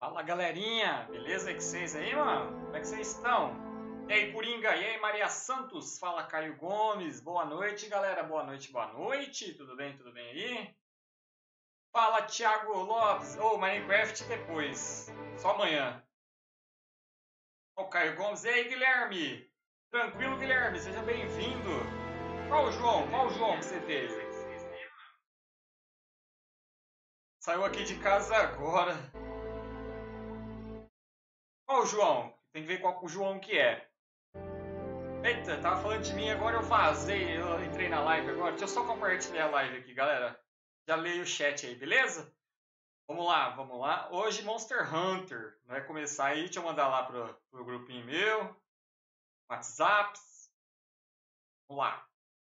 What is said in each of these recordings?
Fala, galerinha, beleza com vocês aí, mano? Como é que vocês estão? E aí, Coringa? E aí, Maria Santos? Fala, Caio Gomes. Boa noite, galera. Boa noite, boa noite. Tudo bem aí? Fala, Thiago Lopes. Minecraft depois. Só amanhã. O Caio Gomes. E aí, Guilherme? Tranquilo, Guilherme? Seja bem-vindo. Qual o João? Qual o João que você teve? Saiu aqui de casa agora. Qual o João? Tem que ver qual o João que é. Eita, tava falando de mim, agora eu vazei, eu entrei na live agora. Deixa eu só compartilhar a live aqui, galera. Já leio o chat aí, beleza? Vamos lá. Hoje Monster Hunter. Vai começar aí, deixa eu mandar lá pro grupinho meu. WhatsApp. Vamos lá.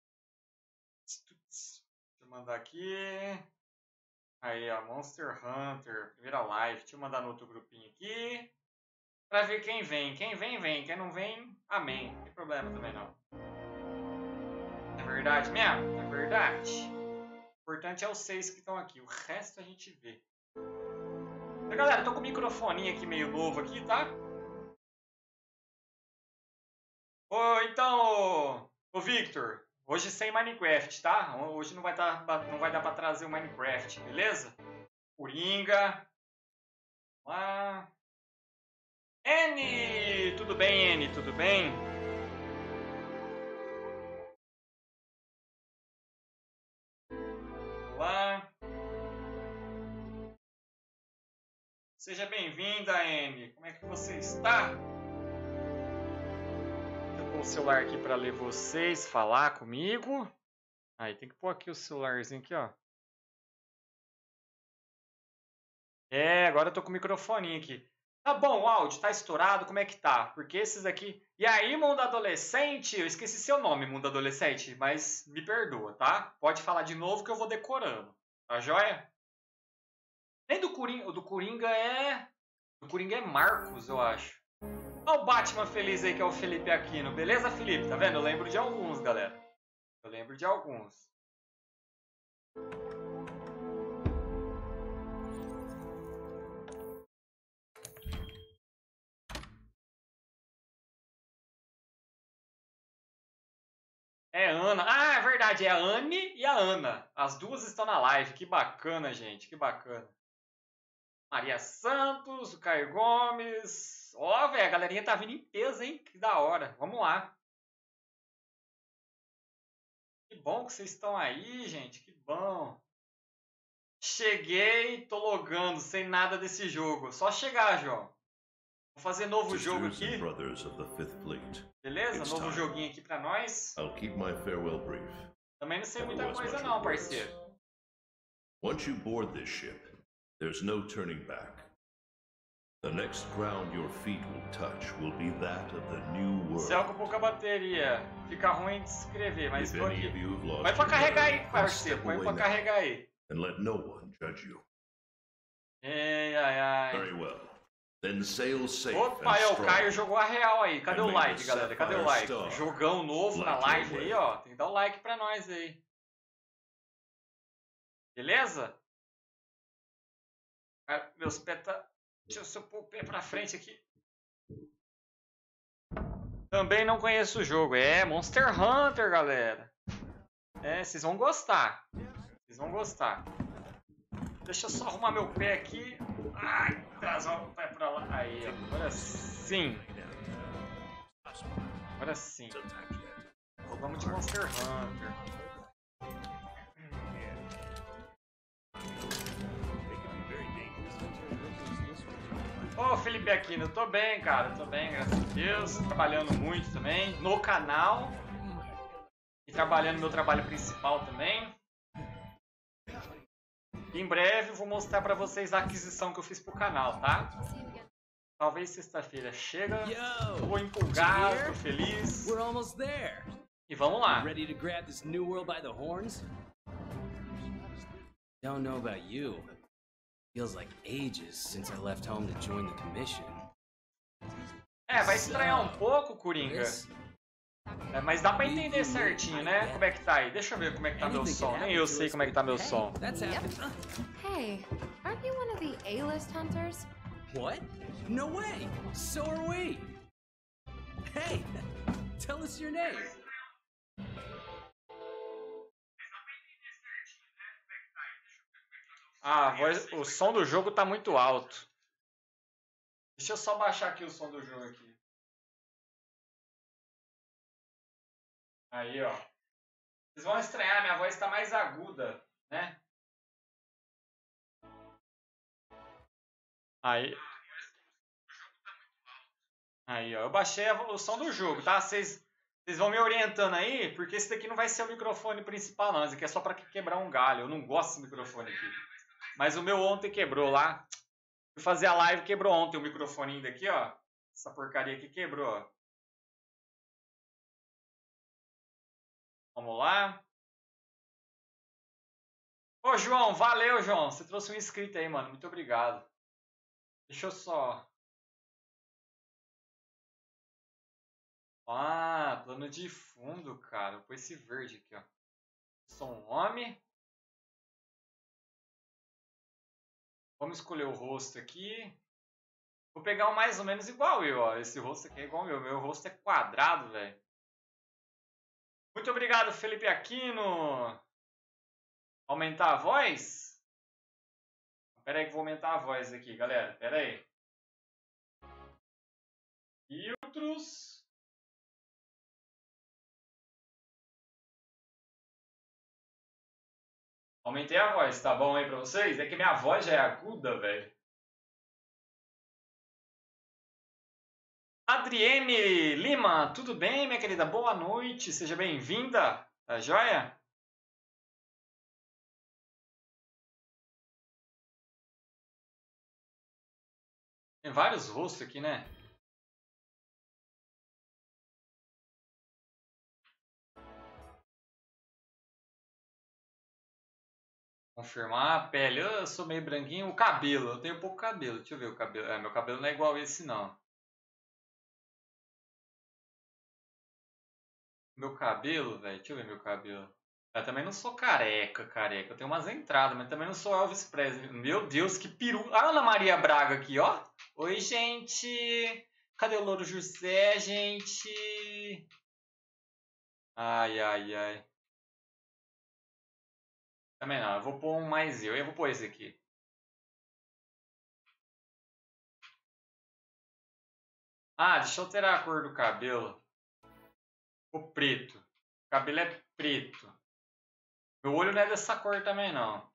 Deixa eu mandar aqui. Aí, ó, Monster Hunter, primeira live. Deixa eu mandar no outro grupinho aqui. Pra ver quem vem. Quem vem, vem. Quem não vem, amém. Não tem problema também, não. É verdade mesmo? É verdade. O importante é os 6 que estão aqui. O resto a gente vê. Mas, galera, eu tô com o microfoninho aqui meio novo aqui, tá? Então, ô Victor. Hoje sem Minecraft, tá? Hoje não vai dar pra trazer o Minecraft, beleza? Coringa. Vamos lá. N! Tudo bem, N? Tudo bem? Olá. Seja bem-vinda, N. Como é que você está? Deixa eu pôr o celular aqui para ler vocês, falar comigo. Aí, tem que pôr aqui o celularzinho aqui, ó. Agora eu tô com o microfoninho aqui. Tá bom, o áudio tá estourado, como é que tá? Porque esses aqui... E aí, mundo adolescente? Eu esqueci seu nome, mundo adolescente, mas me perdoa, tá? Pode falar de novo que eu vou decorando. Tá joia? Nem do Coringa... O do Coringa é... O Coringa é Marcos, eu acho. Olha o Batman feliz aí, que é o Felipe Aquino. Beleza, Felipe? Tá vendo? Eu lembro de alguns, galera. Eu lembro de alguns. É Ana. Ah, é verdade. É a Anne e a Ana. As duas estão na live. Que bacana, gente. Que bacana. Maria Santos, o Caio Gomes. Ó, velho, a galerinha tá vindo em peso, hein? Que da hora. Vamos lá. Que bom que vocês estão aí, gente. Que bom. Cheguei, tô logando, sem nada desse jogo. Só chegar, João. Vou fazer novo jogo aqui. Beleza? Novo joguinho aqui pra nós. Também não sei muita coisa não, parceiro. Once you board this ship, there's no turning back. The next ground your feet will touch will be that of the new world. Céu com pouca bateria. Fica ruim de escrever, mas tô aqui. Vai pra carregar aí, parceiro. Vai pra carregar aí. And let no one judge you. Ai. Very well. Then sail safe. Opa, o Caio jogou a real aí. Cadê o like, galera? Cadê o like? Jogão novo na live aí, ó. Tem que dar o like pra nós aí. Beleza? Meus pés tá... Deixa eu pôr o pé pra frente aqui. Também não conheço o jogo. É Monster Hunter, galera. Vocês vão gostar. Vocês vão gostar. Deixa eu só arrumar meu pé aqui. Ai, traz o pé pra lá. Aí, agora sim. Agora sim. Jogamos de Monster Hunter. Ô, Felipe Aquino, tô bem, cara. Tô bem, graças a Deus. Trabalhando muito também no canal. E trabalhando no meu trabalho principal também. Em breve eu vou mostrar pra vocês a aquisição que eu fiz pro canal, tá? Talvez sexta-feira chega. Tô empolgado, tô feliz. E vamos lá. Ready to grab this new world by the horns? Don't know about you. Feels like ages since I left home to join the commission. Vai estranhar um pouco, Coringa. Mas dá pra entender certinho, né? Como é que tá aí? Deixa eu ver como é que tá meu som. Nem eu sei como é que tá meu som. Hey, aren't you one of the A-list hunters? What? No way! So are we! Hey! Tell us your name! Ah, o som do jogo tá muito alto. Deixa eu só baixar aqui o som do jogo aqui. Aí, ó. Vocês vão estranhar, minha voz tá mais aguda, né? Aí. Aí, ó. Eu baixei o som do jogo, tá? Vocês vão me orientando aí, porque esse daqui não vai ser o microfone principal, não. Esse aqui é só pra quebrar um galho. Eu não gosto desse microfone aqui. Mas o meu ontem quebrou lá. Fui fazer a live, quebrou ontem o microfone daqui, ó. Essa porcaria aqui quebrou, ó. Vamos lá. Ô, João, valeu, João. Você trouxe um inscrito aí, mano. Muito obrigado. Deixa eu só... Ah, plano de fundo, cara. Vou pôr esse verde aqui, ó. Sou um homem. Vamos escolher o rosto aqui. Vou pegar um mais ou menos igual eu, ó. Esse rosto aqui é igual ao meu. Meu rosto é quadrado, velho. Muito obrigado, Felipe Aquino. Aumentar a voz? Pera aí que vou aumentar a voz aqui, galera. Pera aí. Filtros. Aumentei a voz, tá bom aí pra vocês? É que minha voz já é aguda, velho. Adriene Lima, tudo bem, minha querida? Boa noite, seja bem-vinda. Tá joia? Tem vários rostos aqui, né? Confirmar a pele. Eu sou meio branquinho. O cabelo, eu tenho pouco cabelo. Deixa eu ver o cabelo. Meu cabelo não é igual esse, não. Meu cabelo, velho. Deixa eu ver meu cabelo. Eu também não sou careca. Eu tenho umas entradas, mas também não sou Elvis Presley. Meu Deus, que peru. A Ana Maria Braga aqui, ó. Oi, gente. Cadê o Louro José, gente? Ai, ai, ai. Também não. Eu vou pôr um mais eu. Eu vou pôr esse aqui. Ah, deixa eu alterar a cor do cabelo. O preto. O cabelo é preto. Meu olho não é dessa cor também, não.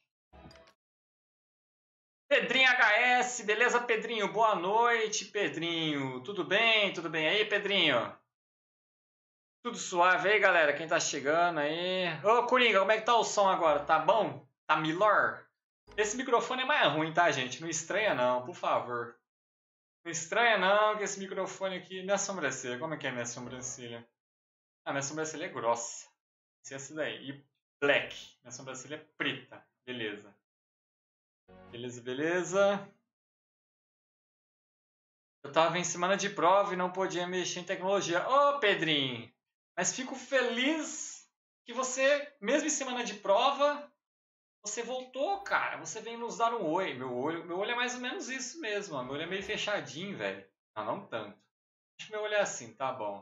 Pedrinho HS, beleza, Pedrinho? Boa noite, Pedrinho. Tudo bem? Tudo bem aí, Pedrinho? Tudo suave aí, galera? Quem tá chegando aí? Ô, Coringa, como é que tá o som agora? Tá bom? Tá melhor? Esse microfone é mais ruim, tá, gente? Não estranha não, por favor. Não estranha não que esse microfone aqui... Minha sobrancelha, como é que é minha sobrancelha? Ah, minha sobrancelha é grossa. Essa daí. E black. Minha sobrancelha é preta. Beleza. Beleza, beleza. Eu tava em semana de prova e não podia mexer em tecnologia. Ô, Pedrinho! Mas fico feliz que você, mesmo em semana de prova, você voltou, cara. Você vem nos dar um oi. Meu olho é mais ou menos isso mesmo. Ó. Meu olho é meio fechadinho, velho. Não tanto. Acho que meu olho é assim, tá bom.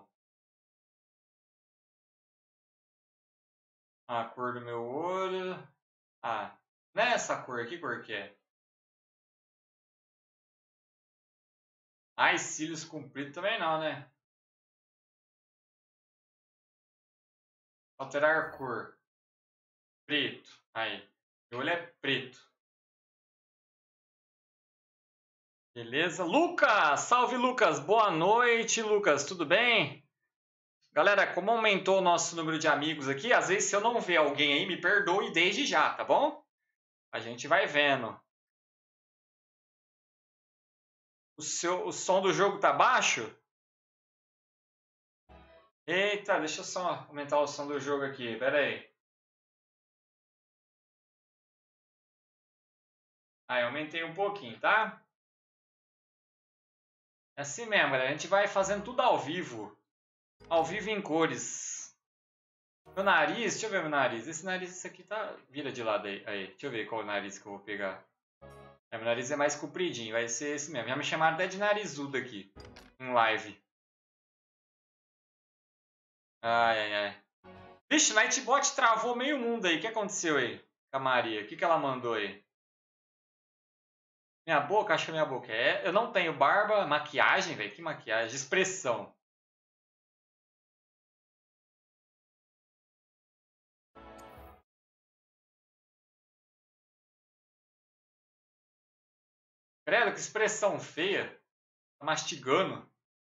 A cor do meu olho. Ah, não é essa cor. Que cor que é? Ai, cílios compridos também não, né? Alterar cor. Preto. Aí. Meu olho é preto. Beleza? Lucas! Salve, Lucas! Boa noite, Lucas. Tudo bem? Galera, como aumentou o nosso número de amigos aqui, às vezes se eu não ver alguém aí, me perdoe desde já, tá bom? A gente vai vendo. O som do jogo tá baixo? Eita, deixa eu só aumentar o som do jogo aqui. Pera aí. Aí, aumentei um pouquinho, tá? É assim mesmo, galera. A gente vai fazendo tudo ao vivo. Ao vivo em cores. Meu nariz, deixa eu ver meu nariz. Esse nariz, esse aqui tá... Vira de lado aí. Aí, deixa eu ver qual nariz que eu vou pegar. Meu nariz é mais compridinho, vai ser esse mesmo. Já me chamaram até de narizudo aqui, em live. Ai, ai, ai. Vixe, Nightbot travou meio mundo aí. O que aconteceu aí com a Maria? O que ela mandou aí? Minha boca? Acho que é minha boca. É, eu não tenho barba, maquiagem, velho. Que maquiagem? Expressão. Credo, que expressão feia. Tá mastigando.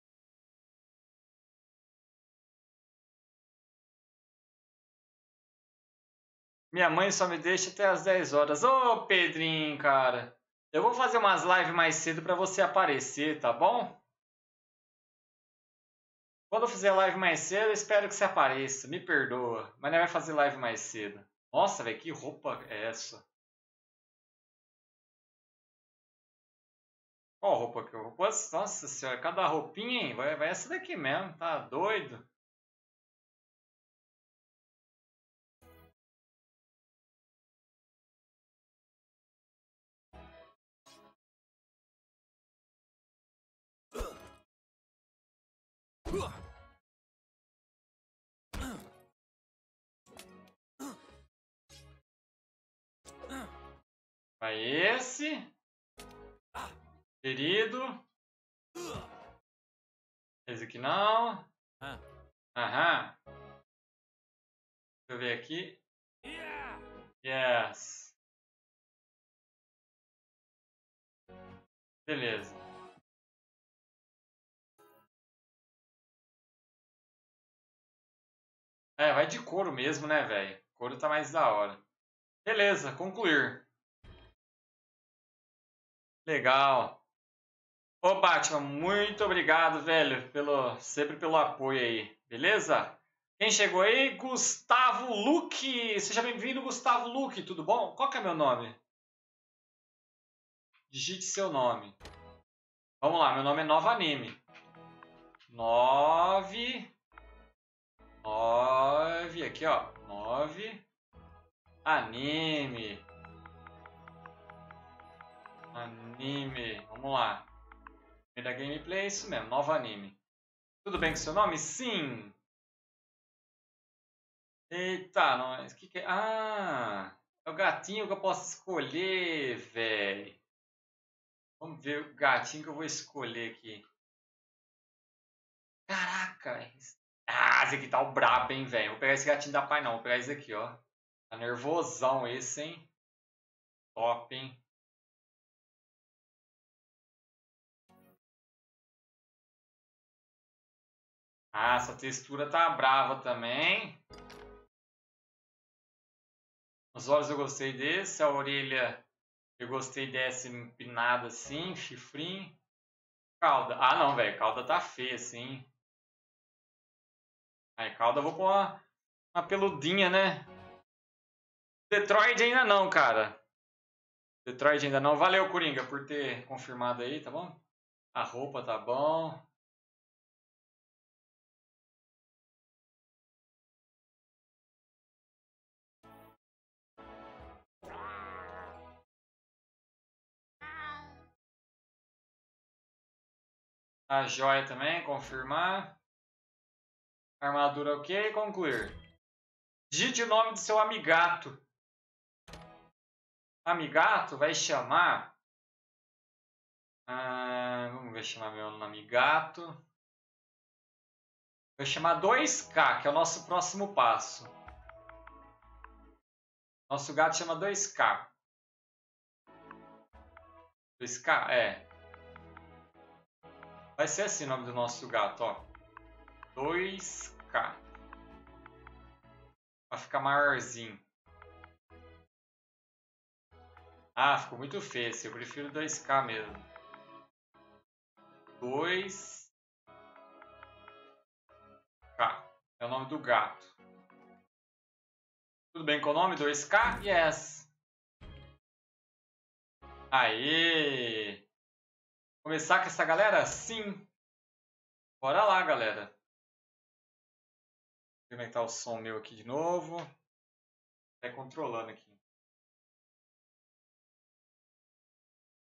Minha mãe só me deixa até as 10 horas. Ô, Pedrinho, cara. Eu vou fazer umas lives mais cedo pra você aparecer, tá bom? Quando eu fizer live mais cedo, eu espero que você apareça. Me perdoa, mas não vai fazer live mais cedo. Nossa, velho, que roupa é essa? Qual roupa que eu vou? Nossa senhora, cada roupinha, hein? Vai essa daqui mesmo, tá doido? Vai esse. Querido. Esse aqui não. Aham. Deixa eu ver aqui. Yes. Beleza. É, vai de couro mesmo, né, velho? Couro tá mais da hora. Beleza, concluir. Legal. Ô, Batman, muito obrigado, velho, sempre pelo apoio aí. Beleza? Quem chegou aí? Gustavo Luque. Seja bem-vindo, Gustavo Luque. Tudo bom? Qual que é meu nome? Digite seu nome. Vamos lá, meu nome é Nova Anime. 9, aqui ó, 9, anime, vamos lá, primeira gameplay, isso mesmo, Nova Anime. Tudo bem com seu nome? Sim. Eita, nós, que é? Ah, é o gatinho que eu posso escolher, velho. Vamos ver o gatinho que eu vou escolher aqui. Caraca, esse aqui tá o brabo, hein, velho. Vou pegar esse gatinho da pai, não. Vou pegar esse aqui, ó. Tá nervosão esse, hein. Top, hein. Ah, essa textura tá brava também. Os olhos eu gostei desse. A orelha eu gostei dessa empinada assim, chifrinho. Cauda. Ah, não, velho. Cauda tá feia, assim. Aí, cauda eu vou pôr uma peludinha, né? Detroit ainda não, cara. Detroit ainda não. Valeu, Coringa, por ter confirmado aí, tá bom? A roupa tá bom. A joia também, confirmar. Armadura ok, concluir. Digite o nome do seu amigato. Amigato vai chamar... vamos ver chamar meu amigato. Vai chamar 2K, que é o nosso próximo passo. Nosso gato chama 2K. 2K? É. Vai ser assim o nome do nosso gato, ó. 2K. Vai ficar maiorzinho. Ah, ficou muito feio esse. Eu prefiro 2K mesmo. 2K. É o nome do gato. Tudo bem com o nome? 2K? Yes. Aê! Começar com essa galera? Sim. Bora lá, galera. Vou incrementar o som meu aqui de novo. Vai controlando aqui.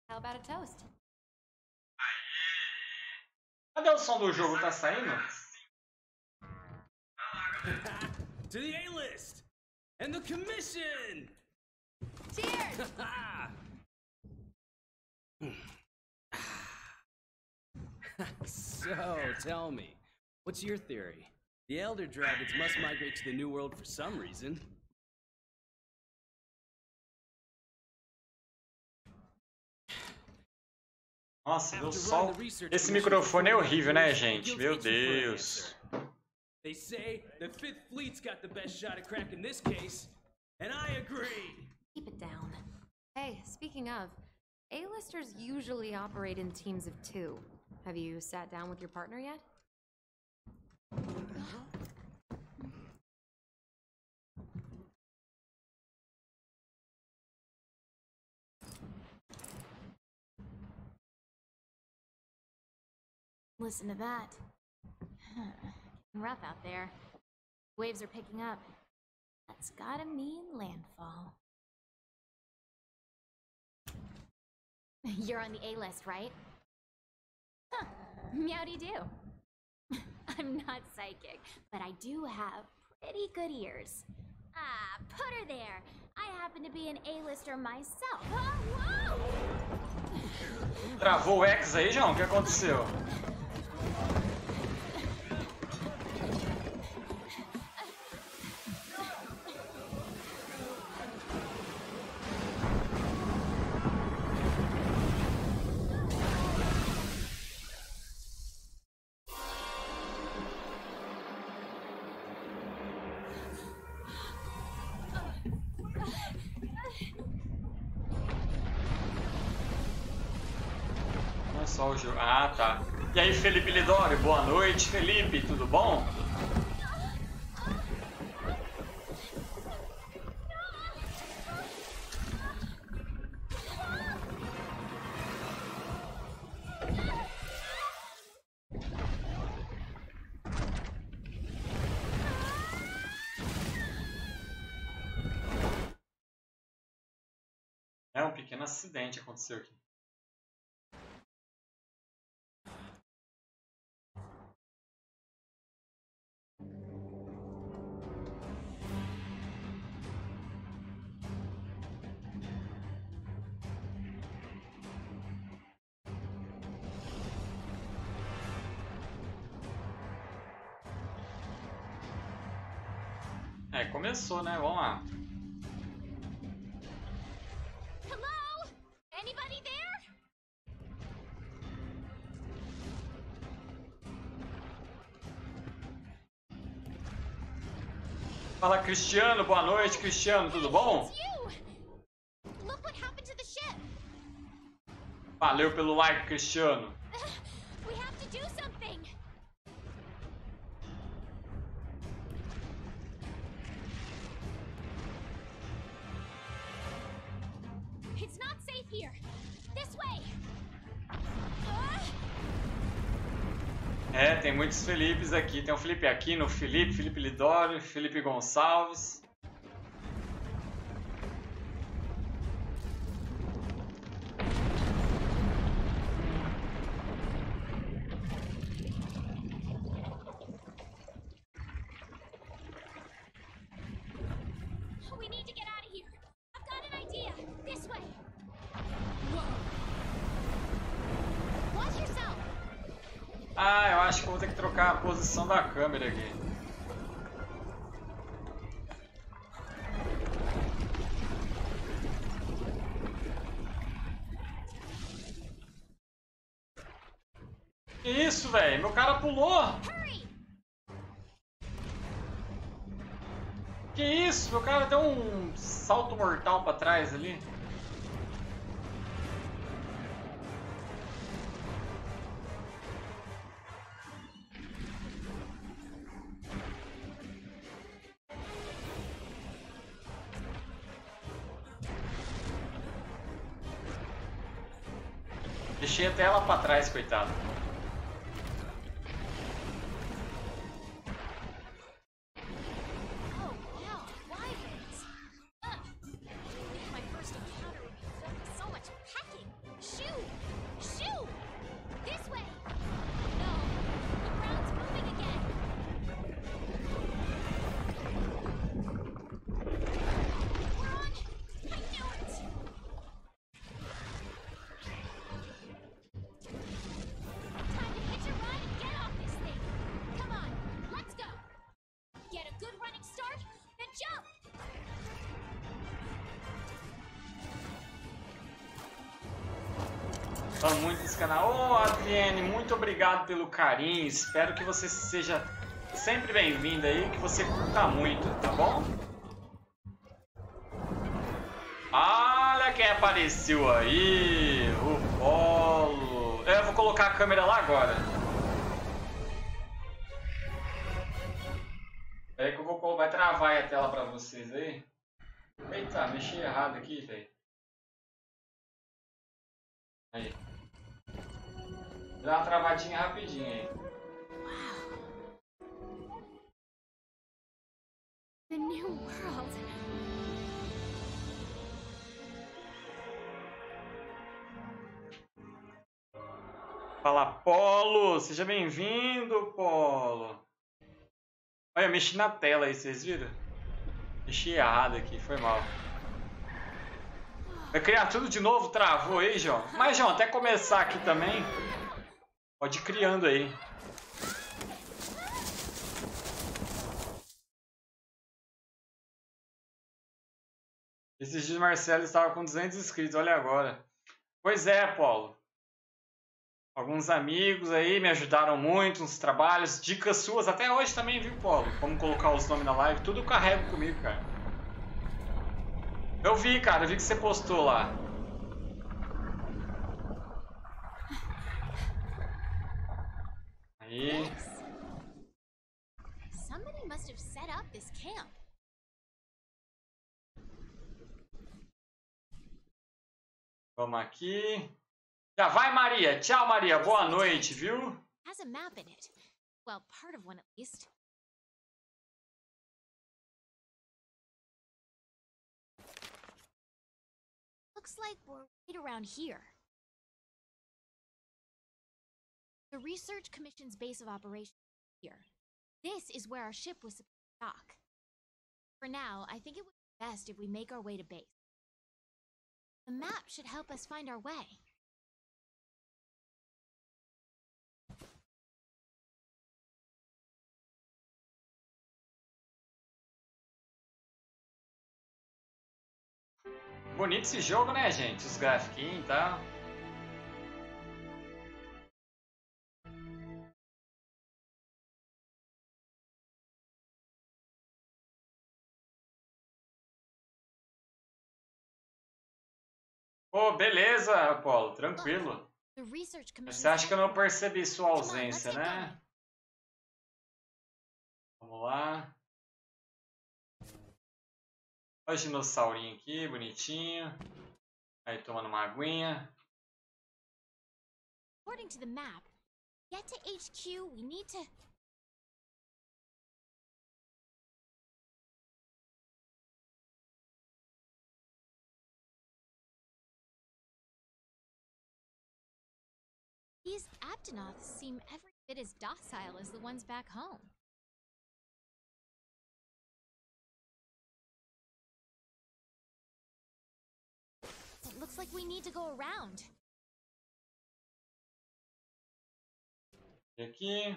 How about a toast? Cadê o som do jogo? Tá saindo? To the A-list and the commission. Cheers! So, tell me, what's your theory? The Elder Dragons must migrate to the New World for some reason. Nossa, deu sol. Esse microfone é horrível, né, gente? Meu Deus. They say the Fifth Fleet's got the best shot at cracking this case, and I agree. Keep it down. Hey, speaking of, A-listers usually operate in teams of 2. Have you sat down with your partner yet? Listen to that. Rough out there. Waves are picking up. That's gotta mean landfall. You're on the A-list, right? Huh. Meowdy-do. I'm not psychic, but I do have pretty good ears. Ah, put her there. I happen to be an A-lister myself. Oh, whoa! Travou o X aí, João? O que aconteceu? Não é só o jogo. Ah, tá. E aí, Felipe Lidório, boa noite. Felipe, tudo bom? É um pequeno acidente aconteceu aqui. É, começou, né? Vamos lá. Hello? Anybody there? Fala, Cristiano. Boa noite, Cristiano. Tudo bom? It's you! Look what happened to the ship! Valeu pelo like, Cristiano. We have to do something! It's not safe here! This way! É, tem muitos Felipes aqui. Tem o Felipe Aquino, Felipe Lidório, Felipe Gonçalves. We need to get out of here! I've got an idea! This way! Watch yourself! Ah, eu acho que eu vou ter que trocar a posição da câmera aqui. Que isso, velho? Meu cara pulou! Hurry! Que isso? Meu cara deu um salto mortal pra trás ali. Deixei até ela pra trás, coitado. Oh, wow, wyverns! My first encounter would be filled with so much packing! Shoot! fã muito desse canal. Ô, Adriane, muito obrigado pelo carinho. Espero que você seja sempre bem-vinda aí, que você curta muito, tá bom? Olha quem apareceu aí, o Polo. Eu vou colocar a câmera lá agora. Peraí que eu vou... Vai travar aí a tela pra vocês aí. Eita, mexi errado aqui, velho. Aí. Dá uma travadinha rapidinho aí. The new world. Fala, Polo! Seja bem-vindo, Polo! Olha, eu mexi na tela aí, vocês viram? Mexi errado aqui, foi mal. Vai criar tudo de novo? Travou aí, João? Mas, João, até começar aqui também, pode ir criando aí. Esses dias o Marcelo estava com 200 inscritos, olha agora. Pois é, Paulo. Alguns amigos aí me ajudaram muito nos trabalhos, dicas suas até hoje também, viu, Paulo? Como colocar os nomes na live, tudo eu carrego comigo, cara. Eu vi, cara, eu vi que você postou lá. Aí. Somebody must have set up this camp. Vamos aqui. Já vai, Maria. Tchau, Maria. Boa noite, viu? Has a map in it. Well, part of one at least. Looks like we're right around here. The Research Commission's base of operations is here. This is where our ship was supposed to dock. For now, I think it would be best if we make our way to base. The map should help us find our way. Bonito esse jogo, né, gente? Os grafiquinhos e tal. Pô, beleza, Apolo. Tranquilo. The Research Commission. Você acha que eu não percebi sua ausência, né? Vamos lá. Olha o dinossaurinho aqui, bonitinho. Aí tomando uma aguinha. According to the map, to get to HQ, we need to... These Aptonoths seem every bit as docile as the ones back home. It looks like we need to go around. E aqui.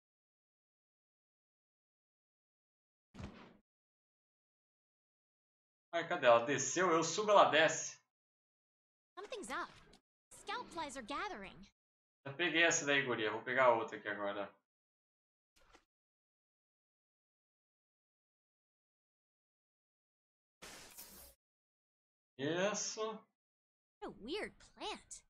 Ai, cadê ela? Desceu, eu subo, ela desce. Something's up. Scout flies are gathering. Já peguei essa daí, guria. Vou pegar outra aqui agora. Isso. What a weird plant.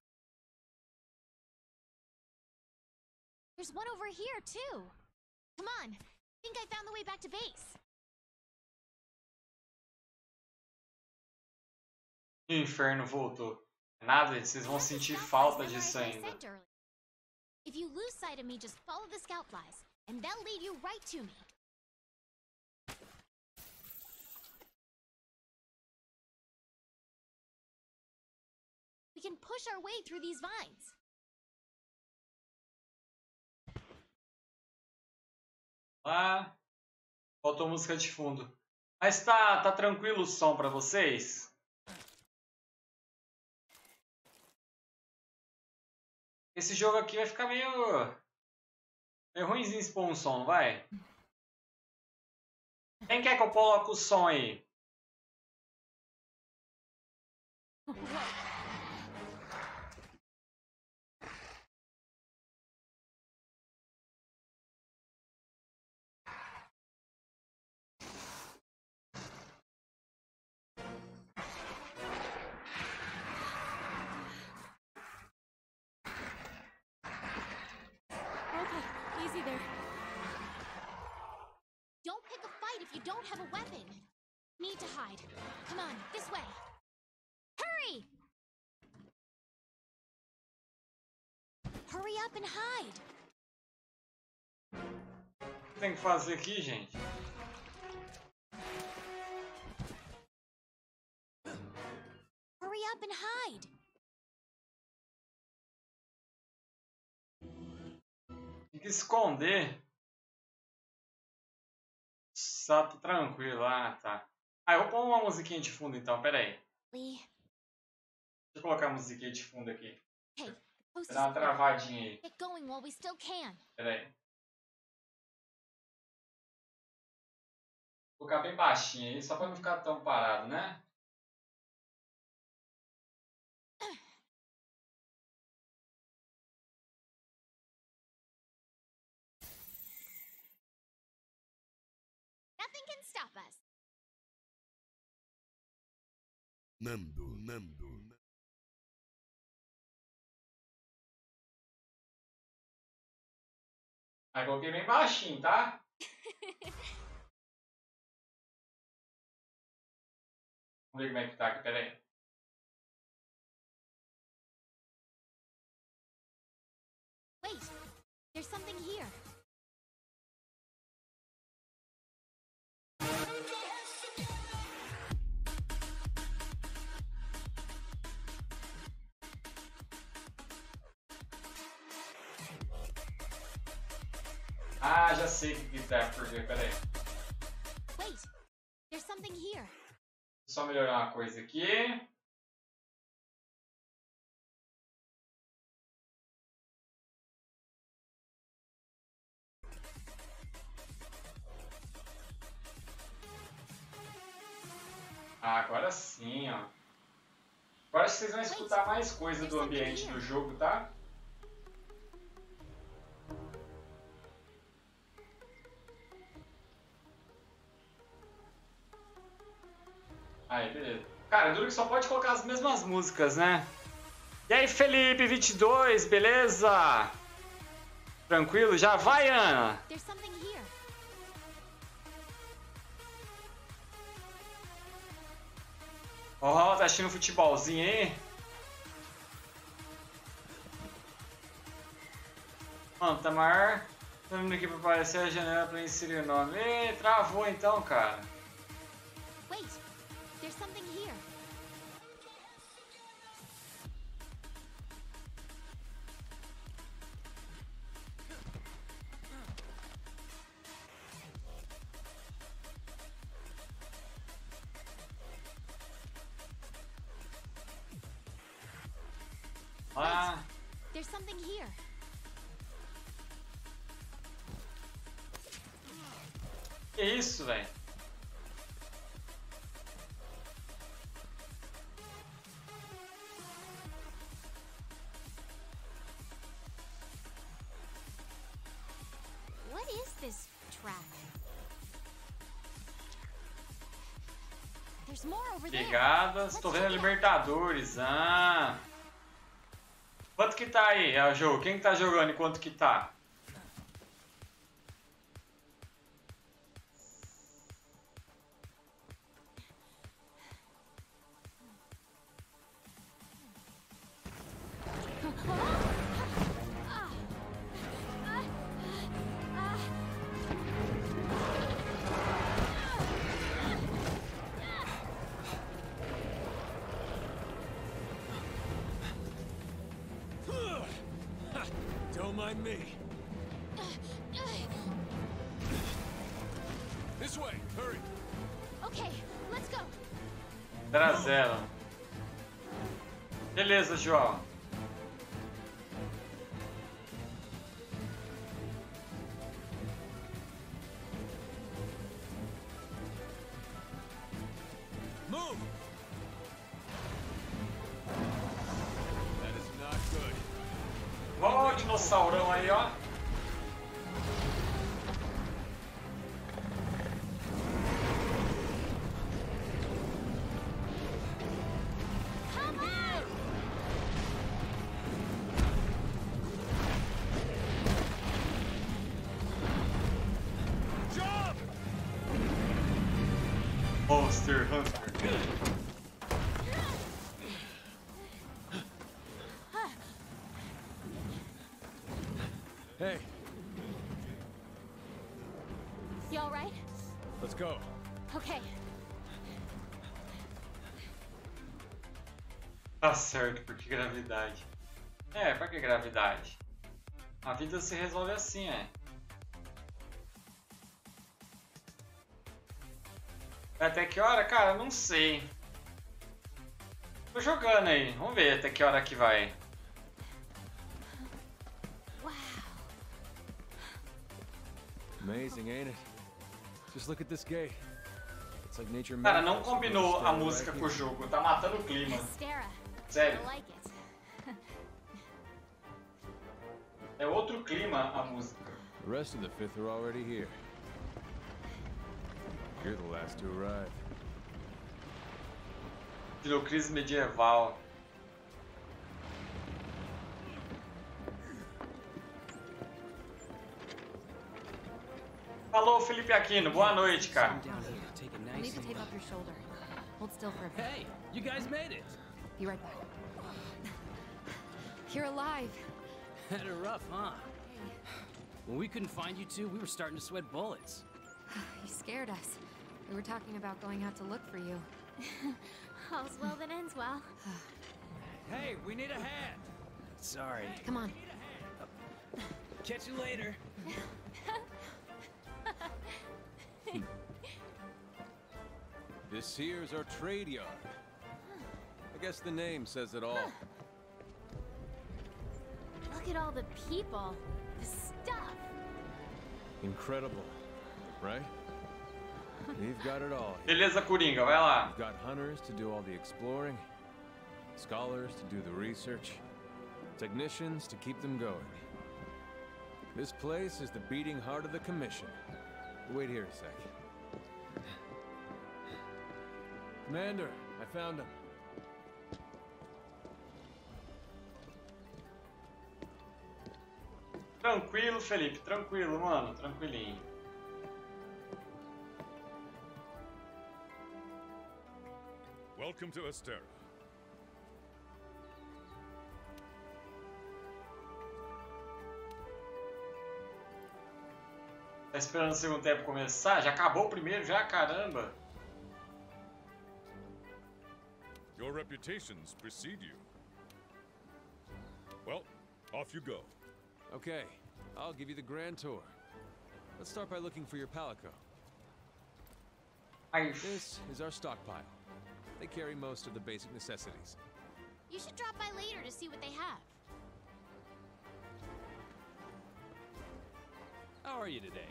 There's one over here, too. Come on. I think I found the way back to base. O inferno voltou. Nada, gente. Vocês vão sentir falta disso ainda. If you lose sight of me, just follow the scout flies, and they'll lead you right to me. We can push our way through these vines. Lá. Faltou música de fundo. Mas tá tranquilo o som pra vocês? Esse jogo aqui vai ficar meio ruimzinho expor um som, não vai? Quem quer que eu coloque o som aí? don't have a weapon. Need to hide. Come on, this way. Hurry! Hurry up and hide. O que tem que fazer aqui, gente? Hurry up and hide. Tem que esconder. Só tá tranquilo. Ah, tá. Ah, eu vou pôr uma musiquinha de fundo então, pera aí. Lee, Deixa eu colocar a musiquinha de fundo aqui. hey, the post Dá uma is travadinha aí. get going while we still can. Pera aí. Vou colocar bem baixinho aí, só pra não ficar tão parado, né? Nothing can stop us. Nando. Aí coloquei bem baixinho, tá? Vamos ver como é que tá aqui, pera aí. Wait, there's something here. Ah, já sei o que tá por ver, pera aí. Wait, there's something here. Só melhorar uma coisa aqui. Ah, agora sim, ó. Agora acho que vocês vão escutar mais coisa do ambiente do jogo, tá? Aí, beleza. Cara, duro que só pode colocar as mesmas músicas, né? E aí, Felipe 22, beleza? Tranquilo? Já vai, Ana? There's something here. Ó, tá assistindo futebolzinho aí? Mano, tá maior. Tô indo aqui pra aparecer a janela pra inserir o nome. Ih, travou então, cara. Wait, there's something here. Ah, There's something here. que isso, velho? What is this track? There's more over there. Pegadas, tô vendo a Libertadores. Ah. Quanto que tá aí, é o jogo? Quem que tá jogando e quanto que tá? Don't mind me. This way, hurry. Okay, let's go. 0x0. Beleza, João. Move. That is not good. Ó, o dinossaurão aí, ó. Come on! Jump! Monster Hunter. Hey, You all right? let's go. Okay. Tá certo, por que gravidade? É, pra que gravidade? A vida se resolve assim, é. Até que hora? Cara, não sei. Tô jogando aí, vamos ver até que hora que vai. Wow. Amazing, ain't it? Just look at this gate. It's like nature Cara, não manifested combinou with a this música right com o here. jogo, tá matando o clima. Astera. I Sério, like it. é outro clima a música. The rest of the fifth are already here. You're the last to arrive. Virou crise medieval. Alô, Felipe Aquino, boa noite, cara. Down here, take it I'll nice need to and tape up your shoulder. Hold still for a bit. Hey, you guys made it. Be right back. You're alive. Had it rough, huh? When we couldn't find you two, we were starting to sweat bullets. You scared us. We were talking about going out to look for you. All's well that ends well. Hey, we need a hand. Sorry. Come on. Catch you later. This here's our trade yard. I guess the name says it all. Look at all the people. The stuff. Incredible, right? We've got it all here. Beleza, Coringa, vai lá. We've got hunters to do all the exploring, scholars to do the research, technicians to keep them going. This place is the beating heart of the Commission. Wait here a sec. Commander, I found him. Tranquilo, Felipe, tranquilo, mano, tranquilinho. Welcome to Astera. Tá esperando o segundo tempo começar? Já acabou o primeiro, já? Caramba! Your reputations precede you. Well, off you go. Okay, I'll give you the grand tour. Let's start by looking for your Palico. Ai, This is our stockpile. They carry most of the basic necessities. You should drop by later to see what they have. How are you today?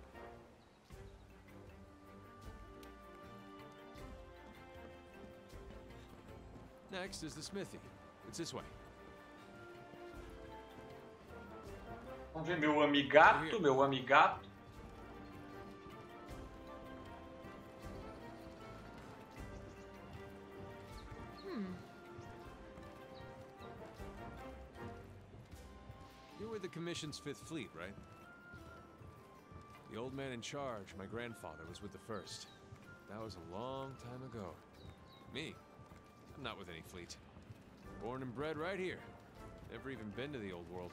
Next is the smithy. It's this way. vamos ver meu amigato, meu amigato. You're with the Commission's 5th Fleet, right? The old man in charge, my grandfather, was with the 1st. That was a long time ago. Me? I'm not with any fleet. Born and bred right here. Never even been to the old world.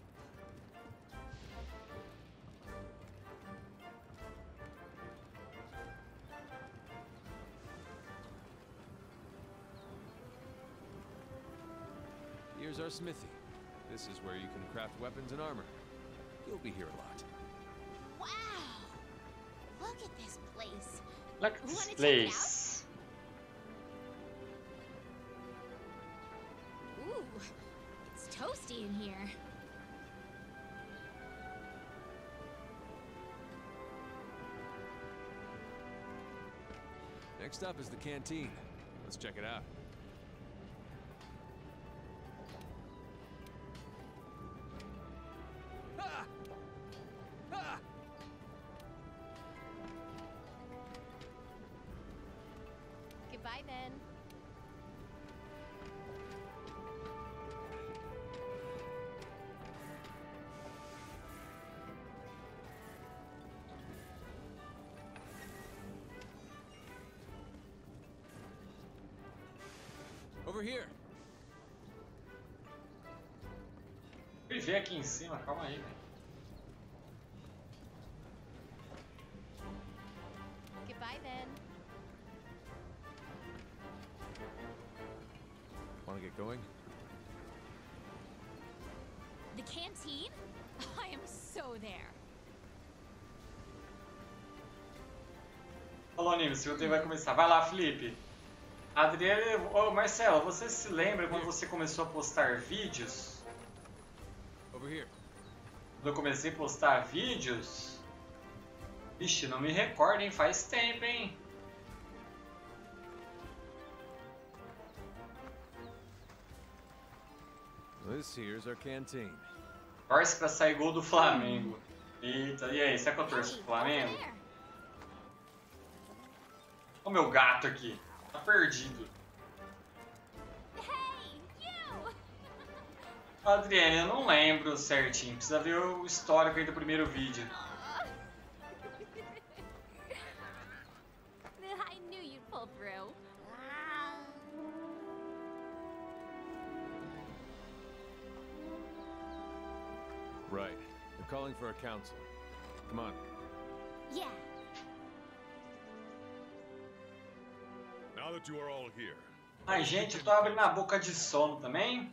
Here's our smithy. This is where you can craft weapons and armor. You'll be here a lot. Wow! Look at this place. Look at Wanna this check it place. Ooh, it's toasty in here. Next up is the canteen. Let's check it out. Ah! Ah! Goodbye, Ben. Over here. Fui ver aqui em cima, calma aí, velho. Goodbye then. Want to get going? The canteen? I am so there. Falou, Nino, o segundo vai começar. Vai lá, Felipe. Adriano, ô Marcelo, você se lembra quando você começou a postar vídeos? Over here. Quando eu comecei a postar vídeos? Ixi, não me recordo, hein? Faz tempo, hein? This here's our canteen. Torce pra sair gol do Flamengo. Eita, e aí, será que eu torço pro Flamengo? Over there. Olha o meu gato aqui. Tá perdido. Hey, you! Adriane, eu não lembro certinho. Precisa ver o histórico aí do primeiro vídeo. I knew you'd pull through. Right. They're calling for a council. Come on. Yeah. Now that you are all here, Ai, gente, eu tô abrindo a boca de sono também.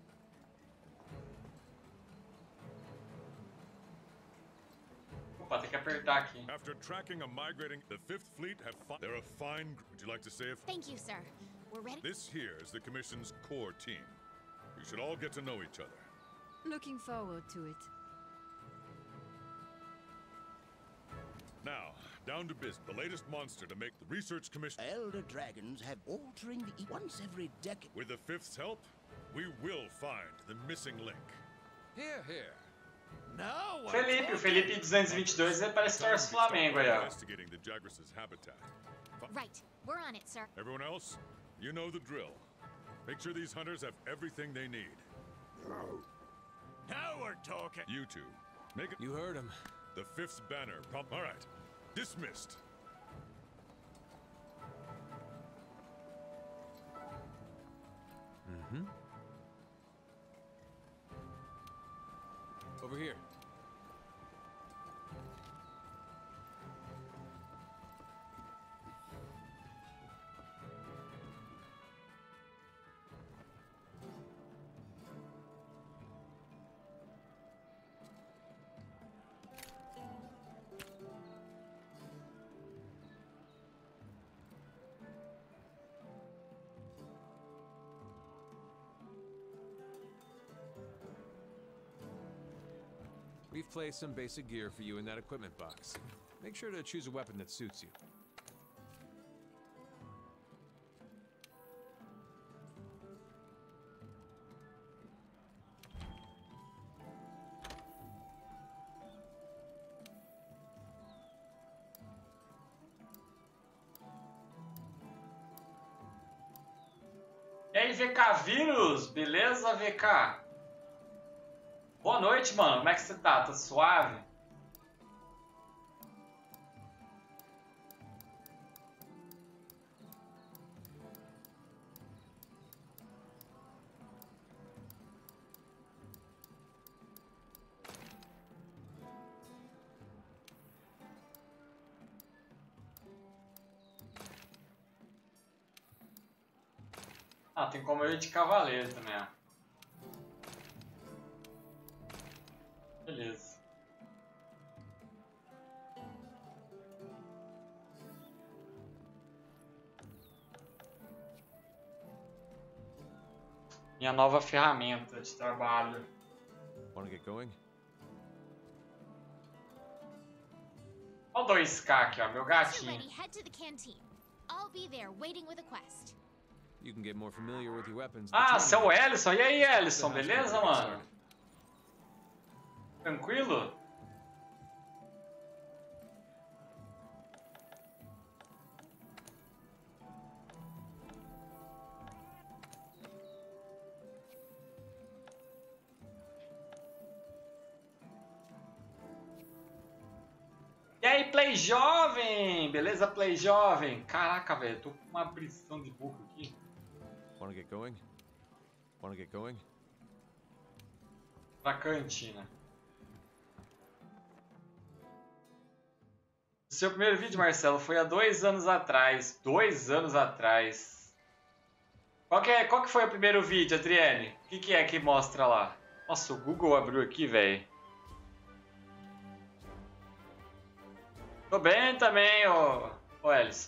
Opa, tem que apertar aqui. after tracking a migrating, the Fifth Fleet have. They're a fine. Would you like to say if Thank you, sir. We're ready. this here is the Commission's core team? You should all get to know each other. Looking forward to it. Now, down to business. The latest monster to make the Research Commission. Elder dragons have altering the once every decade. With the Fifth's help, we will find the missing link. Here, here. Now what? Felipe, o Felipe 222 ele parece Time torce we start Flamengo aí, ó. investigating the Jagras' habitat. Right. We're on it, sir. Everyone else, you know the drill. Make sure these hunters have everything they need. Now we're talking. You two, make it You heard him. the Fifth's banner. All right, dismissed. Mm-hmm. Over here. We've placed some basic gear for you in that equipment box. Make sure to choose a weapon that suits you. E aí, VK Vírus? Beleza, VK? Boa noite, mano. Como é que você tá? Tá suave? Ah, tem como eu ir de cavaleiro também, ó. Beleza. Minha nova ferramenta de trabalho. Want to get going? Olha o 2K aqui, ó, meu Once you're gatinho. ready, head to the canteen. I'll be there waiting with a quest. You can get more familiar with your weapons. at the Ah, training seu range. Ellison. E aí, Ellison? The house Beleza, will get mano? started. Tranquilo? E aí, Play Jovem? Beleza, Play Jovem? Caraca, velho, tô com uma prisão de boca aqui. Want Want to get going? Want to get going? Pra cantina. Seu primeiro vídeo, Marcelo, foi há 2 anos atrás. 2 anos atrás. Qual que foi o primeiro vídeo, Adriane? O que é que mostra lá? Nossa, o Google abriu aqui, velho. Tô bem também, ô Ellison.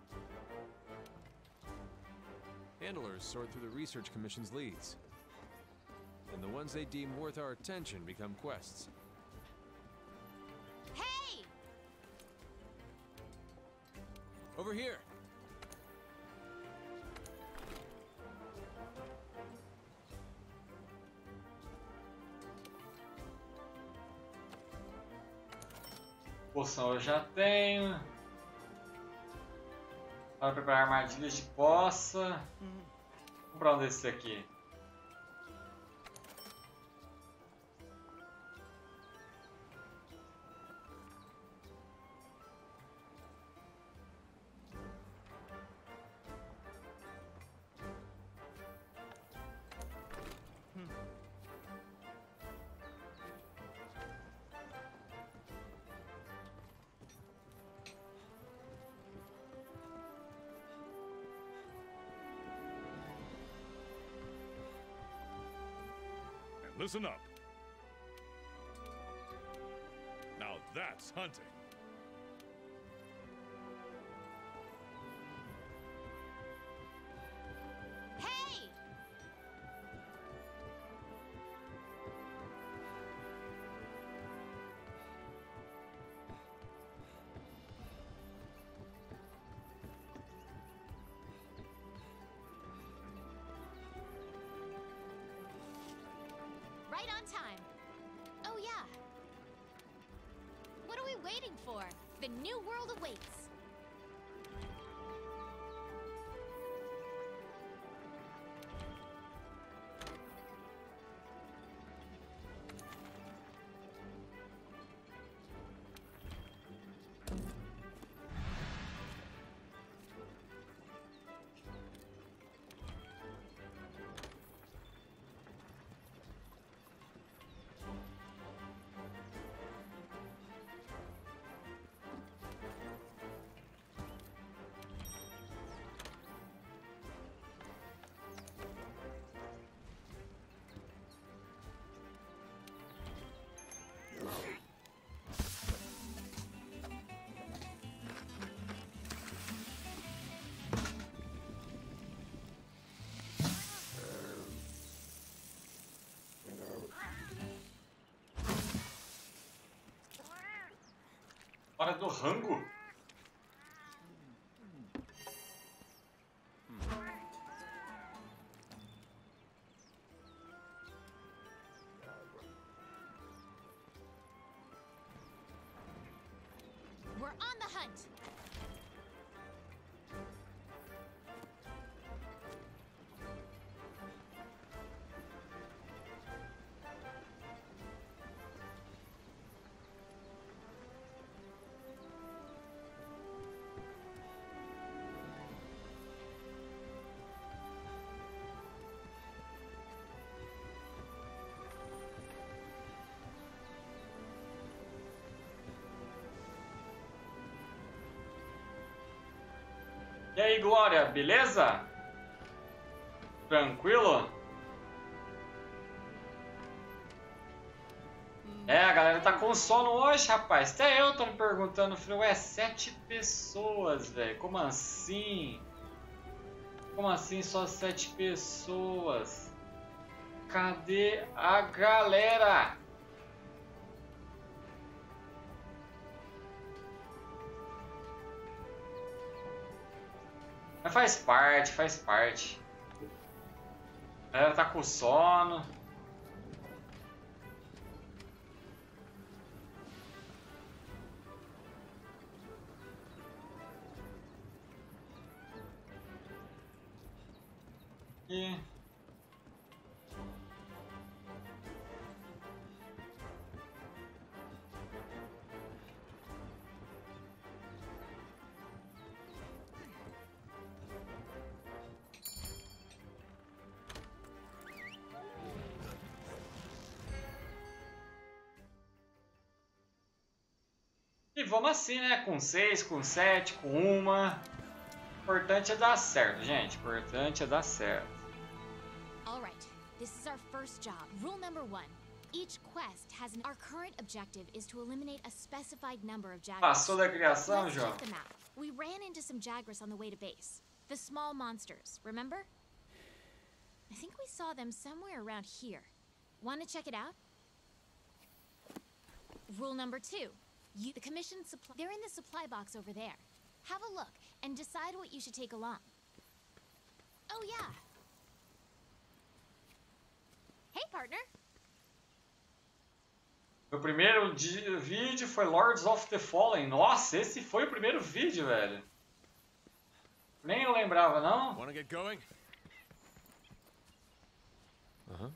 Handlers sort through the Research Commission's leads. And the ones they deem worth our attention become quests. Hey! Over here! Poção eu já tenho. Para preparar armadilhas de poça. Vou comprar um desses aqui. Listen up. Now that's hunting. Hey! Right on time. Oh yeah. What are we waiting for? The new world awaits. Hora do rango? We're on the hunt. E aí, Glória, beleza? Tranquilo? É, a galera tá com sono hoje, rapaz. Até eu tô me perguntando, falei, ué, 7 pessoas, velho. Como assim? Como assim só 7 pessoas? Cadê a galera? Mas faz parte, faz parte. A galera tá com sono. E... E vamos assim, né? Com 6, com 7, com uma. O importante é dar certo, gente. O importante é dar certo. Alright, this is our first job. Rule number 1. Each quest has our current objective is to eliminate a specified number of Jagras. Passou da criação, Let's João? check them out. We ran into some Jagras on the way to base. The small monsters, remember? I think we saw them somewhere around here. Want to check it out? Rule number 2. The commission supply... They're in the supply box over there. Have a look and decide what you should take along. Oh, yeah. Hey, partner. Meu primeiro vídeo foi Lords of the Fallen. Nossa, esse foi o primeiro vídeo, velho. Nem eu lembrava, não. Wanna get going? Uh-huh.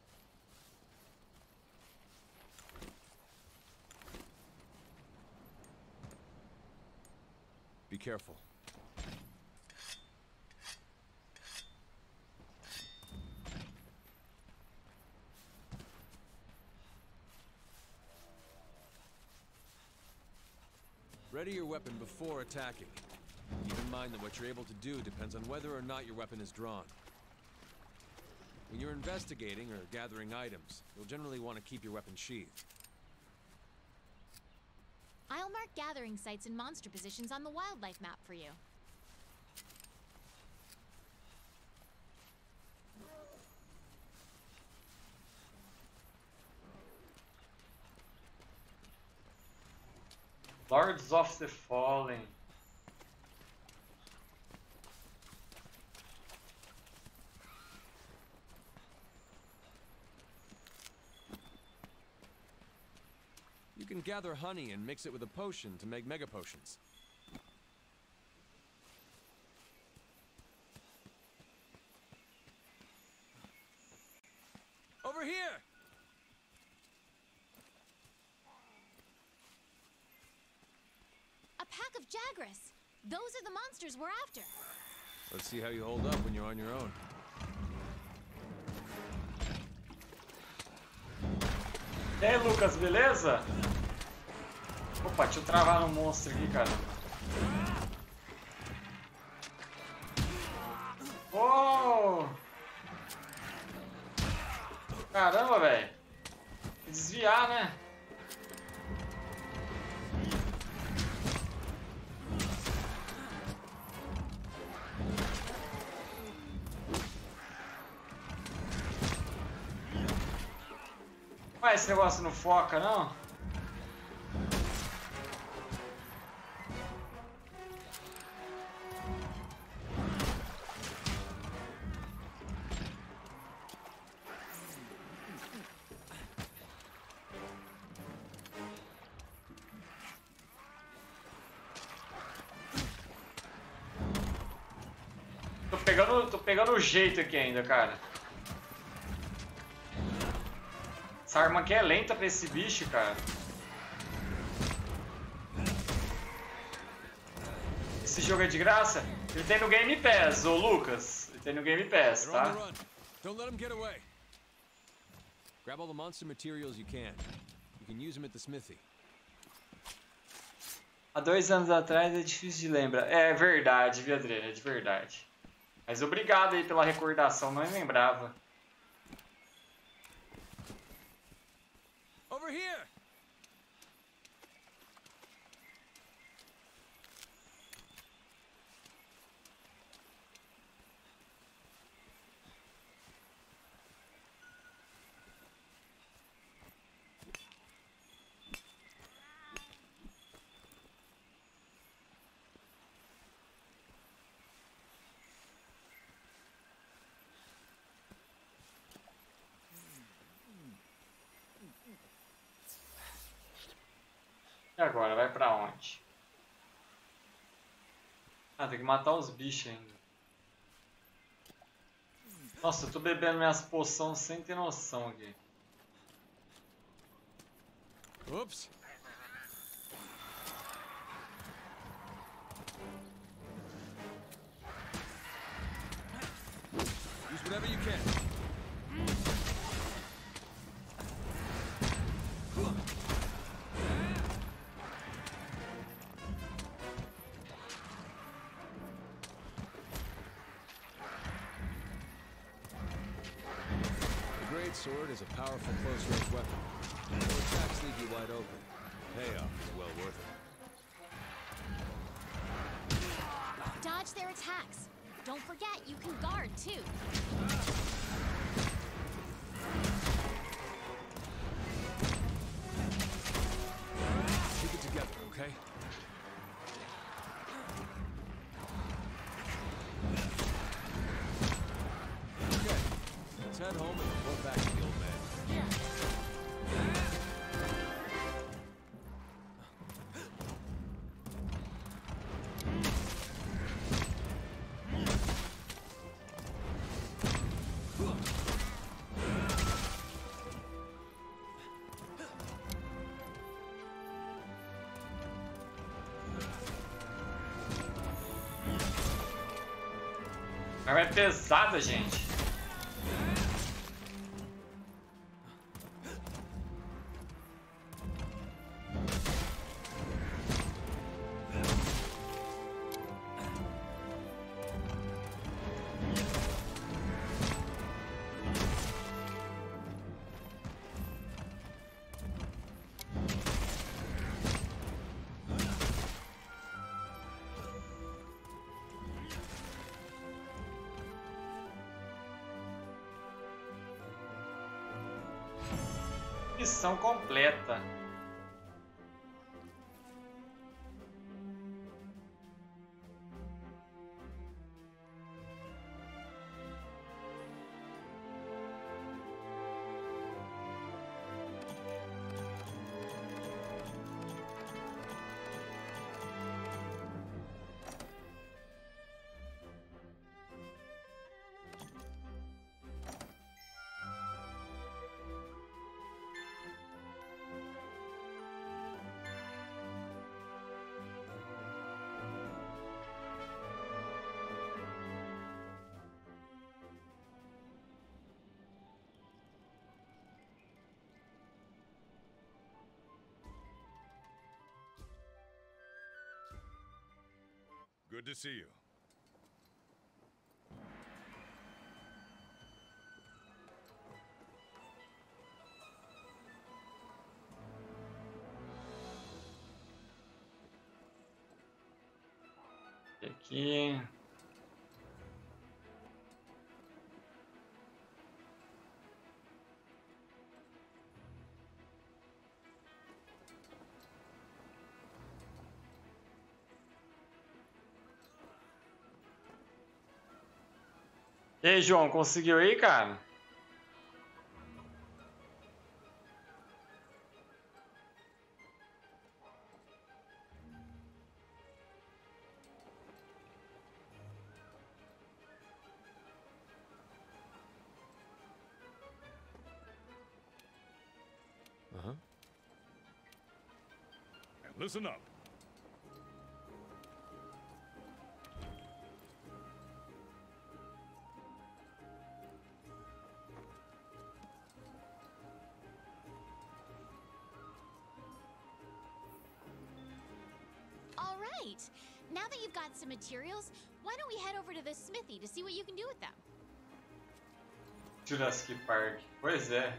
Be careful. Ready your weapon before attacking. Keep in mind that what you're able to do depends on whether or not your weapon is drawn. When you're investigating or gathering items, you'll generally want to keep your weapon sheathed. I'll mark gathering sites and monster positions on the wildlife map for you. Lords of the Fallen. You can gather honey and mix it with a potion to make mega potions. Over here! A pack of Jagras. Those are the monsters we're after. Let's see how you hold up when you're on your own. E aí, Lucas, beleza? Opa, deixa eu travar no monstro aqui, cara. Oh! Caramba, velho. Desviar, né? Mas esse negócio não foca, não? Tô pegando o jeito aqui ainda, cara. Essa arma aqui é lenta pra esse bicho, cara. Esse jogo é de graça? Ele tem no Game Pass, ô Lucas. Ele tem no Game Pass, They're on tá? the run. Don't let them get away. Grab all the monster materials you can. You can use them at the smithy. Há 2 anos atrás é difícil de lembrar. É verdade, viu, Adriana? É de verdade. Mas obrigado aí pela recordação, não lembrava. Over here! E agora? Vai pra onde? Ah, tem que matar os bichos ainda. Nossa, eu tô bebendo minhas poções sem ter noção aqui. Oops. Use whatever you can. great sword is a powerful close-range weapon. No attacks leave you wide open. Payoff is well worth it. Dodge their attacks. Don't forget, you can guard, too. Keep it together, okay? Okay, let's head home and report back to the old man. A arma é pesada, gente. Missão completa. Good to see you. Aqui. E aí, João, conseguiu ir, cara? And listen up. All right. Now that you've got some materials, why don't we head over to the smithy to see what you can do with them? Jurassic Park. Pois é.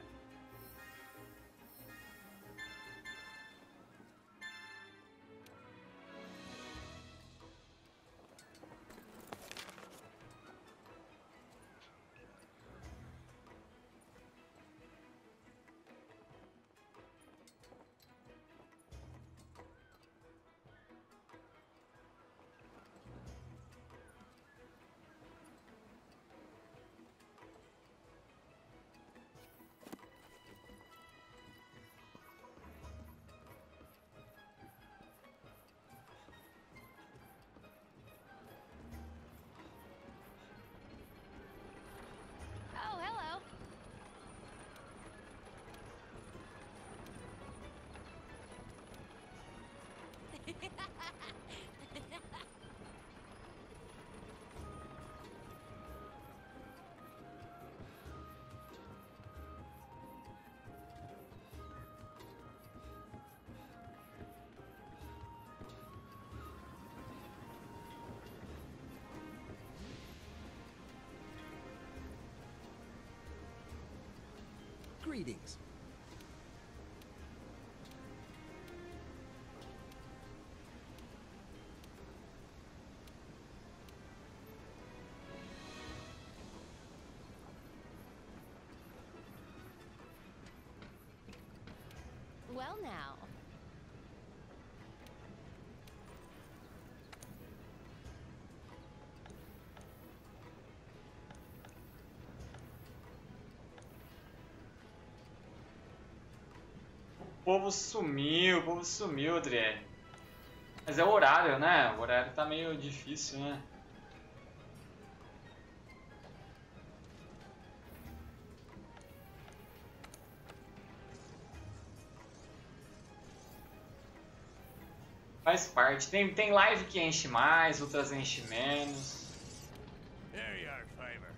readings. Well now. O povo sumiu, Adriane. Mas é o horário, né? O horário tá meio difícil, né? Faz parte. Tem live que enche mais, outras enche menos. There you are, Kramer.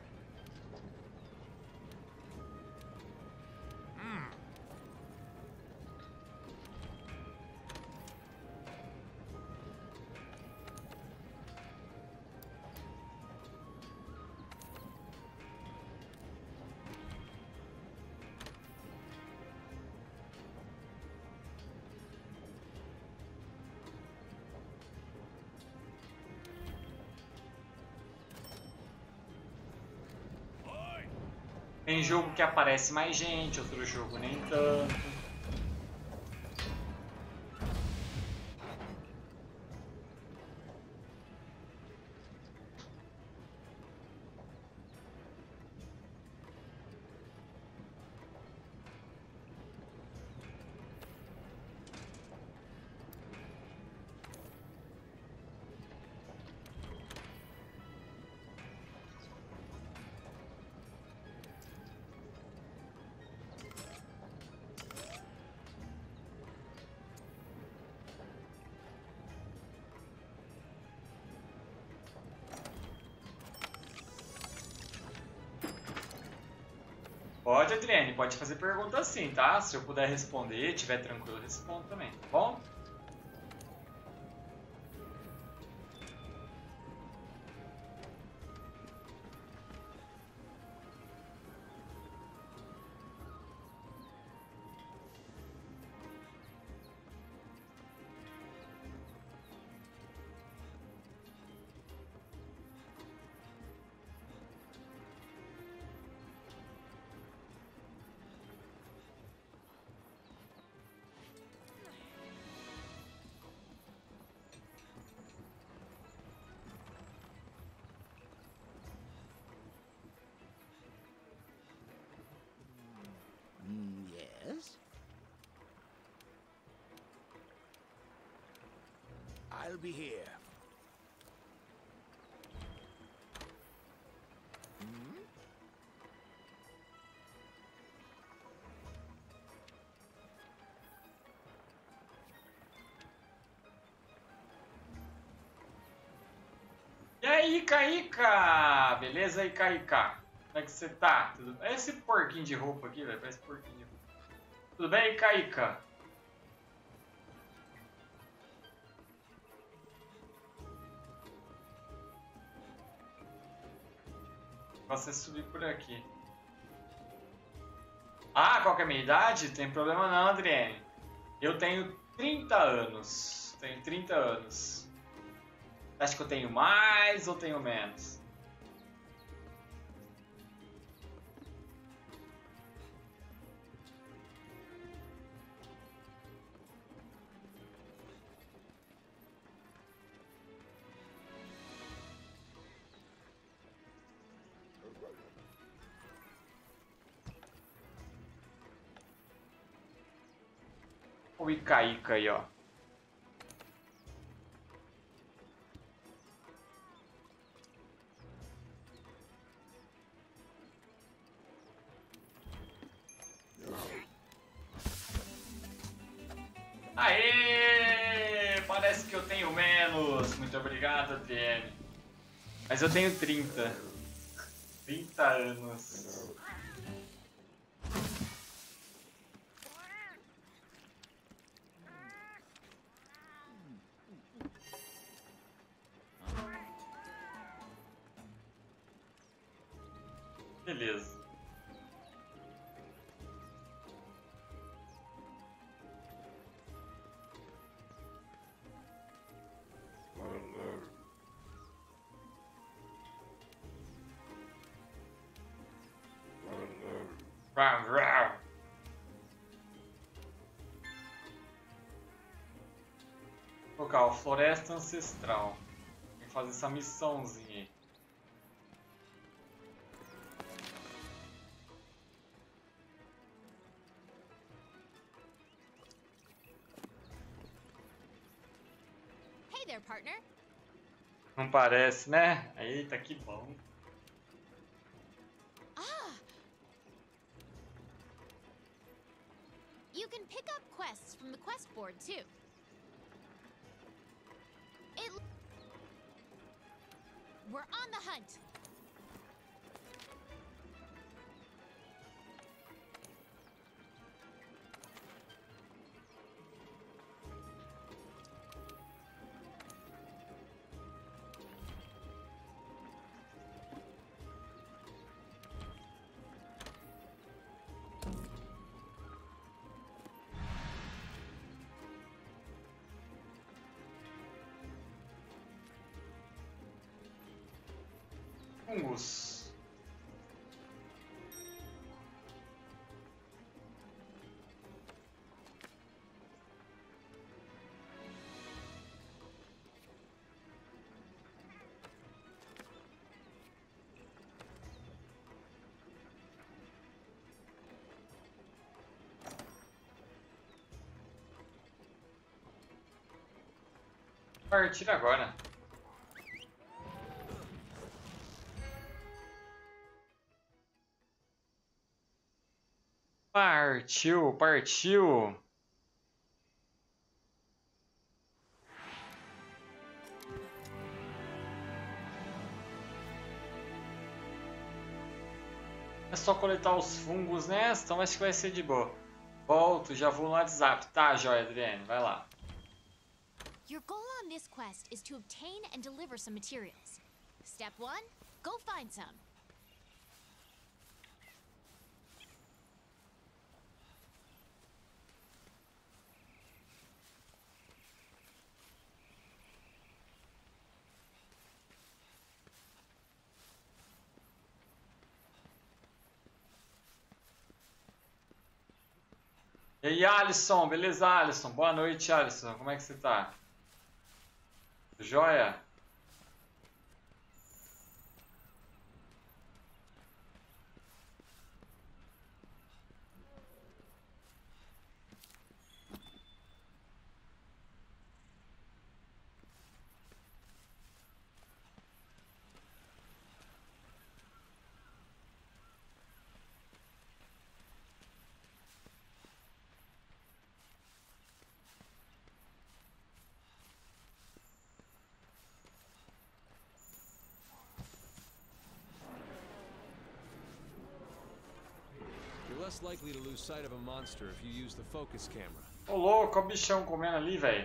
Tem jogo que aparece mais gente, outro jogo nem tanto. Pode, Adriane, pode fazer pergunta sim, tá? Se eu puder responder, tiver tranquilo, eu respondo também, tá bom? Yes? I'll be here. E aí, Kaique? Beleza aí, Kaique? Como é que você tá? Tudo... É esse porquinho de roupa aqui, velho. Parece porquinho de roupa. Tudo bem, Kaique? Você subir por aqui. Ah, qual que é a minha idade? Tem problema não, Adriane. Eu tenho 30 anos. Tenho 30 anos. Acha que eu tenho mais ou tenho menos? O Icaica aí, ó. Aê! Parece que eu tenho menos. Muito obrigado, Adriane. Mas eu tenho 30. 30 anos. Beleza. Colocar o Floresta Ancestral. Tem que fazer essa missãozinha aí. Hey there, partner. Não parece, né? Eita, que bom. Ah! You can pick up quests from the quest board, too. We're on the hunt. Fungos. Partir agora. Partiu, partiu. É só coletar os fungos nessa, então acho que vai ser de boa. Volto, já vou no WhatsApp. Tá, joia, Adriane, vai lá. Your goal on this quest is to obtain and deliver some materials. Step 1, go find some. E aí, Alisson, beleza, Alisson? Boa noite, Alisson. Como é que você tá? Joia? You're less likely to lose sight of a monster if you use the focus camera. Ô louco, olha o bichão comendo ali, velho.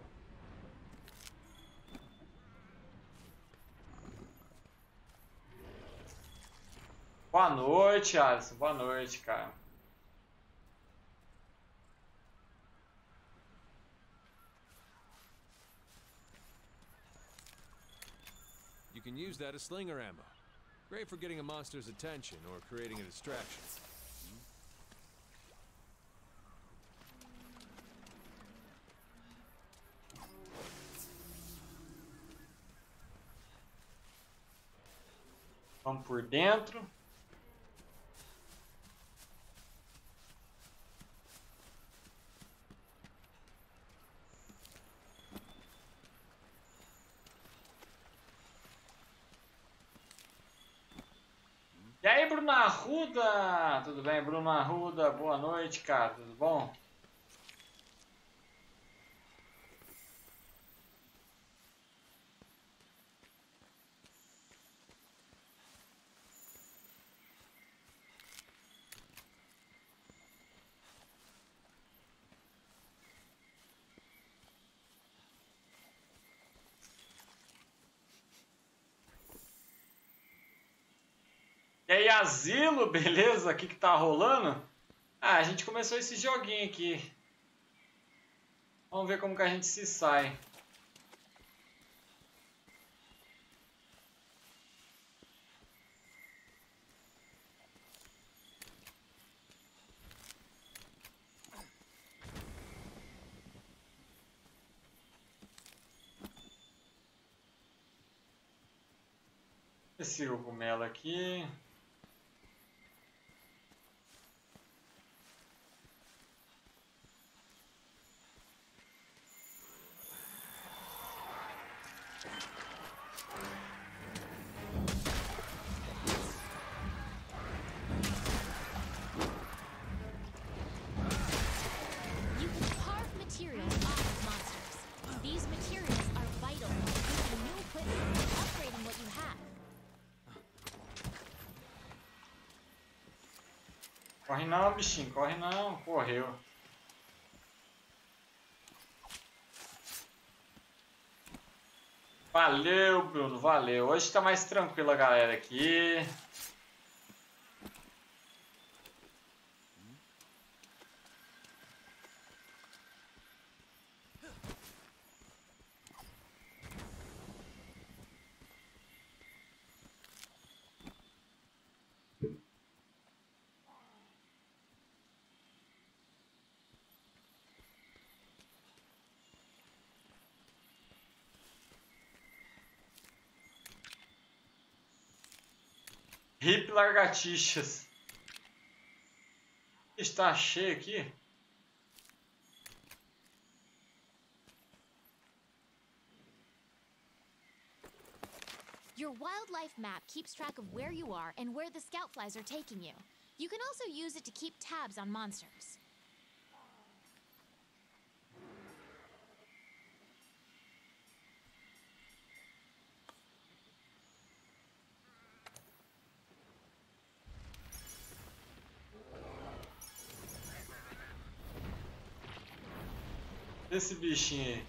Boa noite, Alisson. Boa noite, cara. You can use that as slinger ammo. Great for getting a monster's attention or creating a distraction. Vamos por dentro. E aí, Bruno Arruda? Tudo bem, Bruno Arruda? Boa noite, cara. Tudo bom? E aí, Asilo, beleza? O que que tá rolando? Ah, a gente começou esse joguinho aqui. Vamos ver como que a gente se sai. Esse cogumelo aqui. You can carve materials off of monsters. These materials are vital for making new equipment and upgrading what you have. Corre não, bichinho, corre não. Correu. Valeu, Bruno, valeu. Hoje tá mais tranquilo a galera aqui. Hip lagartixas. Está cheio aqui. Your wildlife map keeps track of where you are and where the scout flies are taking you. You can also use it to keep tabs on monsters. Esse bichinho aí.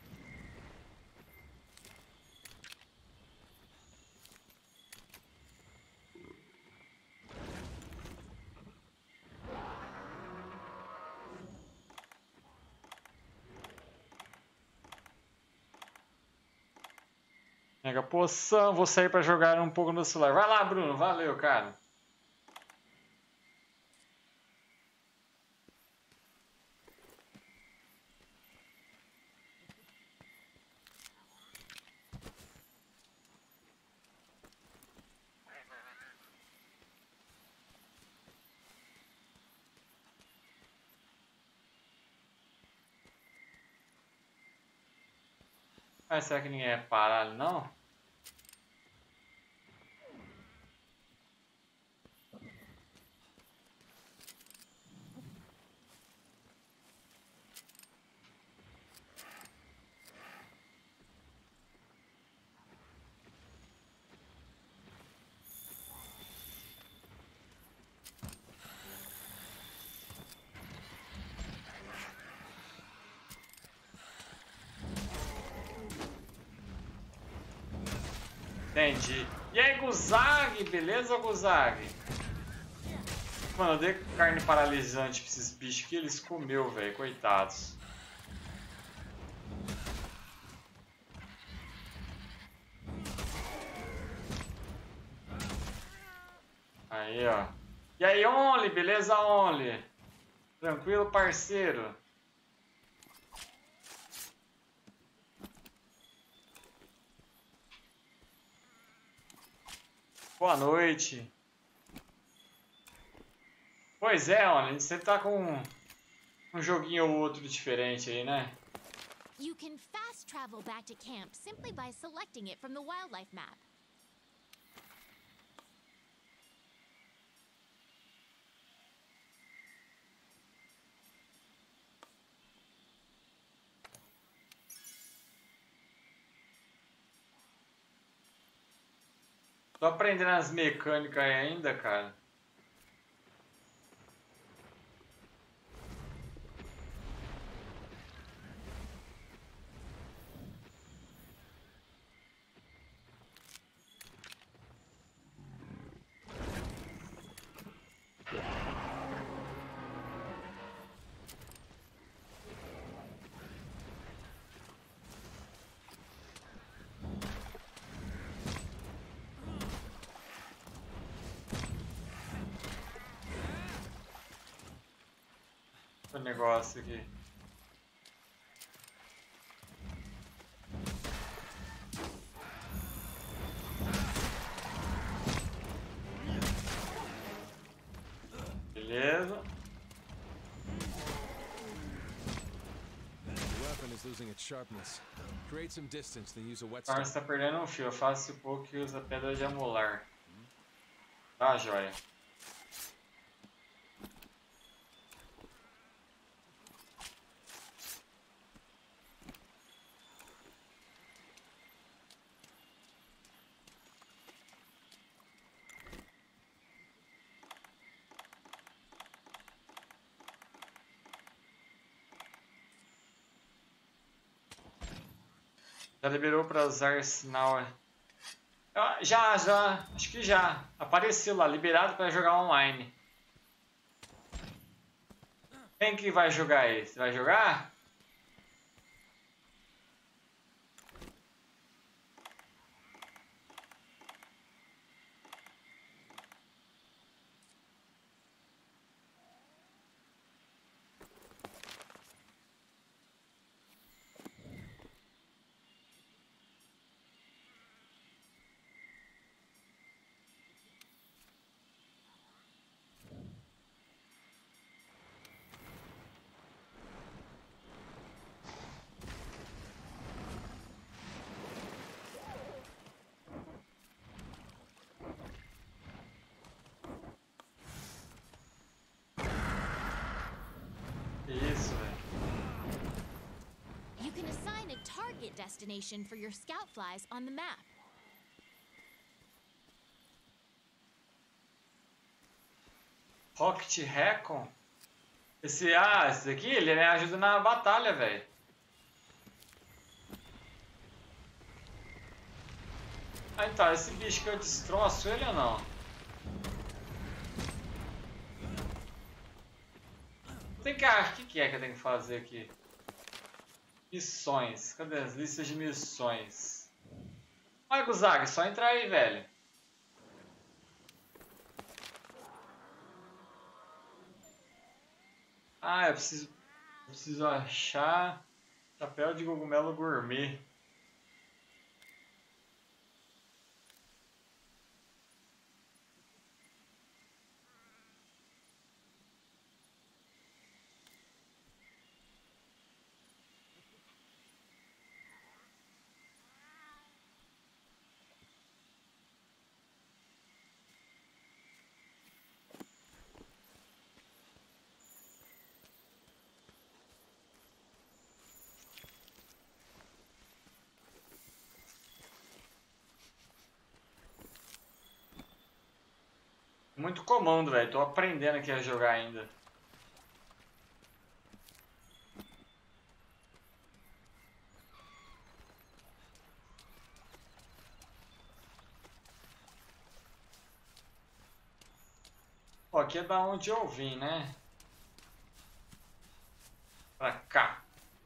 Mega poção, vou sair pra jogar um pouco no celular. Vai lá, Bruno, valeu, cara. Mas será que ninguém é parado, não? Entendi. E aí, Guzag? Beleza, Guzag? Mano, eu dei carne paralisante pra esses bichos que eles comeu, velho. Coitados. Aí, ó. E aí, Only? Beleza, Only? Tranquilo, parceiro? Boa noite. Pois é, olha, você tá com um joguinho ou outro diferente aí, né? You can fast travel back to camp simply by selecting it from the wildlife map. Tô aprendendo as mecânicas aí ainda, cara. O negócio aqui. Beleza. The weapon is losing its sharpness. Create some distance, then use a O whetstone. Carlos está perdendo um fio. Eu faço pouco que usa pedra de amolar. Tá, joia. Já liberou para usar arsenal? Já, acho que já. Apareceu lá, liberado para jogar online. Quem que vai jogar aí? Você vai jogar? Isso, velho. You can assign a target destination for your scout flies on the map. Rocket Recon? Esse daqui, ele me ajuda na batalha, velho. Ah, então, esse bicho que eu destroço ele ou não? Tem que... o que é que eu tenho que fazer aqui? Missões. Cadê as listas de missões? Olha, Guzag, só entrar aí, velho. Eu preciso achar chapéu de cogumelo gourmet. Muito comando, velho. Tô aprendendo aqui a jogar ainda. Ó, aqui é da onde eu vim, né? Pra cá.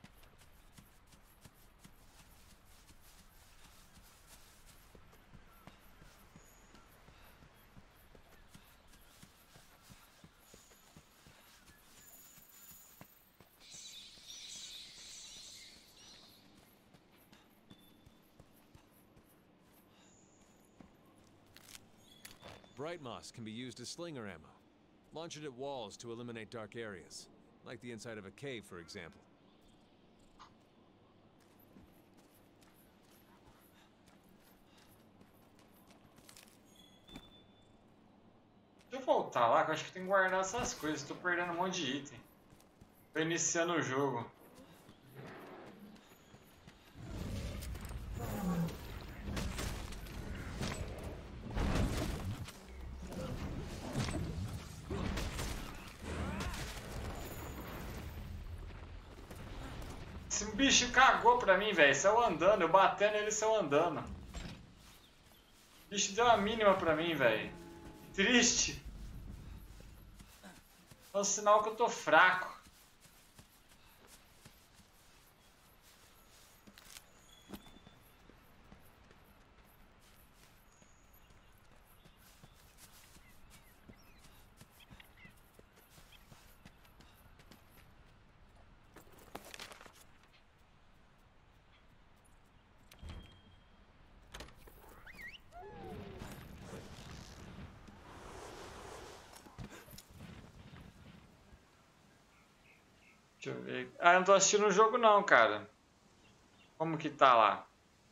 Bright moss can be used as slinger ammo. Launch it at walls to eliminate dark areas, like the inside of a cave, for example. Deixa eu voltar lá, que eu acho que tem que guardar essas coisas. Tô perdendo um monte de item. Tô iniciando o jogo. Esse bicho cagou pra mim, velho. Saiu andando, eu batendo ele saiu andando. O bicho deu a mínima pra mim, velho. Triste. É um sinal que eu tô fraco. Deixa eu ver. Ah, eu não tô assistindo o jogo não, cara. Como que tá lá?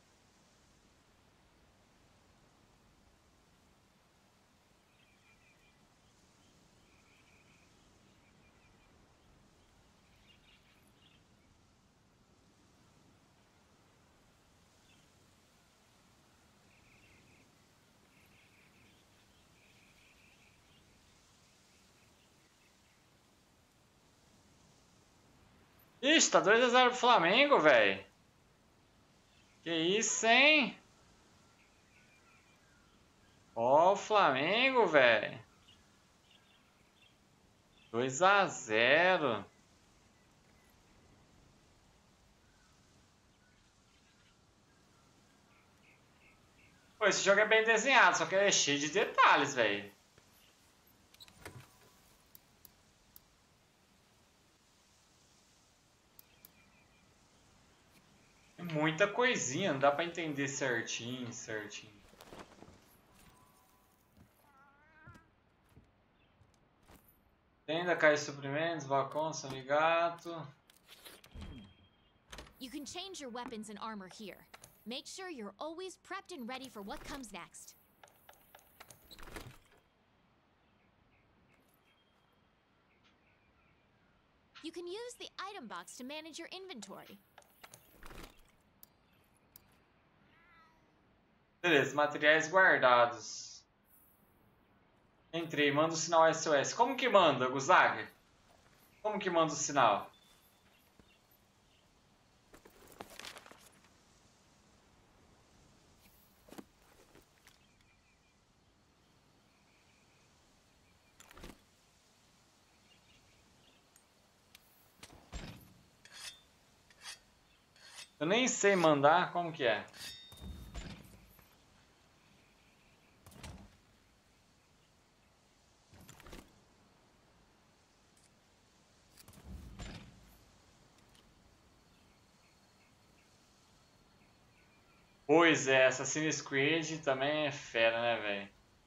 Ixi, tá 2-0 pro Flamengo, velho. Que isso, hein? Ó, o Flamengo, velho. 2-0. Pô, esse jogo é bem desenhado, só que ele é cheio de detalhes, velho. Tem muita coisinha, não dá pra entender certinho, certinho. Tenda, cai suprimentos, balcão, samigato. You can change your weapons and armor here. Make sure you're always prepped and ready for what comes next. You can use the item box to manage your inventory. Beleza, materiais guardados. Entrei, manda o sinal SOS. Como que manda, Guzaga? Como que manda o sinal? Eu nem sei mandar, como que é? Pois é, Assassin's Creed também é fera, né, velho?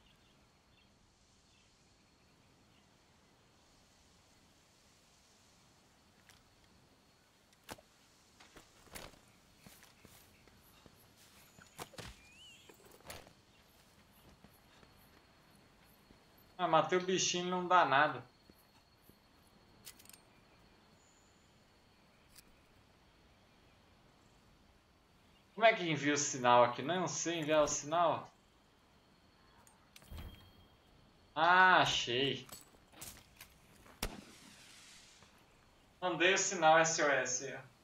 Ah, matei o bichinho não dá nada. Como é que envia o sinal aqui? Não sei enviar o sinal. Ah, achei. Mandei o sinal SOS aí, ó.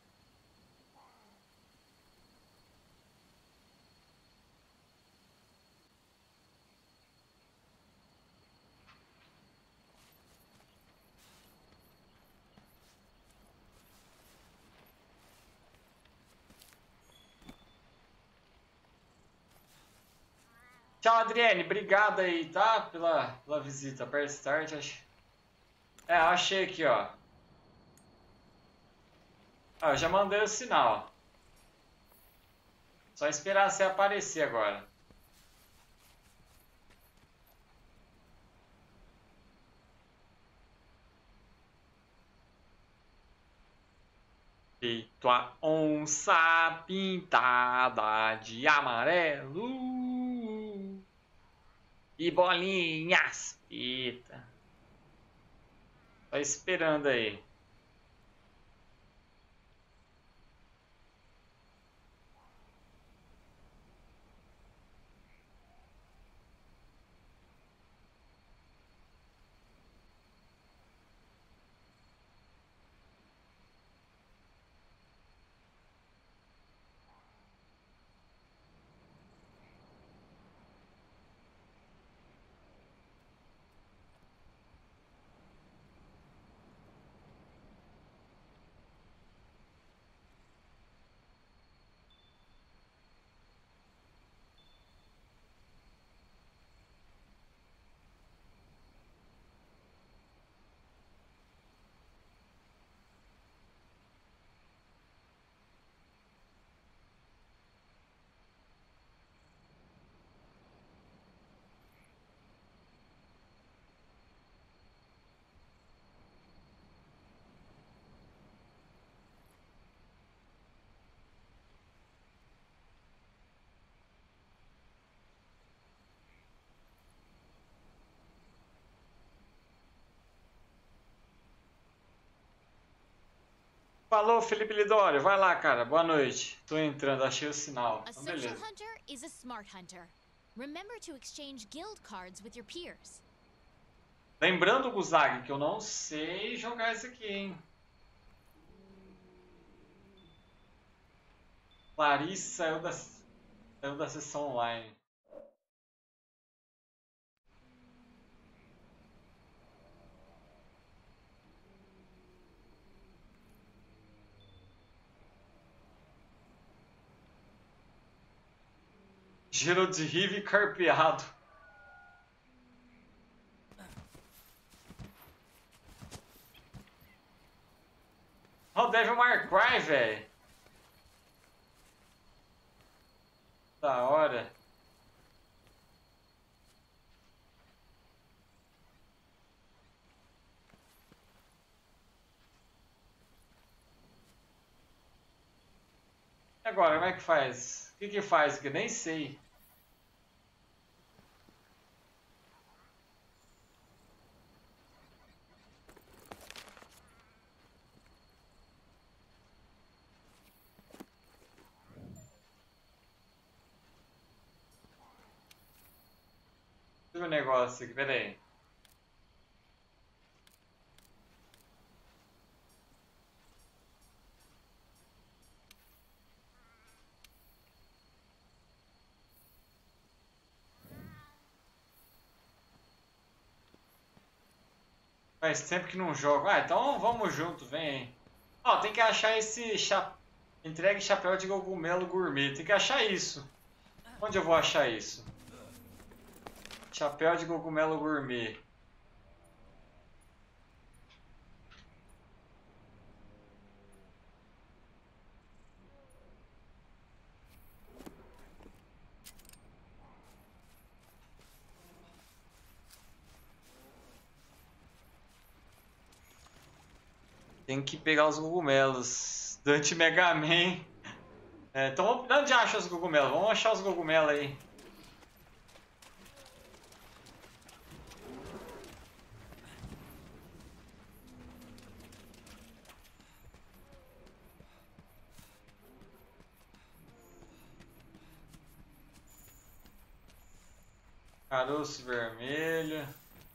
Tchau, Adriane. Obrigado aí, tá? Pela visita. Aperta Start. É, achei aqui, ó. Ah, eu já mandei o sinal. Só esperar você aparecer agora. Feito a onça pintada de amarelo e bolinhas preta. Tá esperando aí. Falou, Felipe Lidório. Vai lá, cara. Boa noite. Tô entrando, achei o sinal. A Então, social beleza. hunter is a smart hunter. Remember to exchange guild cards with your peers. Lembrando, Guzag, que eu não sei jogar isso aqui, hein? Clarice saiu da sessão online. Giro de Rive carpeado. Oh, Devil May Cry, velho. Da hora. E agora, como é que faz? O que que faz? Que eu nem sei. Deixa eu ver um negócio aqui, pera aí. Faz tempo que não jogo. Ah, então vamos junto, vem aí. Ó, tem que achar esse entregue chapéu de cogumelo gourmet. Tem que achar isso. Onde eu vou achar isso? Chapéu de cogumelo gourmet. Tem que pegar os cogumelos. Dante Mega Man. É, então, onde acha os cogumelos? Vamos achar os cogumelos aí. Caroço vermelho.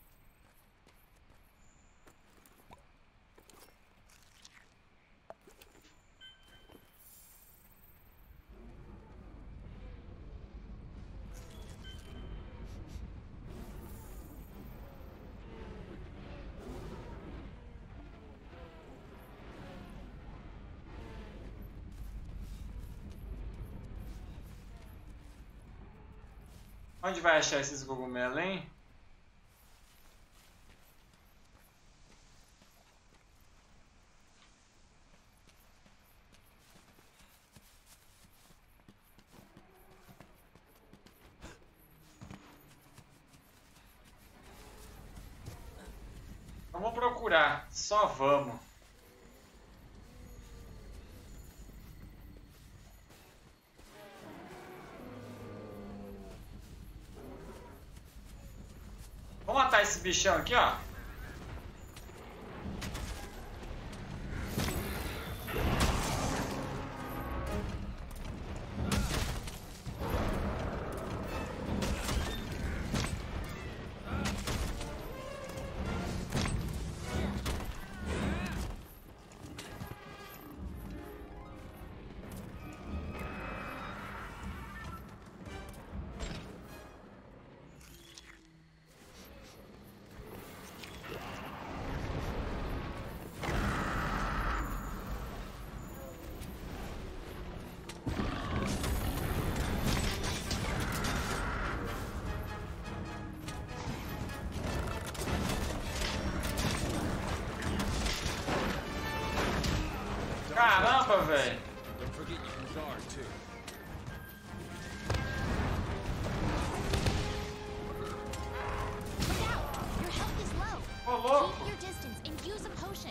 Onde vai achar esses cogumelos, hein? Vamos procurar, só vamos. Vamos matar esse bichão aqui, ó. Caramba, velho. Don't forget you can guard too. Look out! Your health is low. Ô, louco. Keep your distance and use a potion.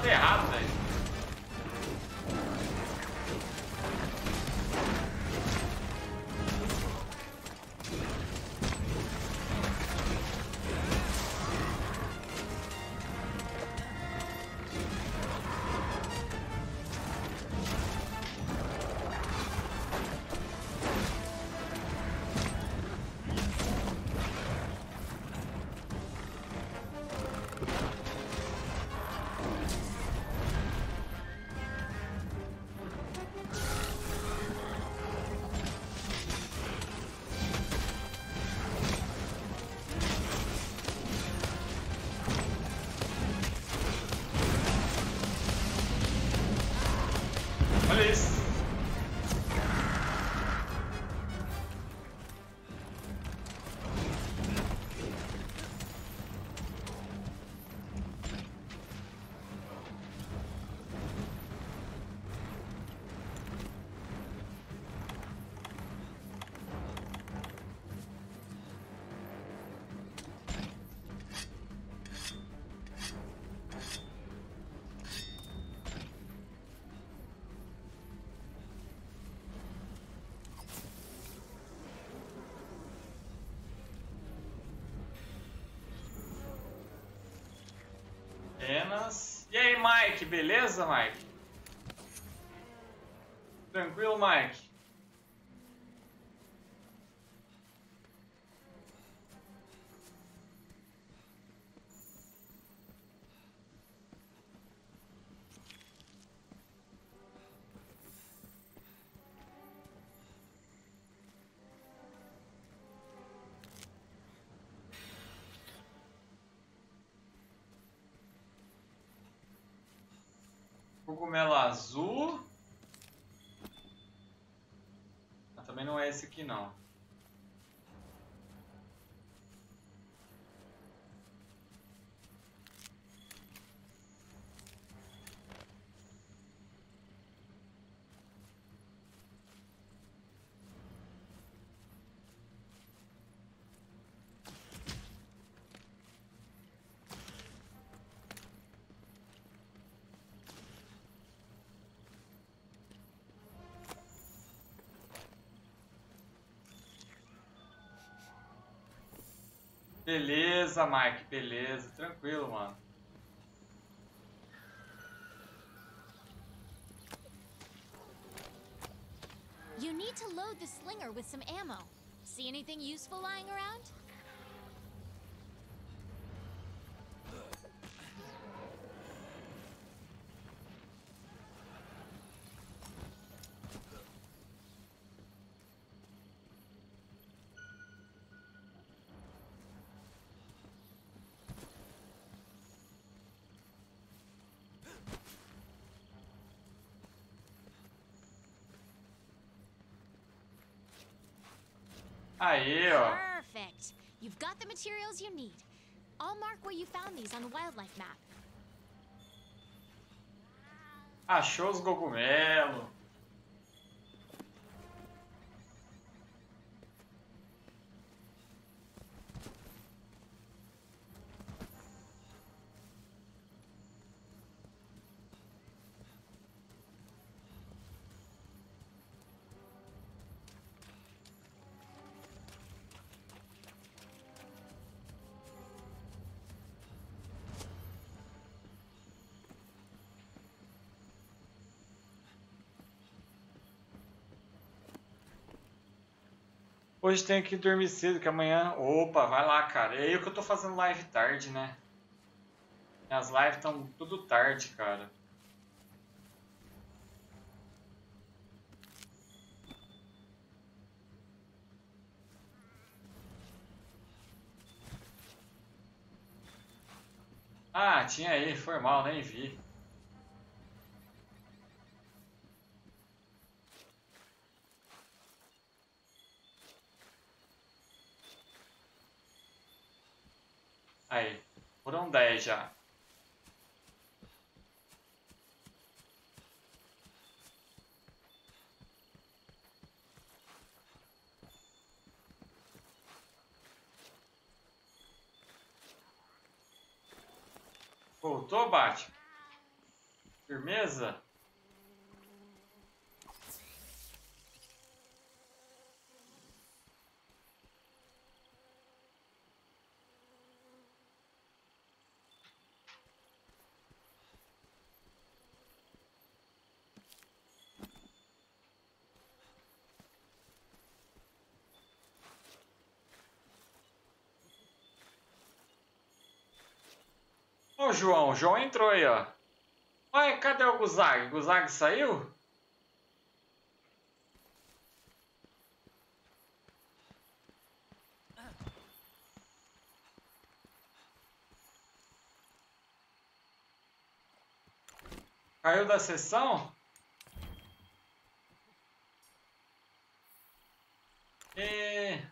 lado errado, velho. Olha isso. Apenas. E aí, Mike? Beleza, Mike? Tranquilo, Mike? Cogumelo azul. Ah, também não é esse aqui, não. Beleza, Mike, beleza. Tranquilo, mano. You need to load the slinger with some ammo. See anything useful lying around? Aí, ó. Perfect. You've got the materials you need. I'll mark where you found these on the wildlife map. Achou os cogumelos. Hoje tenho que dormir cedo, que amanhã... Opa, vai lá, cara. É eu que eu tô fazendo live tarde, né? Minhas lives estão tudo tarde, cara. Ah, tinha aí. Foi mal, nem vi. Aí. Foram 10 já. Voltou, Batman? Firmeza? Ô, o João entrou aí, ó. Ué, cadê o Guzag? O Guzag saiu? Caiu da sessão? E...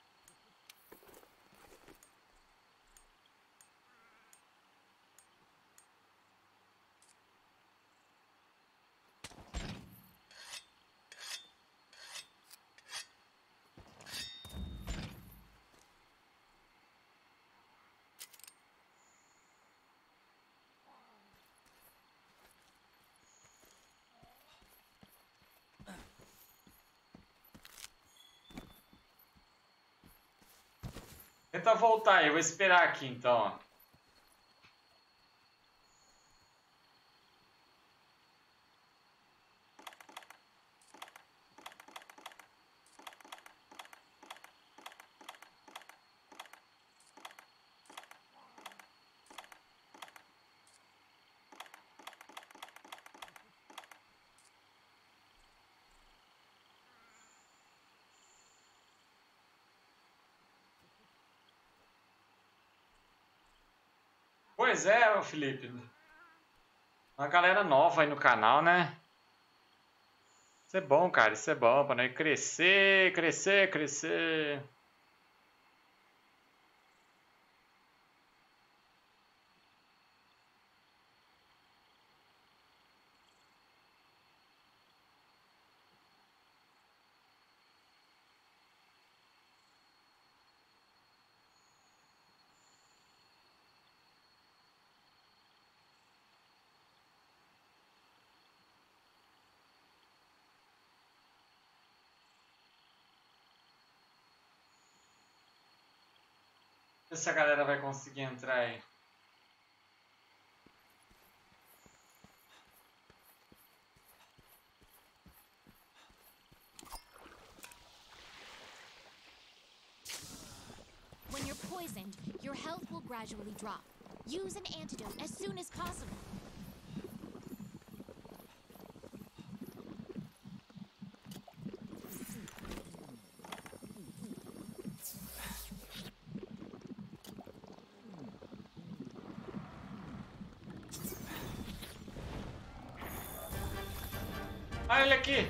Tenta voltar aí, eu vou esperar aqui então. Pois é, ô Felipe. Uma galera nova aí no canal, né? Isso é bom, cara. Isso é bom pra nós crescer, crescer, crescer. Ver se a galera vai conseguir entrar aí. When you're poisoned, your health will gradually drop. Use an antidote as soon as possible. Ah, ele aqui!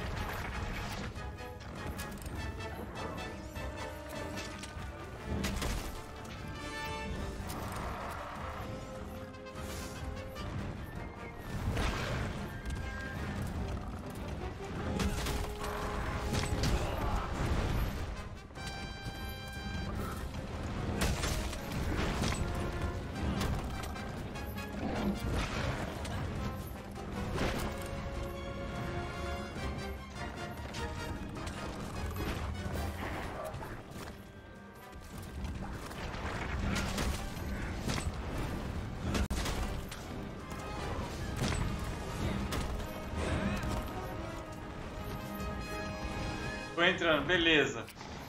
Tô entrando, beleza.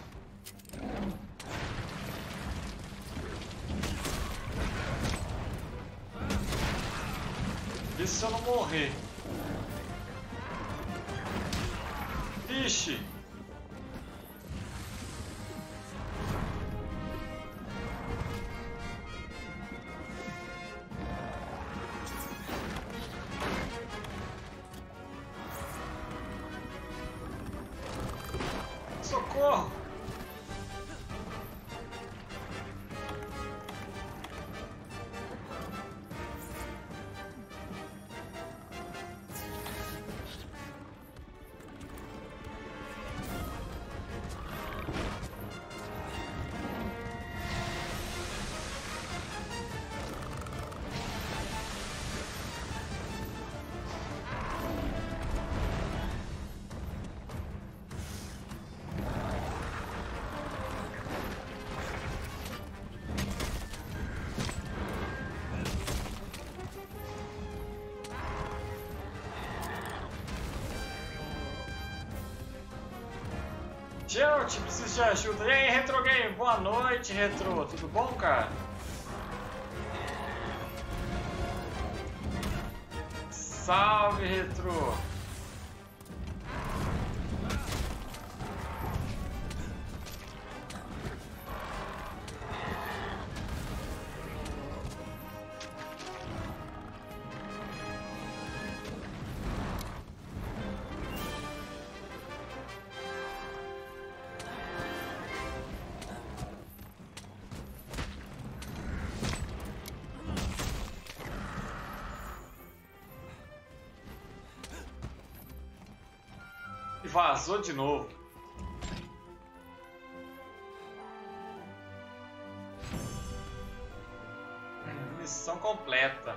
Isso se eu não morrer. Ixi. Socorro! Gente, preciso de ajuda. E aí, Retro Game? Boa noite, Retro. Tudo bom, cara? Salve, Retro. E vazou de novo. Missão completa.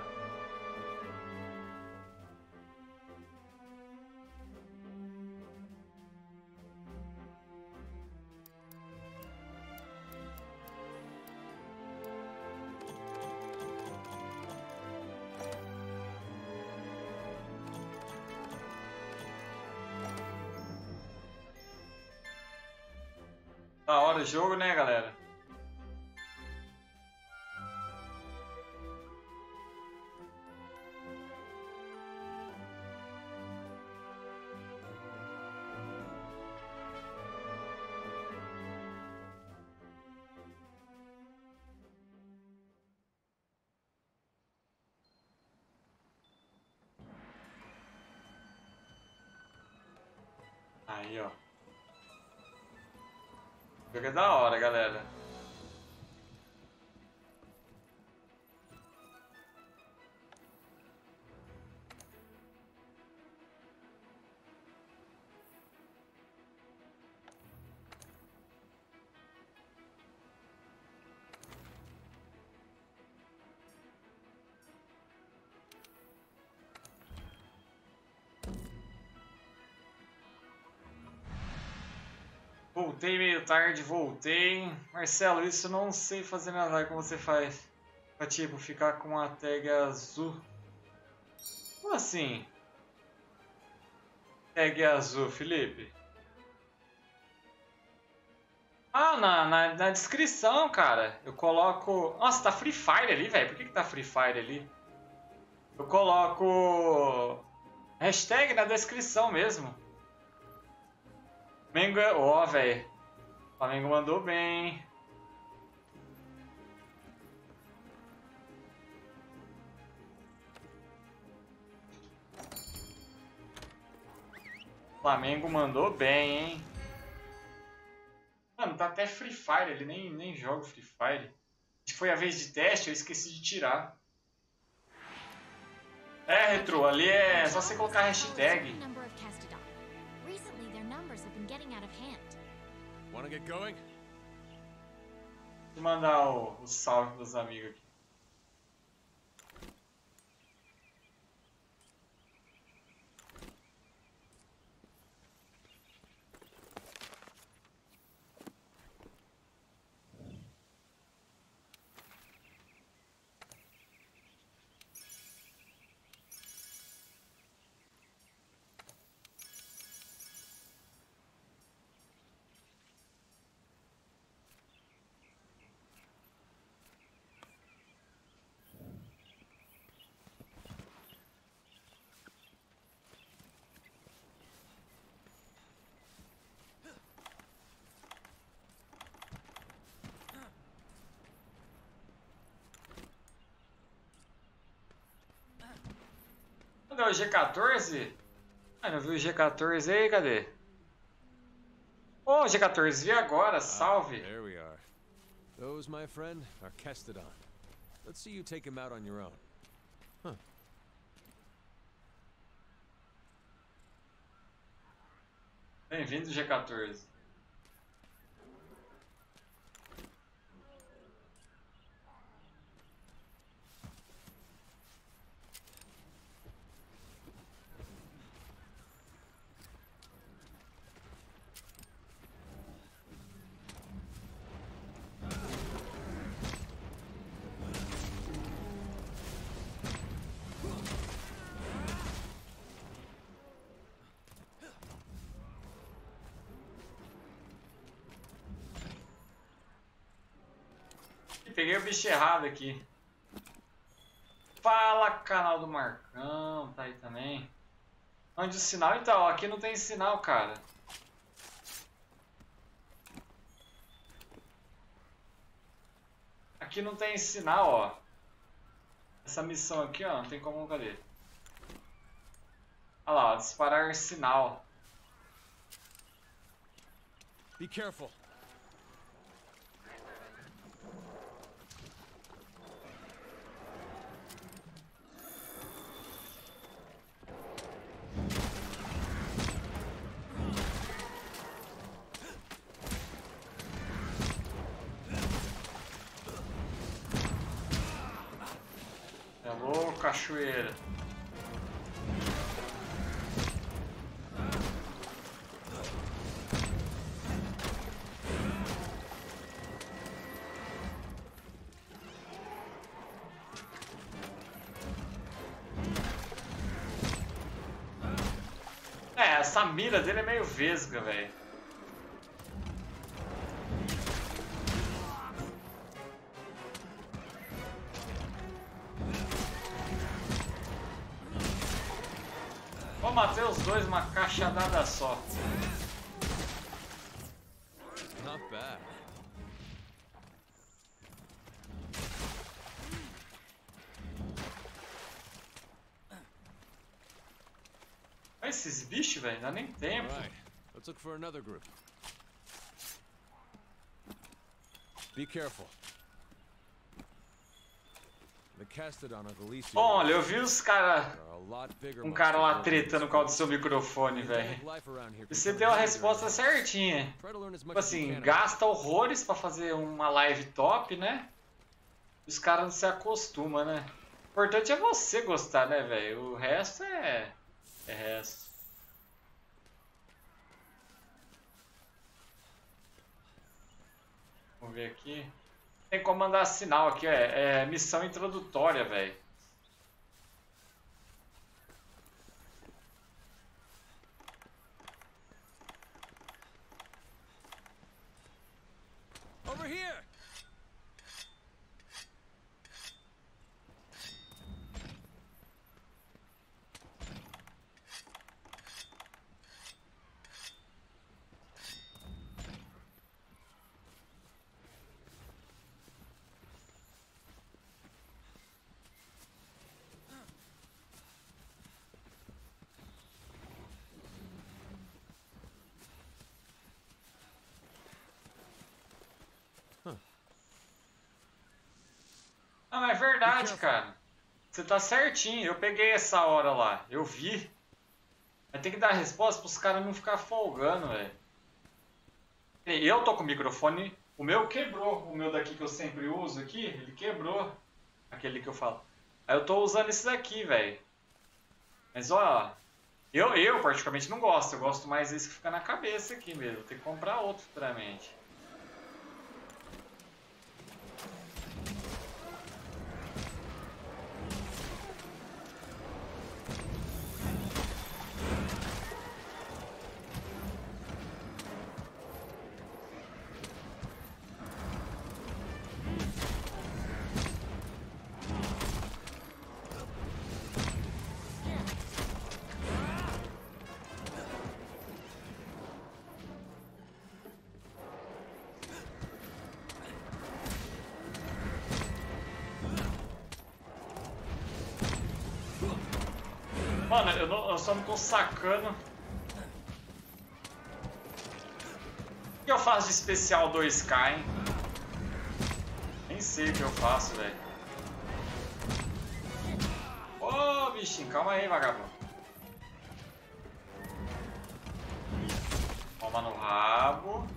Da hora o jogo, né, galera? Aí, ó. O jogo é da hora, galera. Voltei meio tarde, voltei. Marcelo, isso eu não sei fazer nada. Como você faz? Pra, tipo, ficar com a tag azul. Como assim? Tag azul, Felipe? Ah, na descrição, cara. Eu coloco... Nossa, tá Free Fire ali, velho. Por que tá Free Fire ali? Eu coloco... Hashtag na descrição mesmo. Flamengo, ó, velho. Flamengo mandou bem. Flamengo mandou bem, hein? Mano, tá até Free Fire, ele nem joga Free Fire. Acho que foi a vez de teste, eu esqueci de tirar. É, Retro, ali é só você colocar hashtag. Wanna get going? Vou mandar o salve pros amigos aqui. Cadê o G14? Ah, não viu o G14 aí? Cadê? Ô, oh, G14, vi agora, salve! There we are. Those, my friend, are Kestodon. Let's see you take him out on your own. Huh. Bem-vindo, G14. peguei o bicho errado aqui. Fala, canal do Marcão, tá aí também. Onde o sinal? Então, ó, aqui não tem sinal, cara. Aqui não tem sinal, ó. Essa missão aqui, ó, não tem como... Cadê? Olha lá, ó, disparar sinal. Be careful. Alô, cachoeira. É, essa mira dele é meio vesga, velho. Vou matar os dois uma cachadada só. Not bad. Olha esses bichos, velho, dá nem tempo. All right, let's look for another group. Be careful. The Castodon of Elysium. Olha, eu vi os caras. are a lot bigger Um cara lá monsters than tretando por causa do seu microfone, the way velho. of life around here Você becomes deu a easier resposta and certinha. try to learn as Tipo much as you assim, can. gasta horrores pra fazer uma live top, né? Os caras não se acostumam, né? O importante é você gostar, né, velho? O resto é resto. Vamos ver aqui. Tem como mandar sinal aqui, é missão introdutória, velho. Over here. Não, é verdade, cara. Você tá certinho. Eu peguei essa hora lá. Eu vi. Mas tem que dar a resposta pros caras não ficar folgando, velho. Eu tô com o microfone. O meu quebrou. O meu daqui que eu sempre uso aqui, ele quebrou. Aquele que eu falo. Aí eu tô usando esse daqui, velho. Mas ó, eu particularmente não gosto. Eu gosto mais desse que fica na cabeça aqui mesmo. Tem que comprar outro futuramente. Mano, eu só não tô sacando. O que eu faço de especial 2K, hein? Nem sei o que eu faço, velho. Ô, bichinho, calma aí, vagabundo. Toma no rabo.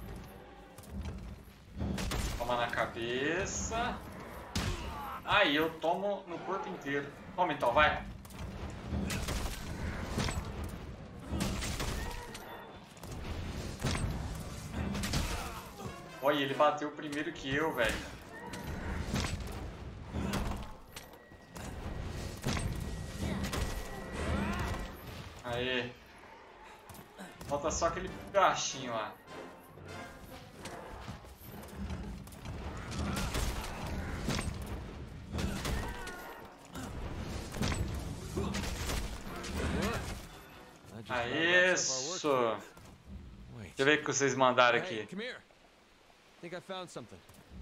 Toma na cabeça. Aí, eu tomo no corpo inteiro. Toma então, vai. Olha, ele bateu primeiro que eu, velho. Aê. Falta só aquele gachinho lá. just about Aí, wraps up our work isso. here. Wait. Deixa eu ver o que vocês mandaram Hey, aqui. come here. Think I found something.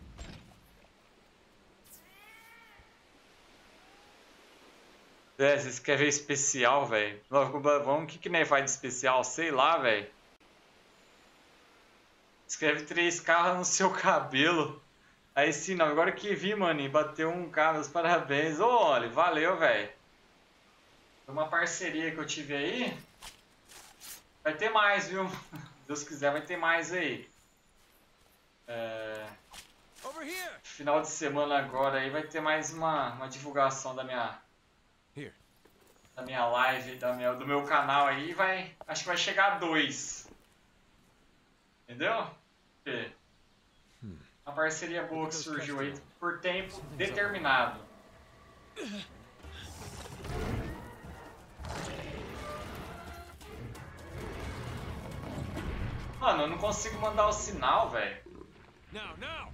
Vocês querem ver especial, velho? Vamos, o que nem faz de especial? Sei lá, velho. Escreve 3 carros no seu cabelo. Aí sim, não. Agora que vi, mano, bateu um carro, meus parabéns. Ô, olha, valeu, velho. Foi uma parceria que eu tive aí. Vai ter mais, viu? Se Deus quiser, vai ter mais aí. Over here. Final de semana agora aí vai ter mais uma divulgação da minha Here. live, do meu canal aí. Acho que vai chegar a 2. Entendeu? Uma parceria boa que surgiu aí por tempo determinado. Mano, eu não consigo mandar o sinal, velho. Now, now.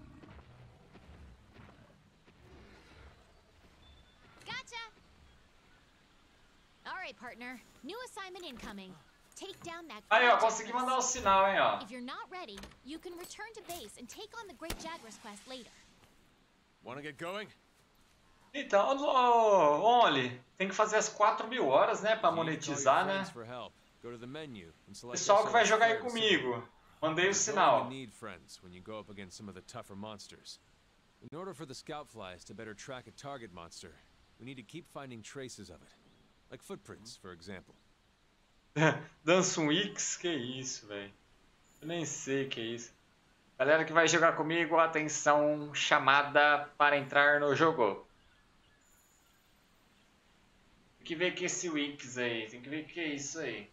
Gotcha! Alright, partner. New assignment incoming. Take down that Aí, ó, Great consegui Jaguars. mandar o sinal, hein, ó. If you're not ready, you can return to base and take on the Great Jaguars quest later. Wanna get going? Então, olha, tem que fazer as 4.000 horas, né, pra If you need to call your monetizar, né? friends for help, go to the menu and select Pessoal que vai SOS jogar aí Flares. comigo. Mandei o You're going sinal. to need friends when you go up against some of the tougher monsters. In order for the scout flies to better track a target monster, we need to keep finding traces of it. Like footprints, for example. Dança um X? Que isso, velho. Eu nem sei o que é isso. Galera que vai jogar comigo, atenção, chamada para entrar no jogo. Tem que ver que esse Wix aí, tem que ver o que é isso aí.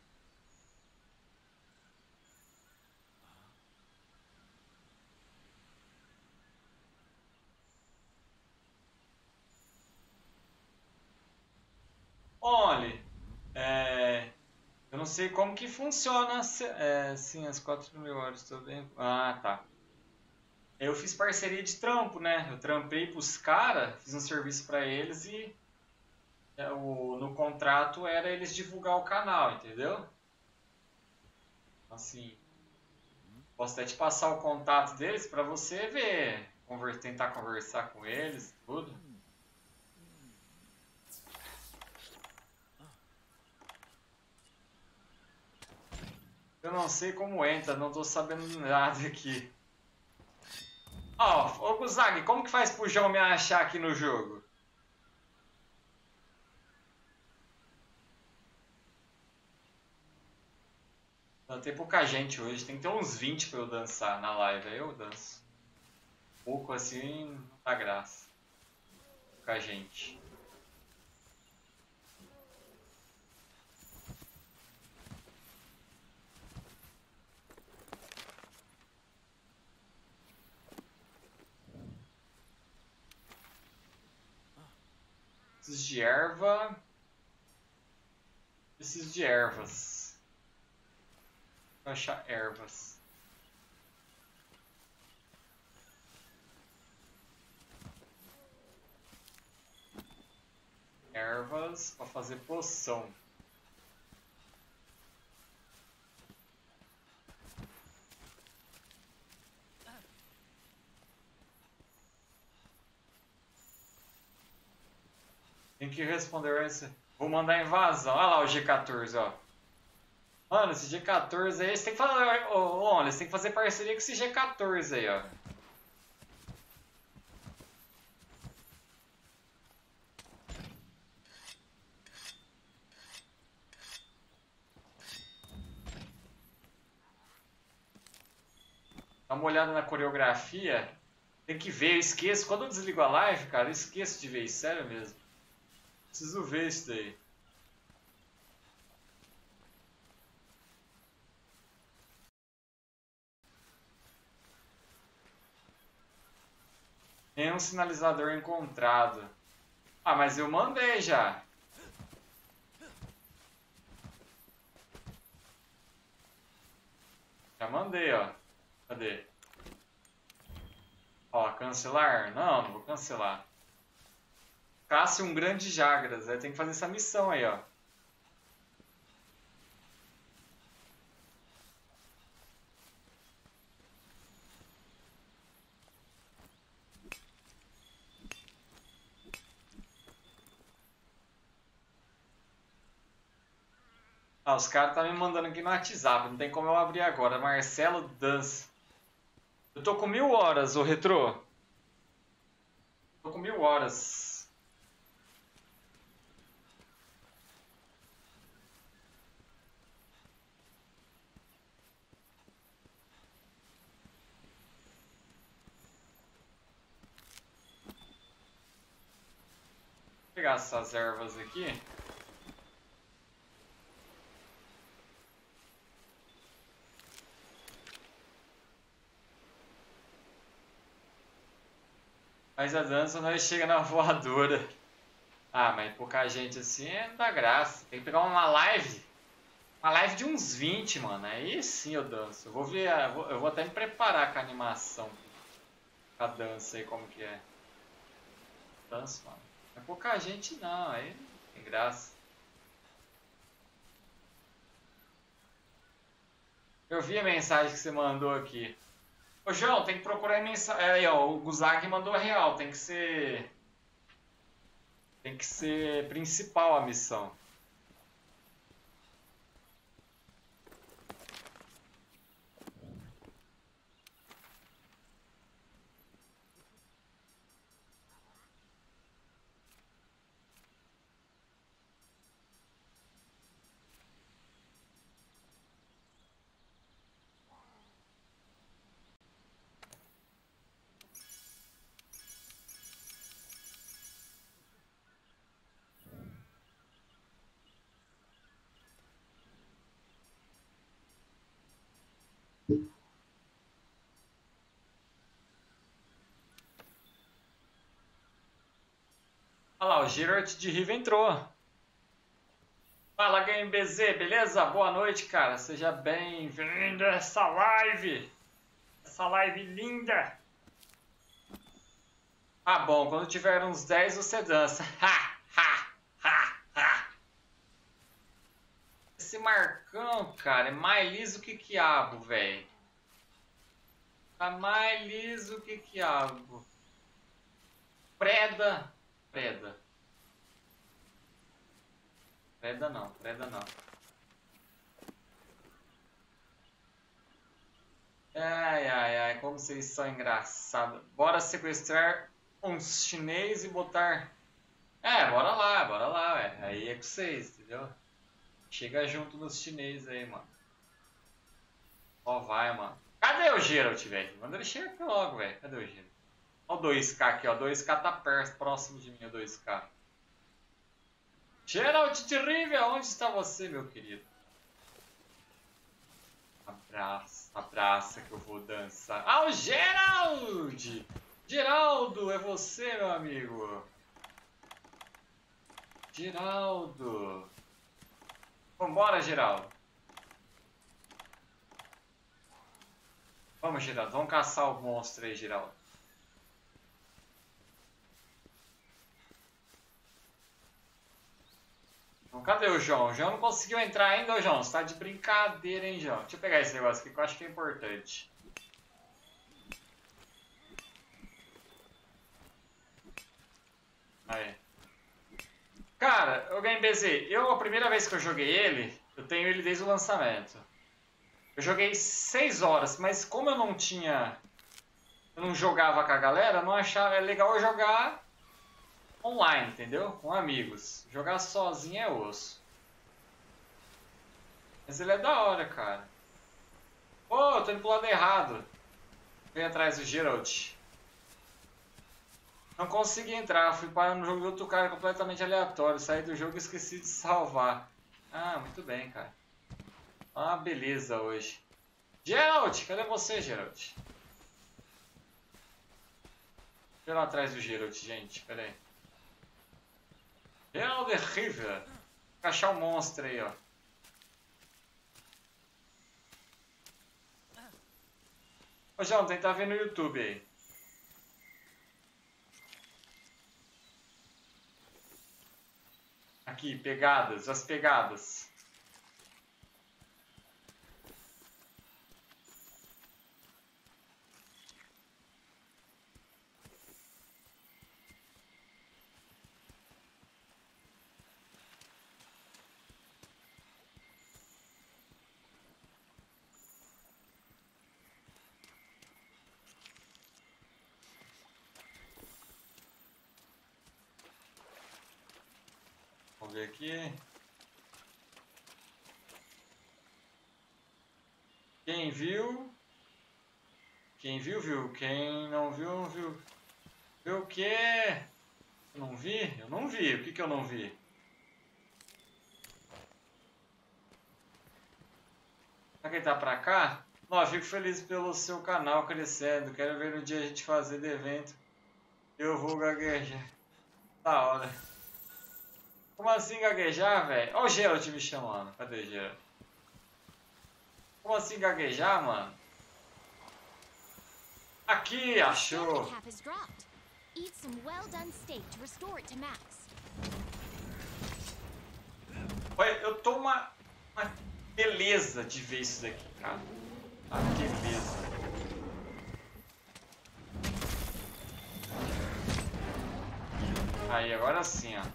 Olha, eu não sei como que funciona. Sim, as 4.000 horas, tô bem. Ah, tá. Eu fiz parceria de trampo, né? Eu trampei pros caras, fiz um serviço pra eles e no contrato era eles divulgar o canal, entendeu? Assim, posso até te passar o contato deles pra você ver, tentar conversar com eles, tudo. Eu não sei como entra, não tô sabendo nada aqui. Ó, ô Guzag, como que faz pro João me achar aqui no jogo? Tem pouca gente hoje, tem que ter uns 20 pra eu dançar na live, aí eu danço. Pouco assim, não dá graça. Pouca gente. Preciso de erva. Preciso de ervas. Vou achar ervas. Ervas para fazer poção. Tem que responder esse. Vou mandar invasão. Olha lá o G14, ó. Mano, esse G14 aí, você tem que fazer. Olha, você tem que fazer parceria com esse G14 aí, ó. Dá uma olhada na coreografia. Tem que ver, eu esqueço. Quando eu desligo a live, cara, eu esqueço de ver isso, sério mesmo. Preciso ver isso daí. Nenhum sinalizador encontrado. Ah, mas eu mandei já. Já mandei, ó. Cadê? Ó, cancelar? Não, não vou cancelar. Caça um grande Jagras. Tem que fazer essa missão aí, ó. Ah, os caras tá me mandando aqui no WhatsApp, não tem como eu abrir agora. Marcelo Dança. Eu tô com 1000 horas, ô Retrô. Tô com 1000 horas. Vou pegar essas ervas aqui. Mas a dança nós chega na voadora. Ah, mas pouca gente assim não dá graça. Tem que pegar uma live. Uma live de uns 20, mano. Aí sim eu danço. Eu vou ver. Eu vou até me preparar com a animação. Com a dança aí, como que é. Danço, mano. Não é pouca gente não. Aí não tem graça. Eu vi a mensagem que você mandou aqui. Ô, João, tem que procurar a mensagem. Aí, ó, o Guzak mandou a real. Tem que ser. Tem que ser principal a missão. Olha lá, o Gerard de Riva entrou. Fala, GameBZ, beleza? Boa noite, cara. Seja bem-vindo a essa live. Essa live linda. Ah, bom, quando tiver uns 10 você dança. Ha, ha, ha, ha. Esse Marcão, cara, é mais liso que quiabo, velho. Tá mais liso que quiabo. Preda. Preda. Preda não, preda não. Ai, ai, ai, como vocês são engraçados. Bora sequestrar uns chinês e botar... É, bora lá, ué. Aí é com vocês, entendeu? Chega junto nos chinês aí, mano. Ó, vai, mano. Cadê o Geralt, velho? Manda ele chegar aqui logo, velho. Cadê o Geralt? Ó o 2K aqui, ó. 2K tá perto, próximo de mim, o 2K. Geralt de Rivia, onde está você, meu querido? Abraça que eu vou dançar. Ah, o Gerald! Geraldo, é você, meu amigo. Geraldo. Vambora, Geraldo. Vamos, Geraldo. Vamos caçar o monstro aí, Geraldo. Então, cadê o João? O João não conseguiu entrar ainda, ô João. Você tá de brincadeira, hein, João? Deixa eu pegar esse negócio aqui que eu acho que é importante. Aí. Cara, o GameBZ, a primeira vez que eu joguei ele, eu tenho ele desde o lançamento. Eu joguei 6 horas, mas como eu não jogava com a galera, eu não achava legal eu jogar online, entendeu? Com amigos. Jogar sozinho é osso. Mas ele é da hora, cara. Pô, eu tô indo pro lado errado. Vem atrás do Geralt. Não consegui entrar, fui parar no jogo de outro cara completamente aleatório. Saí do jogo e esqueci de salvar. Ah, muito bem, cara. Ah, beleza hoje. Geralt, cadê você, Geralt? Deixa eu ir lá atrás do Geralt, gente. Pera aí. Geralt de Rivia. Vou achar um monstro aí, ó. Ô, João, tentar ver no YouTube aí. Aqui, pegadas, as pegadas. ver aqui. Quem viu? Quem viu, viu. Quem não viu, não viu. Viu o quê? Eu não vi? Eu não vi. O que que eu não vi? Será que ele tá pra cá? Não, eu fico feliz pelo seu canal crescendo. Quero ver no dia a gente fazer de evento. Eu vou gaguejar. Da hora. Como assim gaguejar, velho? Olha o Geralt me chamando. Cadê o Geralt? Como assim gaguejar, mano? Aqui, achou. Stamina cap has dropped. Eat some well-done steak to restore it to max. Olha, eu tô uma beleza de ver isso daqui, cara. Ah, que beleza. Aí, agora sim, ó.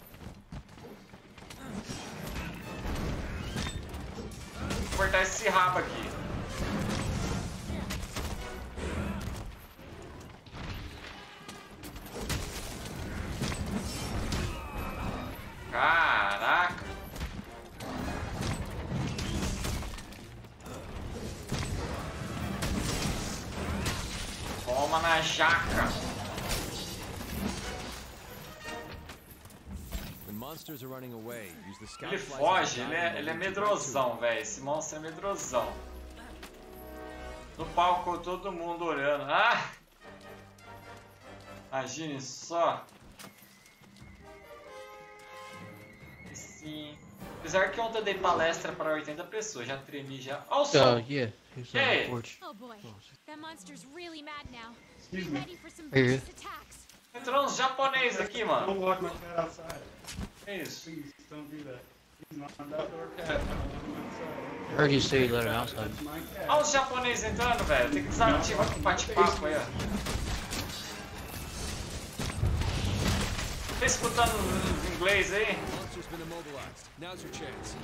Vou cortar esse rabo aqui. Caraca. Toma na jaca. Ele foge, ele é medrosão, velho. Esse monstro é medrosão. No palco todo mundo orando. Ah! Imagine só. Sim. Apesar que ontem eu dei palestra para 80 pessoas, já tremi já. Olha o som. Yeah, he's on Hey. the porch. Oh boy, that monster's really mad now. Excuse Be me. ready for some Hey. vicious attacks. Entrou uns japoneses aqui, mano. Don't walk my cat outside. Que isso? Please, don't do that. He's not an outdoor cat. I heard you say you let him outside. It's my cat. Olha os japoneses entrando, velho. Tem que desativar com bate-papo aí, ó. Tá escutando os inglês aí? Monster's been immobilized. Now's your chance.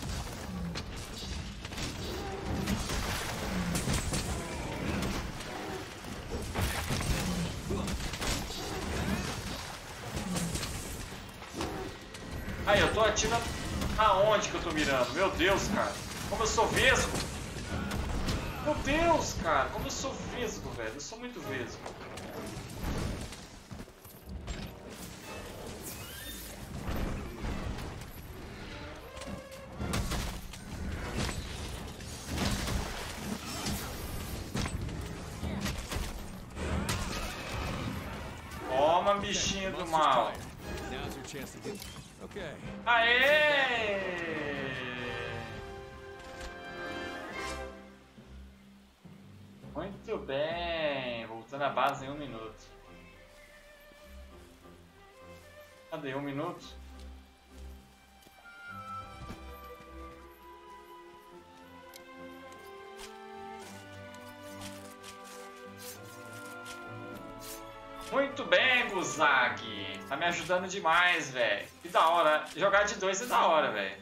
Aí, eu tô atirando aonde que eu tô mirando? Meu Deus, cara. Como eu sou vesgo. Meu Deus, cara. Como eu sou vesgo, velho. Eu sou muito vesgo. Toma, bichinho do mal. Now's your chance to get. Okay. Aê! Muito bem. Voltando à base em 1 minuto. Cadê 1 minuto? Muito bem, Guzag. Tá me ajudando demais, velho. Que da hora. Jogar de 2 é da hora, velho.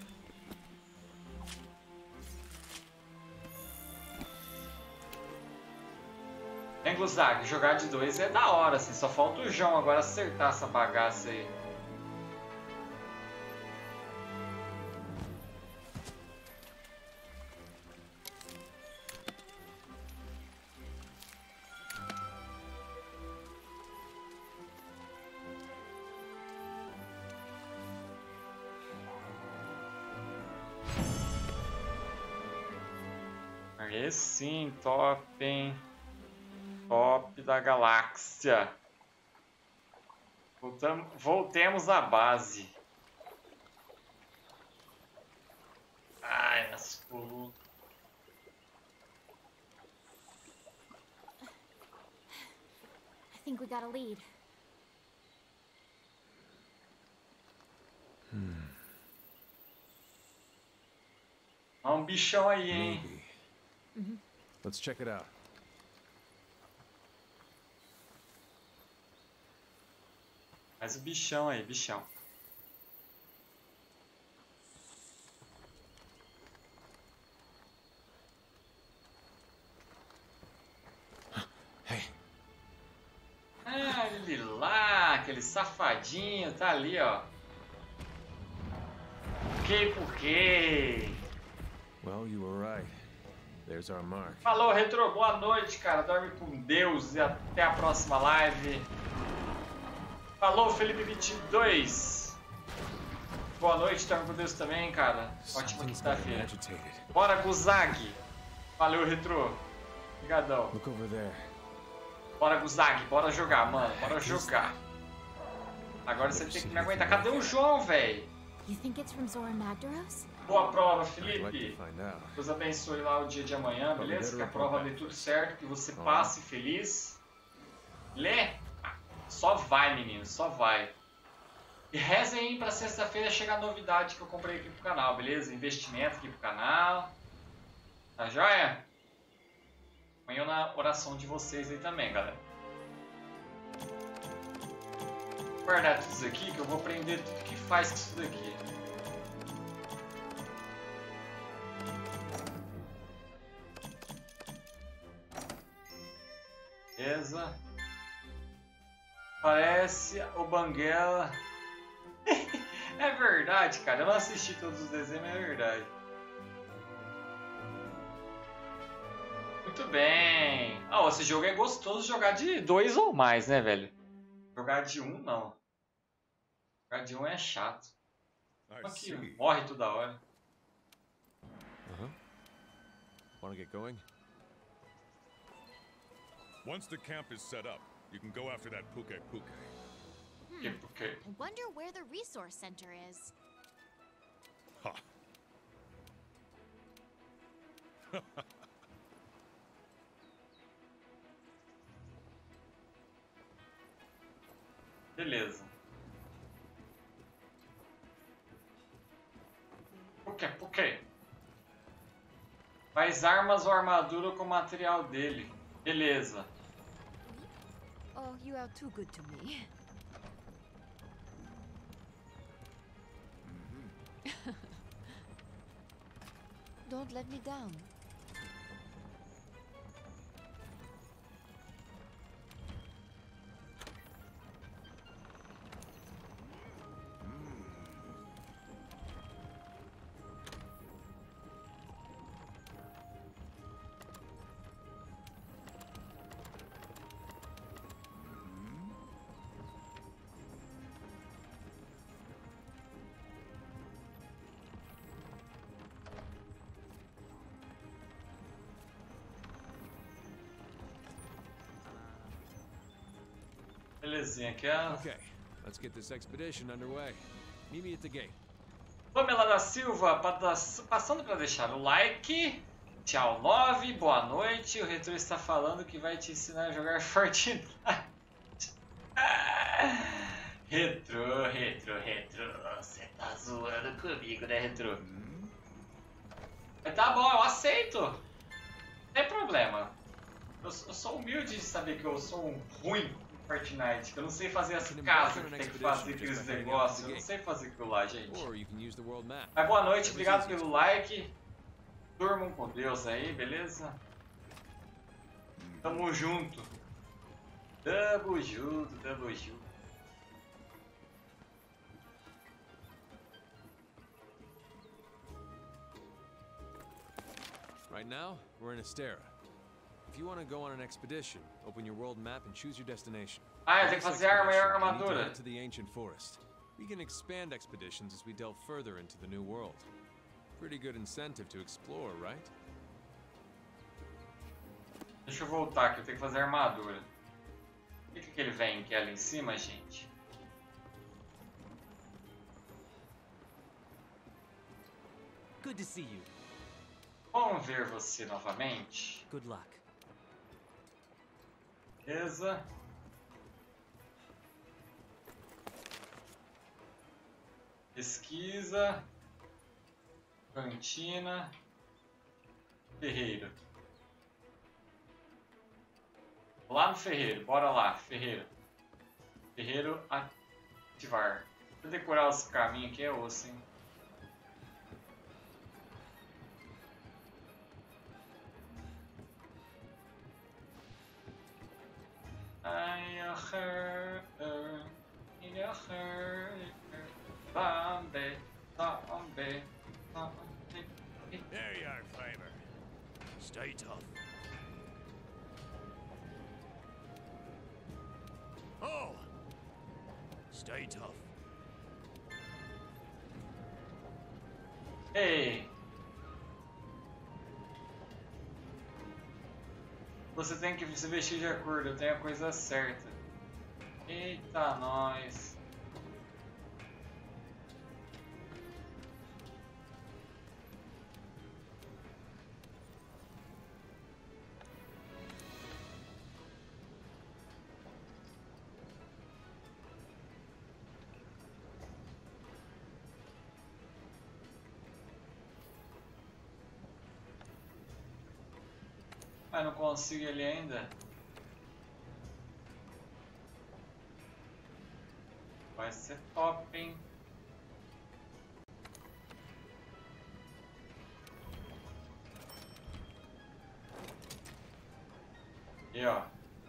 Hein, Guzag? Jogar de 2 é da hora, assim. Só falta o João agora acertar essa bagaça aí. Aí sim, top, hein? Top da galáxia. Voltemos à base. Ai, nas colunas. I think we got a lead. Há um bichão aí, hein? Maybe. Let's check it out. Faz o bichão aí, bichão. Hey. Ah, ele lá, aquele safadinho, tá ali, ó. Por quê? Well, you were right. There's our mark. Falou, Retro. Boa noite, cara. Dorme com Deus e até a próxima live. Falou, Felipe22. Boa noite, dorme com Deus também, cara. Ótima quinta-feira. Bora, Guzag. Valeu, Retro. Obrigadão. Look over there. Bora, Guzag. Bora jogar, mano. Bora jogar. Agora você tem que me aguentar. Cadê o João, velho? You think it's from Zora Magdaros? Boa prova, Felipe. Deus abençoe lá o dia de amanhã, beleza? Que a prova dê tudo certo, que você passe feliz. Lê? Só vai, menino, só vai. E rezem aí pra sexta-feira chegar a novidade que eu comprei aqui pro canal, beleza? Investimento aqui pro canal. Tá joia? Amanhã na oração de vocês aí também, galera. Vou guardar tudo isso aqui que eu vou aprender tudo que faz com isso daqui. Beleza. Parece o Banguela. É verdade, cara. Eu não assisti todos os desenhos, mas é verdade. Muito bem. Ah, esse jogo é gostoso jogar de 2 ou mais, né, velho? Jogar de 1, não. Jogar de 1 é chato. Aqui, morre toda hora. Wanna get going? Once the camp is set up, you can go after that Puke Puke. Okay. I wonder where the resource center is. Ha! Beleza. Puke. Faz armas ou armadura com o material dele. Beleza. Oh, you are too good to me. Don't let me down. Belezinha, aqui é... Okay, let's get this expedition underway. Meet me at the gate. Pamela da Silva, passando para deixar o like. Tchau 9, boa noite. O Retro está falando que vai te ensinar a jogar Fortnite. Retro. Você tá zoando comigo, né, Retro? Mas tá bom, eu aceito. Não tem problema. Eu sou humilde de saber que eu sou um ruim Fortnite, que eu não sei fazer as casas que tem que fazer aqueles negócios, eu não sei fazer aquilo lá, gente. Mas boa noite, obrigado pelo like. Durmam com Deus aí, beleza? Tamo junto. Tamo junto. Right now, we're in Astera. If you want to go on an expedition, open your world map and choose your destination. Ah, eu tenho que fazer arma e armadura. We need to head to the ancient forest. We can expand expeditions as we delve further into the new world. Pretty good incentive to explore, right? Deixa eu voltar aqui, eu tenho que fazer armadura. O que que ele vem que é ali em cima, gente? Good to see you. Vamos ver você novamente. Good luck. Beleza. Pesquisa. Cantina. Ferreiro. Lá no ferreiro, bora lá, ferreiro. Ferreiro ativar. Vou decorar os caminhos aqui, é osso, hein? Zombie. There you are, Flavor. Stay tough. Oh! Stay tough. Ei! Você tem que se vestir de acordo, eu tenho a coisa certa. Eita, nós. Mas não consigo ele ainda. Vai ser top, hein? E ó.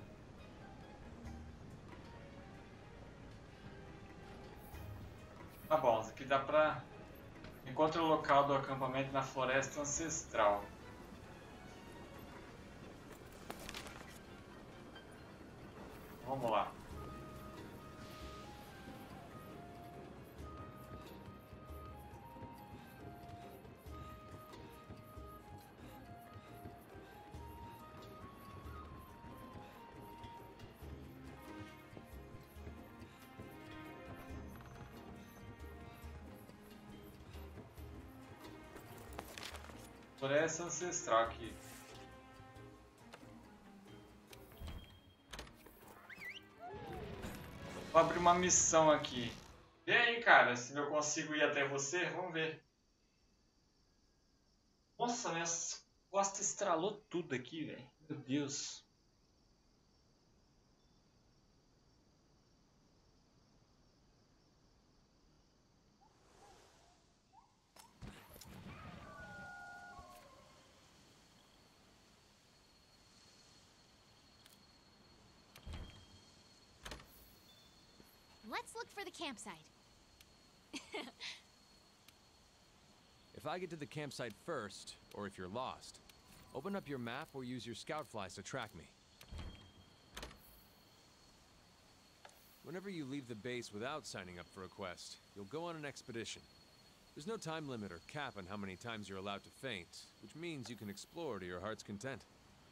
Tá bom, isso aqui dá pra... Encontre o local do acampamento na floresta ancestral. Vamos lá. Floresta ancestral aqui. Vou abrir uma missão aqui. Vê aí, cara, se eu consigo ir até você. Vamos ver. Nossa, minhas costas estralou tudo aqui, velho. Meu Deus. Let's look for the campsite. If I get to the campsite first, or if you're lost, open up your map or use your scout flies to track me. Whenever you leave the base without signing up for a quest, you'll go on an expedition. There's no time limit or cap on how many times you're allowed to faint, which means you can explore to your heart's content.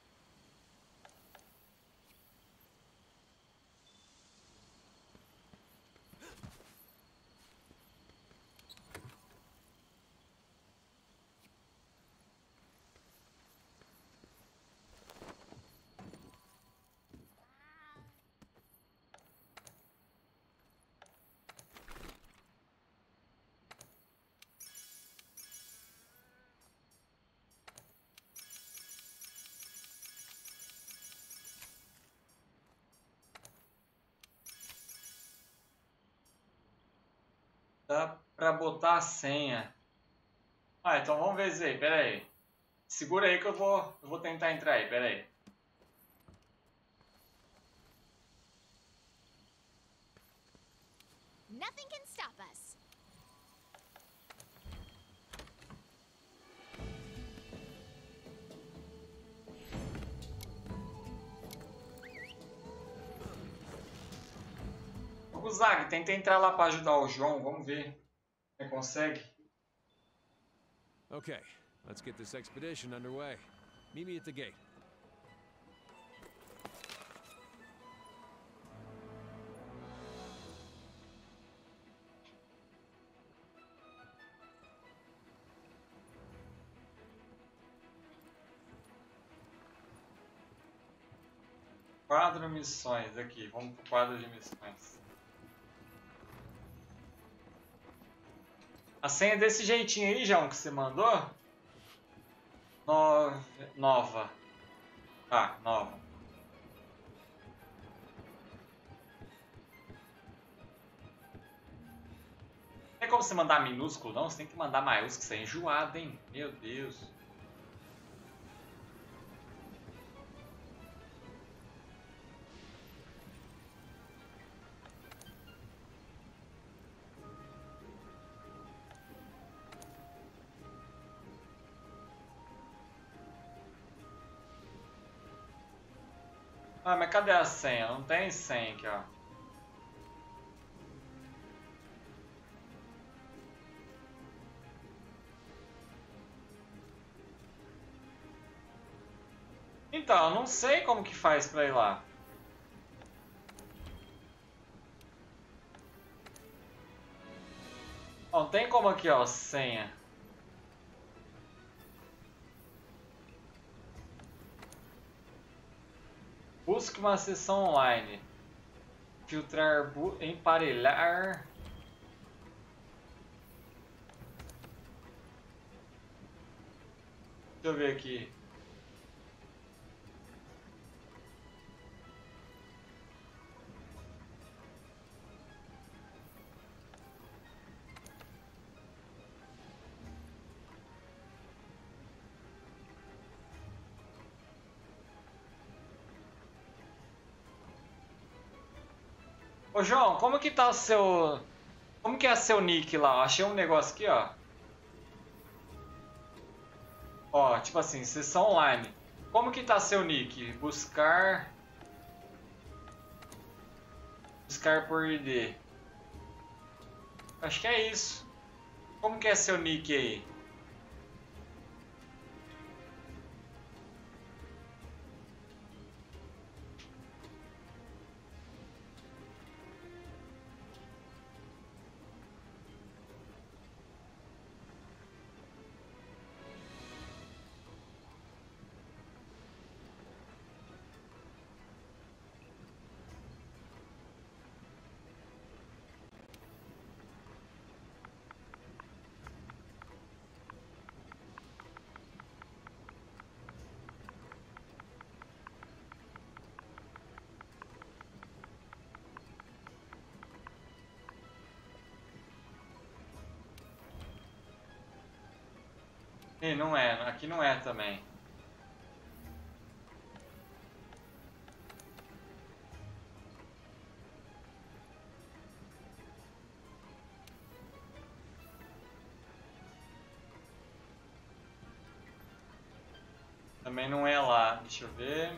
Dá pra botar a senha. Ah, então vamos ver isso aí, pera aí. Segura aí que eu vou tentar entrar aí, pera aí. Nothing can stop us. O Zag, tenta entrar lá pra ajudar o João, vamos ver. Você consegue? Okay, let's get this expedition underway. Meet me at the gate. Quadro missões, aqui, vamos pro quadro de missões. A senha é desse jeitinho aí, João, que você mandou? Nova. Ah, nova. Não tem como você mandar minúsculo, não? Você tem que mandar maiúsculo, você é enjoado, hein? Meu Deus. Ah, mas cadê a senha? Não tem senha aqui, ó. Então, eu não sei como que faz pra ir lá. Ó, não tem como aqui, ó, senha. Busque uma sessão online. Filtrar, emparelhar. Deixa eu ver aqui. Ô João, como que tá o seu... Como que é seu nick lá? Eu achei um negócio aqui, ó. Ó, tipo assim, sessão online. Como que tá seu nick? Buscar... Buscar por ID. Acho que é isso. Como que é seu nick aí? Ih, não é. Aqui não é também. Também não é lá. Deixa eu ver.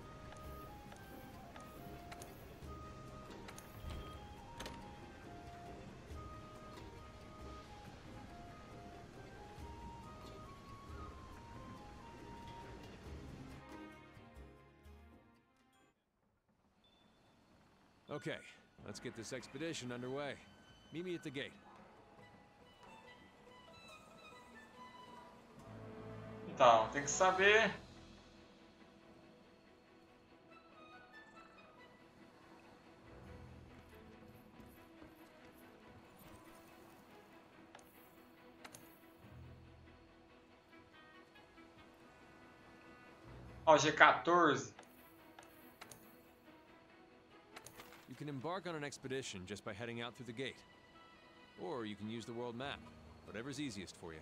Okay, let's get this expedition underway. Meet me at the gate. Então, tem que saber. Ó, G14. You can embark on an expedition just by heading out through the gate. Or you can use the world map, whatever's easiest for you.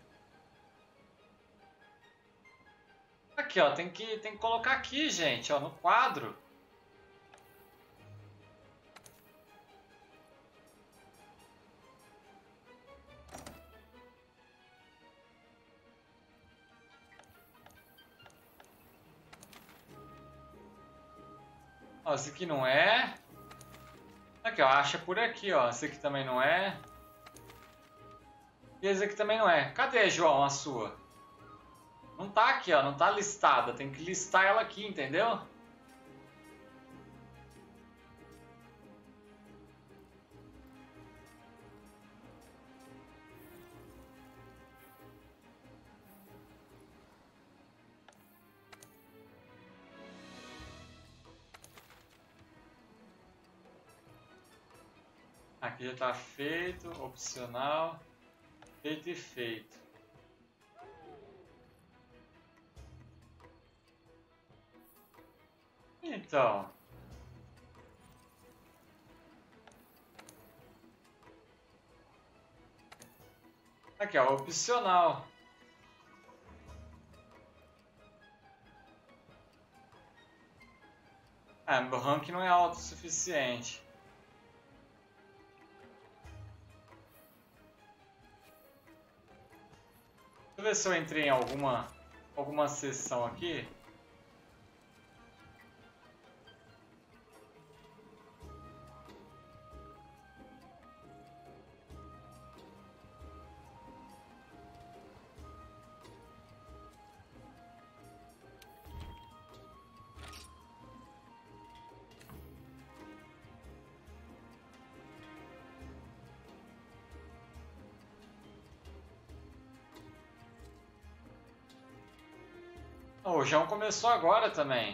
Aqui, ó, tem que colocar aqui, gente, ó, no quadro. Ó, esse aqui não é. Aqui, ó, acha por aqui, ó. Esse aqui também não é. E esse aqui também não é. Cadê, João, a sua? Não tá aqui, ó. Não tá listada. Tem que listar ela aqui, entendeu? Aqui já tá feito, opcional, feito e feito. Então. Aqui, ó, opcional. Ah, meu rank não é alto o suficiente. Deixa eu ver se eu entrei em alguma sessão aqui. Oh, o João começou agora também.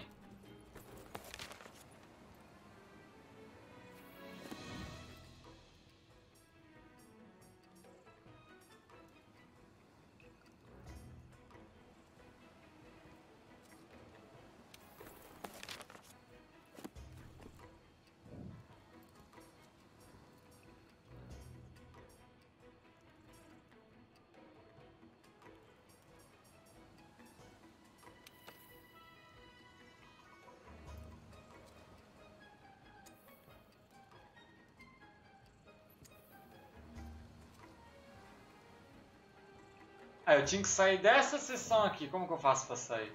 Ah, eu tinha que sair dessa sessão aqui. Como que eu faço pra sair?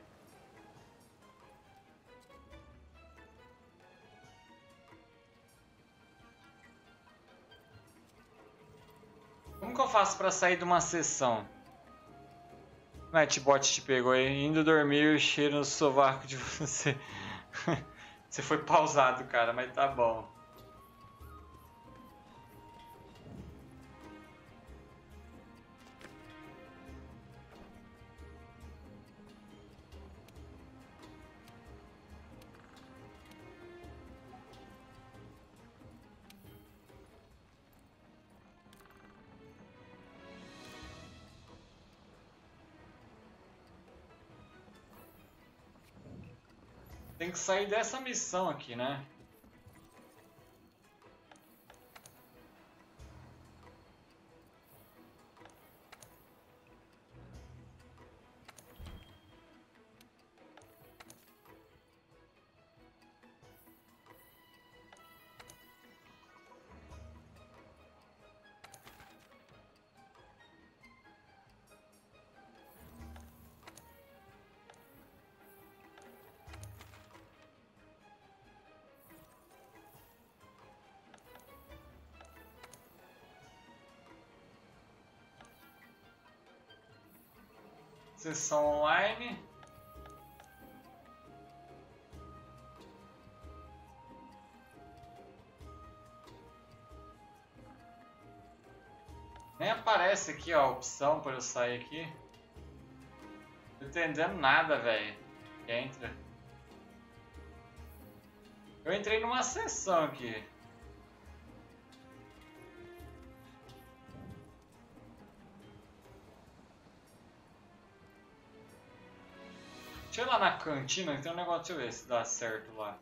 Como que eu faço pra sair de uma sessão? O Nightbot te pegou aí. Indo dormir, cheiro no sovaco de você. Você foi pausado, cara, mas tá bom. Tem que sair dessa missão aqui, né? Sessão online. Nem aparece aqui ó, a opção para eu sair aqui. Não tô entendendo nada, velho. Entra. Eu entrei numa sessão aqui. Deixa eu ir lá na cantina, tem um negócio, deixa eu ver se dá certo lá.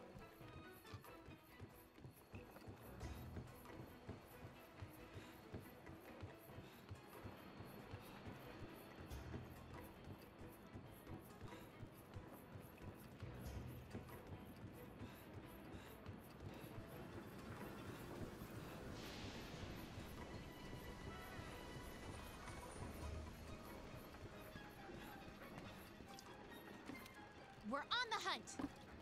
We're on the hunt.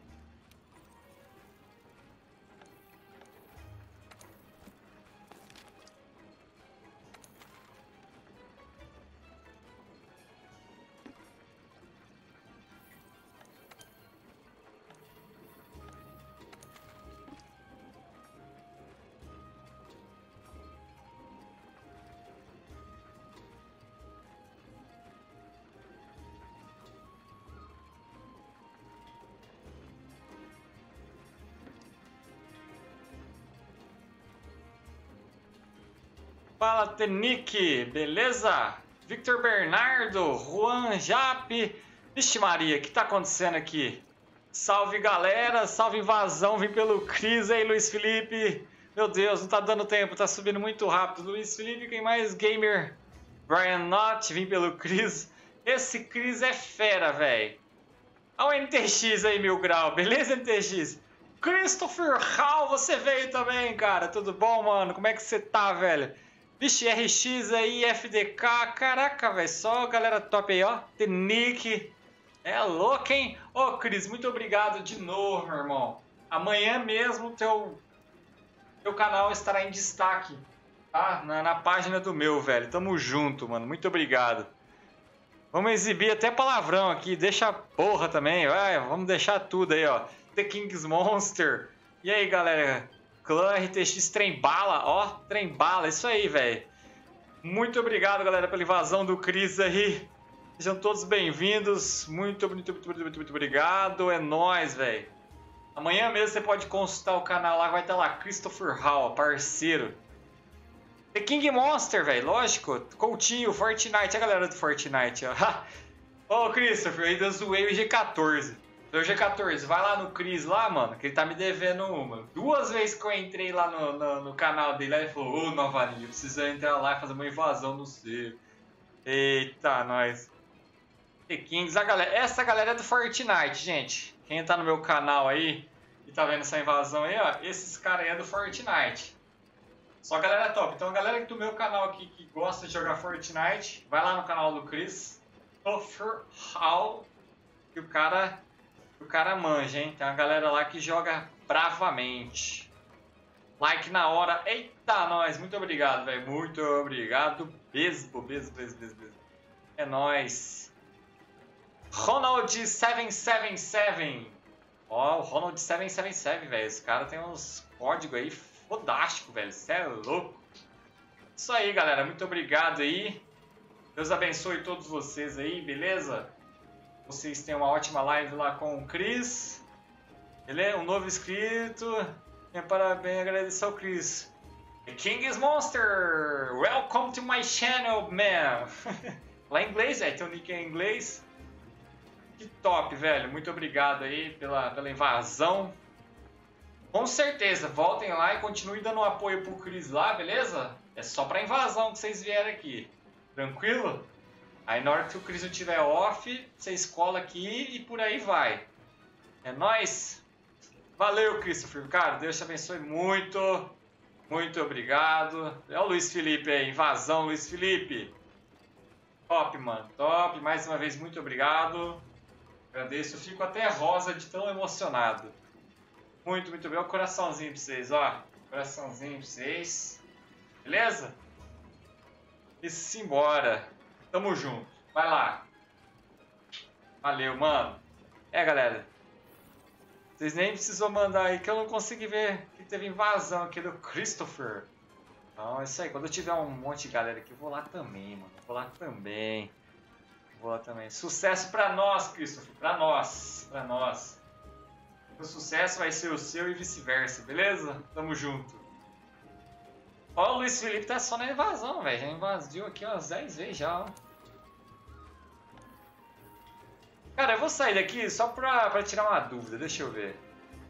Fala, Tenique, beleza? Victor Bernardo, Juan Jape. Vixe Maria, o que tá acontecendo aqui? Salve galera, salve invasão, vim pelo Cris aí, Luiz Felipe. Meu Deus, não tá dando tempo, tá subindo muito rápido. Luiz Felipe, quem mais? Gamer Brian Knott, vim pelo Cris. Esse Cris é fera, velho. Olha o NTX aí, 1000 grau, beleza, NTX? Christopher Hall, você veio também, cara. Tudo bom, mano? Como é que você tá, velho? Vixe, RX aí, FDK, caraca, velho, só galera top aí, ó. Tenique, é louco, hein? Ô, Cris, muito obrigado de novo, meu irmão. Amanhã mesmo teu canal estará em destaque, tá? Na página do meu, velho. Tamo junto, mano, muito obrigado. Vamos exibir até palavrão aqui, deixa a porra também, vai, vamos deixar tudo aí, ó. The King's Monster. E aí, galera? Clã RTX Trembala, ó, Trembala, isso aí, velho. Muito obrigado, galera, pela invasão do Cris aí. Sejam todos bem-vindos. Muito obrigado. É nóis, velho. Amanhã mesmo você pode consultar o canal lá, vai estar lá, Christopher Hall, parceiro. The King Monster, velho, lógico. Coutinho, Fortnite, a galera do Fortnite, ó. Ô, Christopher, eu ainda zoei o G14. O G14, vai lá no Chris lá, mano, que ele tá me devendo uma. 2 vezes que eu entrei lá no canal dele, aí ele falou, ô, Novalinho, eu preciso entrar lá e fazer uma invasão no seu. Eita, nós. The Kings, essa galera é do Fortnite, gente. Quem tá no meu canal aí e tá vendo essa invasão aí, ó, esses caras aí é do Fortnite. Só galera top. Então a galera do meu canal aqui que gosta de jogar Fortnite, vai lá no canal do Chris. How que o cara manja, hein? Tem uma galera lá que joga bravamente. Like na hora. Eita, nós. Muito obrigado, velho. Muito obrigado. Beijo. É nóis. Ronald777. Ó, o Ronald777, velho. Esse cara tem uns códigos aí fodástico, velho. Cê é louco. Isso aí, galera. Muito obrigado aí. Deus abençoe todos vocês aí, beleza? Vocês têm uma ótima live lá com o Chris. Ele é um novo inscrito. Parabéns, agradecer ao Chris. The King is Monster. Welcome to my channel, man. Lá em inglês, velho. Tem o nick em inglês. Que top, velho. Muito obrigado aí pela invasão. Com certeza, voltem lá e continuem dando apoio pro Chris lá, beleza? É só pra invasão que vocês vieram aqui. Tranquilo? Aí na hora que o Chris não tiver off, vocês colam aqui e por aí vai. É nóis? Valeu, Christopher. Cara, Deus te abençoe muito. Muito obrigado. É o Luiz Felipe aí. Invasão, Luiz Felipe. Top, mano. Top. Mais uma vez, muito obrigado. Agradeço. Eu fico até rosa de tão emocionado. Muito bem. Olha o coraçãozinho pra vocês, ó. Coraçãozinho pra vocês. Beleza? E simbora. Tamo junto. Vai lá. Valeu, mano. É, galera. Vocês nem precisam mandar aí que eu não consegui ver que teve invasão aqui do Christopher. Então é isso aí. Quando eu tiver um monte de galera aqui, eu vou lá também, mano. Vou lá também. Sucesso pra nós, Christopher. Pra nós. O sucesso vai ser o seu e vice-versa, beleza? Tamo junto. Ó, o Luiz Felipe tá só na invasão, velho. Já invadiu aqui umas 10 vezes já, ó. Cara, eu vou sair daqui só pra tirar uma dúvida. Deixa eu ver.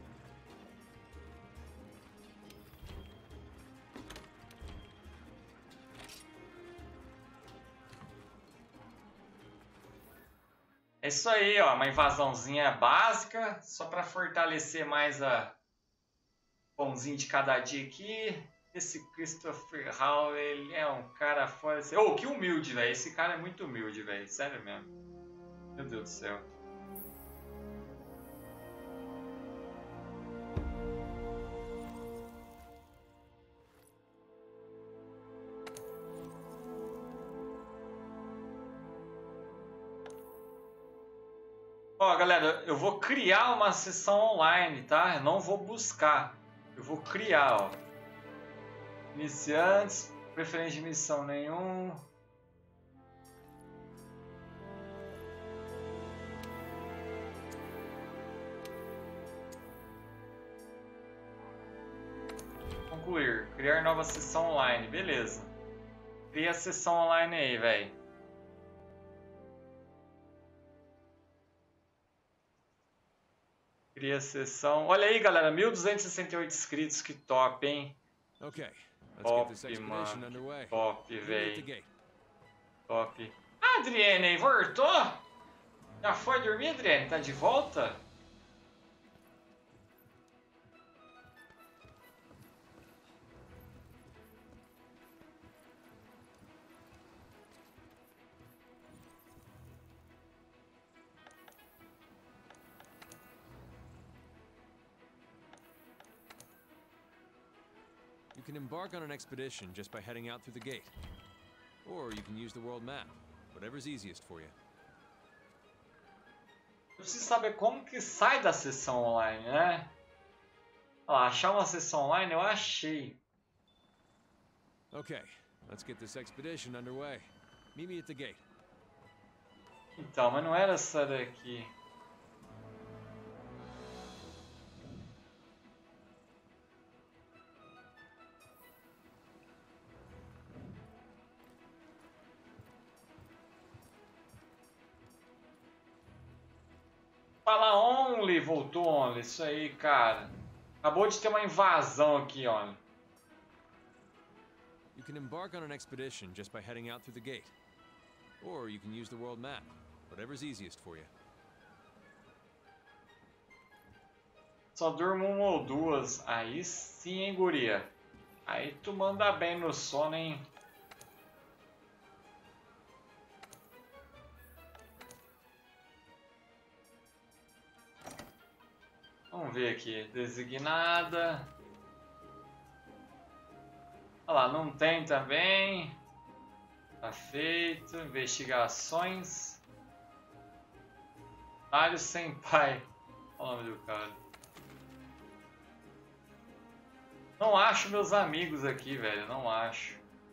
É isso aí, ó. Uma invasãozinha básica. Só pra fortalecer mais a pãozinho de cada dia aqui. Esse Christopher Hall, ele é um cara fora... Oh, que humilde, velho. Esse cara é muito humilde, velho. Sério mesmo. Meu Deus do céu. Ó, galera, eu vou criar uma sessão online, tá? Eu não vou buscar. Eu vou criar, ó. Iniciantes, preferência de missão nenhum. Concluir. Criar nova sessão online. Beleza. Cria a sessão online aí, velho. Cria a sessão. Olha aí, galera. 1268 inscritos. Que top, hein? Top, mano. Top, velho. Top. Ah, Adriane, voltou? Já foi dormir, Adriane? Tá de volta? You can embark on an expedition just by heading out through the gate. Or you can use the world map, whatever's easiest for you. Eu preciso saber como que sai da sessão online, né? Ó, achar uma sessão online eu achei. Okay, let's get this expedition underway. Meet me at the gate. Então, mas não era essa daqui. Fala Only, voltou Only, isso aí, cara. Acabou de ter uma invasão aqui, Only. You can embark on an expedition just by heading out through the gate. Or you can use the world map, whatever's easiest for you. Só durmo uma ou duas. Aí sim, hein, guria. Aí tu manda bem no sono, hein. Vamos ver aqui. Designada. Olha lá, não tem também. Tá feito. Investigações. Mário Senpai. Olha o nome do cara. Não acho meus amigos aqui, velho. Não acho.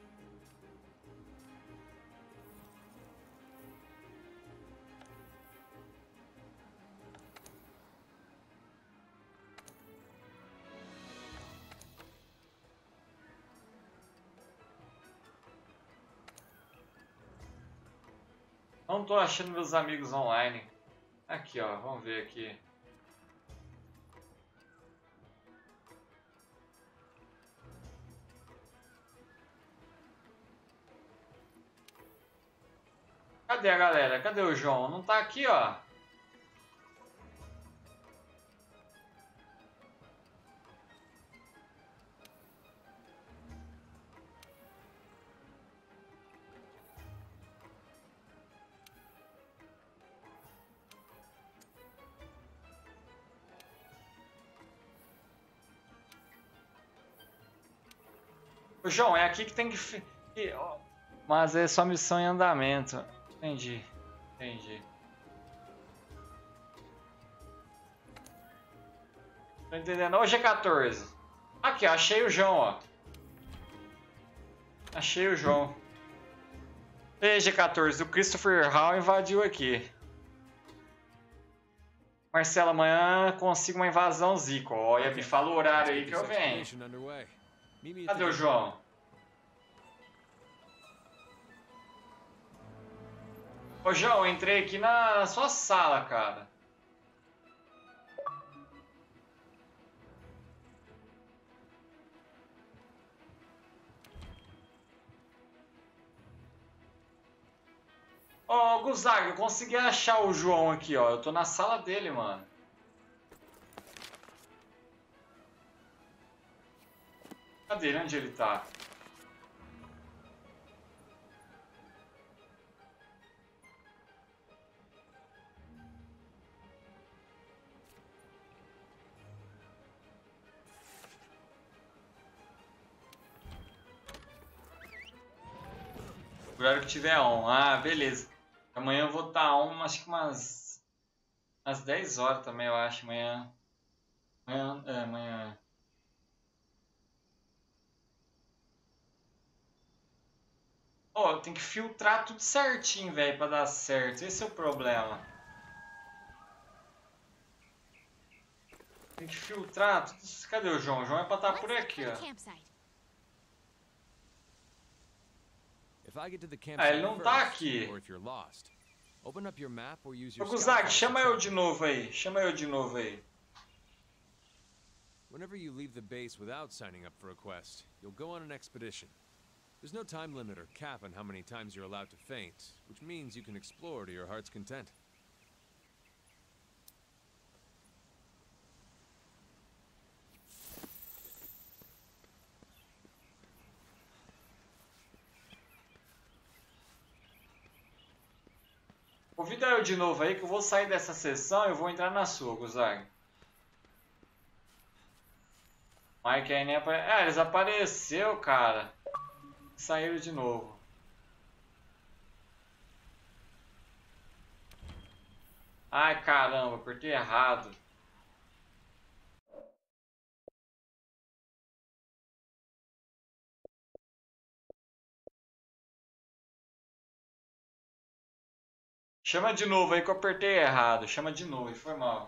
Não tô achando meus amigos online. Aqui, ó. Vamos ver aqui. Cadê a galera? Cadê o João? Não tá aqui, ó. Ô, João, é aqui que tem que... Mas é só missão em andamento. Entendi. Entendi. Tô entendendo. Ô, G14. Aqui, ó. Achei o João, ó. Achei o João. Ei, G14. O Christopher Hall invadiu aqui. Marcelo, amanhã consigo uma invasão Zico. Olha, me fala o horário aí que eu venho. Cadê o João? Ô, João, eu entrei aqui na sua sala, cara. Ô, Guzaga, eu consegui achar o João aqui, ó. Eu tô na sala dele, mano. Cadê ele? Onde ele tá? O horário que tiver on. Ah, beleza. Amanhã eu vou estar on, acho que umas 10 horas também, eu acho. Amanhã. Amanhã. Ó, eu tenho que filtrar tudo certinho, velho, pra dar certo. Esse é o problema. Tem que filtrar tudo. Cadê o João? O João é pra estar por aqui, ó. Ah, ele não tá aqui. Ô, Guzag, chama eu de novo aí. Chama eu de novo aí. Whenever you leave the base without signing up for a quest, you'll go on an expedition. There's no time limit or cap on how many times you're allowed to faint, which means you can explore to your heart's content. Convida eu de novo aí que eu vou sair dessa sessão e eu vou entrar na sua, Guzag. Mike aí nem apare... Ah, eles apareceu, cara. Saíram de novo. Ai, caramba, apertei errado. Chama de novo aí que eu apertei errado. Chama de novo, e foi mal.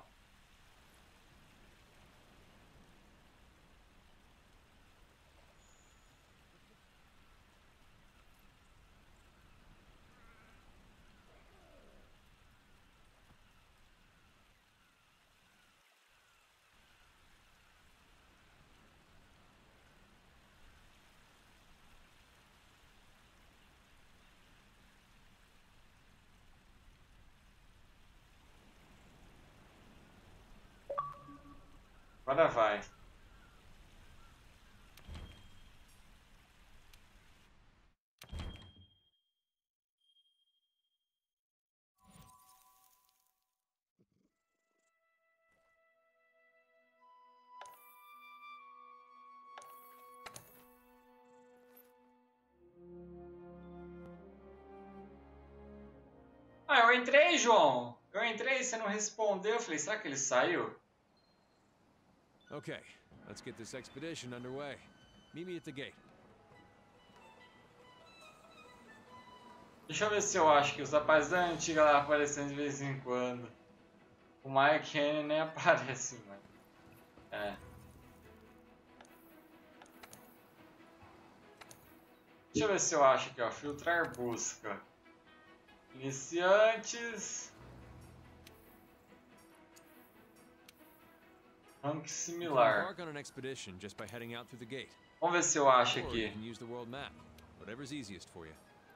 Agora vai. Ah, eu entrei, João. Eu entrei e você não respondeu. Eu falei, será que ele saiu? Okay, let's get this expedition underway. Meet me at the gate. Deixa eu ver se eu acho que os rapazes da antiga lá aparecendo de vez em quando. O Mike Henry nem aparece, mano. É. Deixa eu ver se eu acho aqui, ó. Filtrar busca. Iniciantes. Rank You can similar. embark on an expedition just by heading out through the gate. Vamos ver se eu acho Or you aqui. can use the world map. Whatever's easiest for you.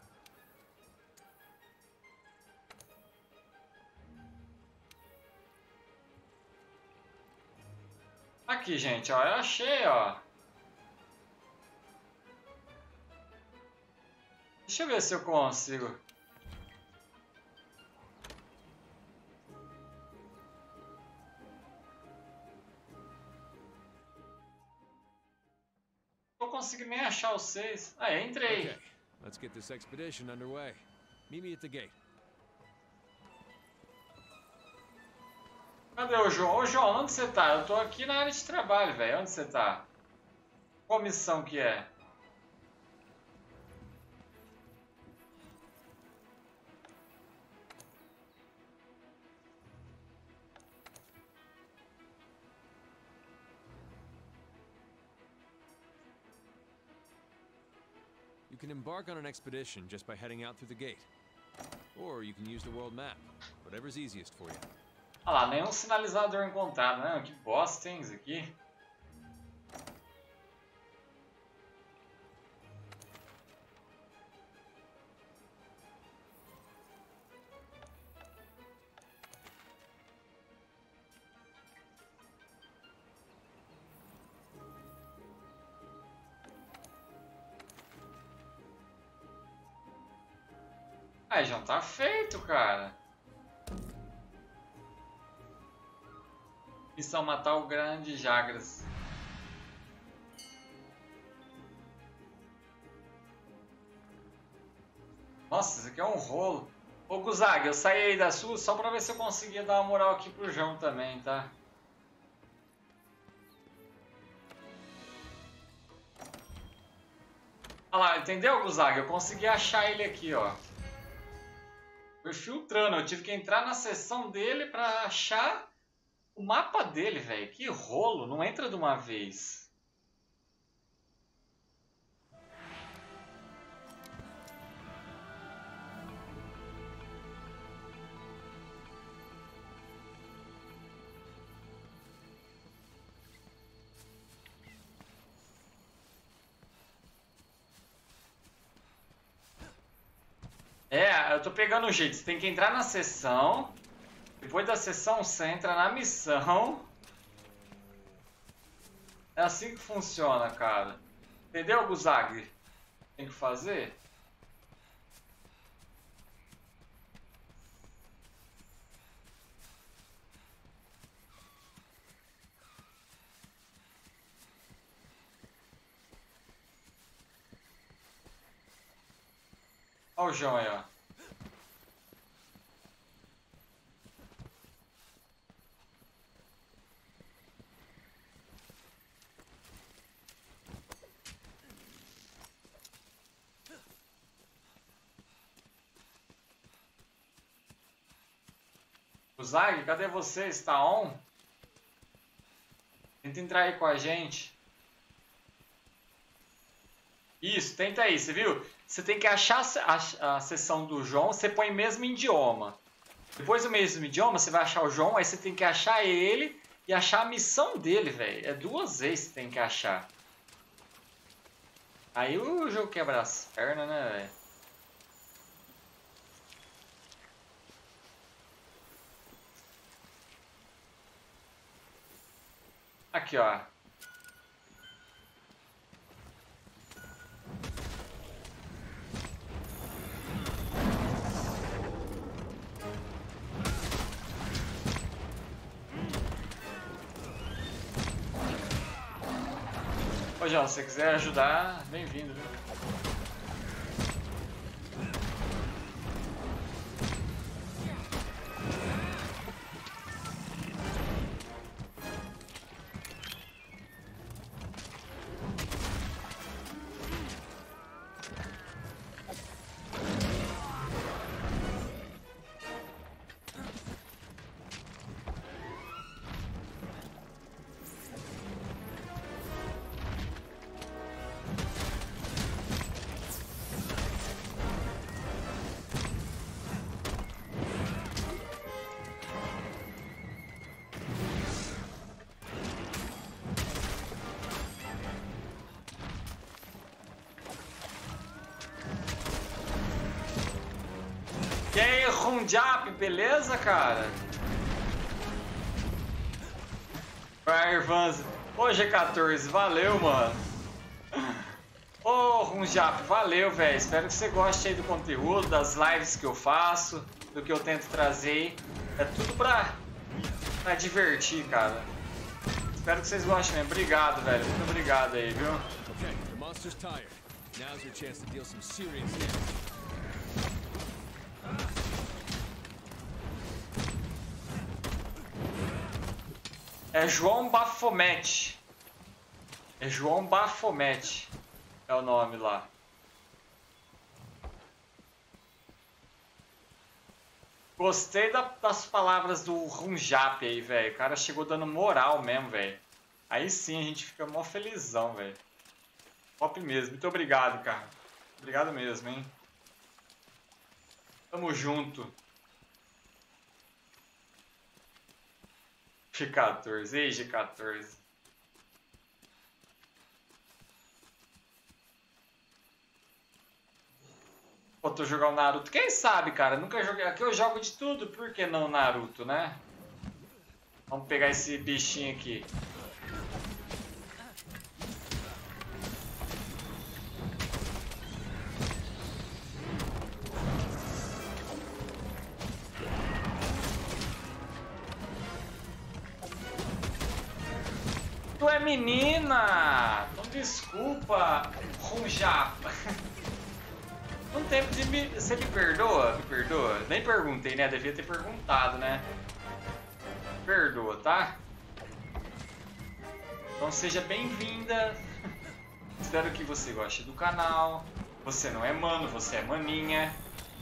Aqui, gente, ó. Eu achei, ó. Deixa eu ver se eu consigo. Não consigo nem achar os 6. Ah, entrei. Okay, let's get this expedition underway. Meet me at the gate. Cadê o João? Ô, João, onde você tá? Eu tô aqui na área de trabalho, velho. Onde você tá? Qual missão que é? You can embark on an expedition just by heading out through the gate. Or you can use the world map. Whatever's easiest for you. Ah lá, nenhum sinalizador encontrado, né? Que bosta tem isso aqui. Aí já tá feito, cara. Missão matar o grande Jagras. Nossa, isso aqui é um rolo. Ô Guzag, eu saí aí da sua só pra ver se eu conseguia dar uma moral aqui pro João também, tá? Olha lá, entendeu, Guzag? Eu consegui achar ele aqui, ó. Foi filtrando, eu tive que entrar na seção dele pra achar o mapa dele, velho. Que rolo, não entra de uma vez. É, eu tô pegando o jeito. Você tem que entrar na sessão. Depois da sessão, você entra na missão. É assim que funciona, cara. Entendeu, Guzag? Tem que fazer? Olha o João aí, ó. O Zag, cadê você? Está on? Tenta entrar aí com a gente. Isso, tenta aí, você viu? Você tem que achar a seção do João, você põe mesmo idioma. Depois do mesmo idioma, você vai achar o João, aí você tem que achar ele e achar a missão dele, velho. É 2 vezes que você tem que achar. Aí o jogo quebra as pernas, né, velho? Aqui, ó. Ô, João, se você quiser ajudar, bem-vindo, viu? E aí, Runjap, beleza, cara? Vai, Irvanz. Ô, G14, valeu, mano. Ô, Runjap, valeu, velho. Espero que você goste aí do conteúdo, das lives que eu faço, do que eu tento trazer. É tudo pra divertir, cara. Espero que vocês gostem mesmo. Obrigado, velho. Muito obrigado aí, viu? Okay, the monster's tired. Now's your chance to deal some serious damage. É João Baphomet. É João Baphomet. É o nome lá. Gostei das palavras do Runjap aí, velho. O cara chegou dando moral mesmo, velho. Aí sim a gente fica mó felizão, velho. Top mesmo. Muito obrigado, cara. Obrigado mesmo, hein. Tamo junto. G14. Ei, G14. Pô, tô jogando Naruto. Quem sabe, cara? Nunca joguei. Aqui eu jogo de tudo. Por que não Naruto, né? Vamos pegar esse bichinho aqui. Tu é menina! Então desculpa, Runjap. Não tem de me... Você me perdoa? Me perdoa? Nem perguntei, né? Devia ter perguntado, né? Perdoa, tá? Então seja bem-vinda. Espero que você goste do canal. Você não é mano, você é maninha.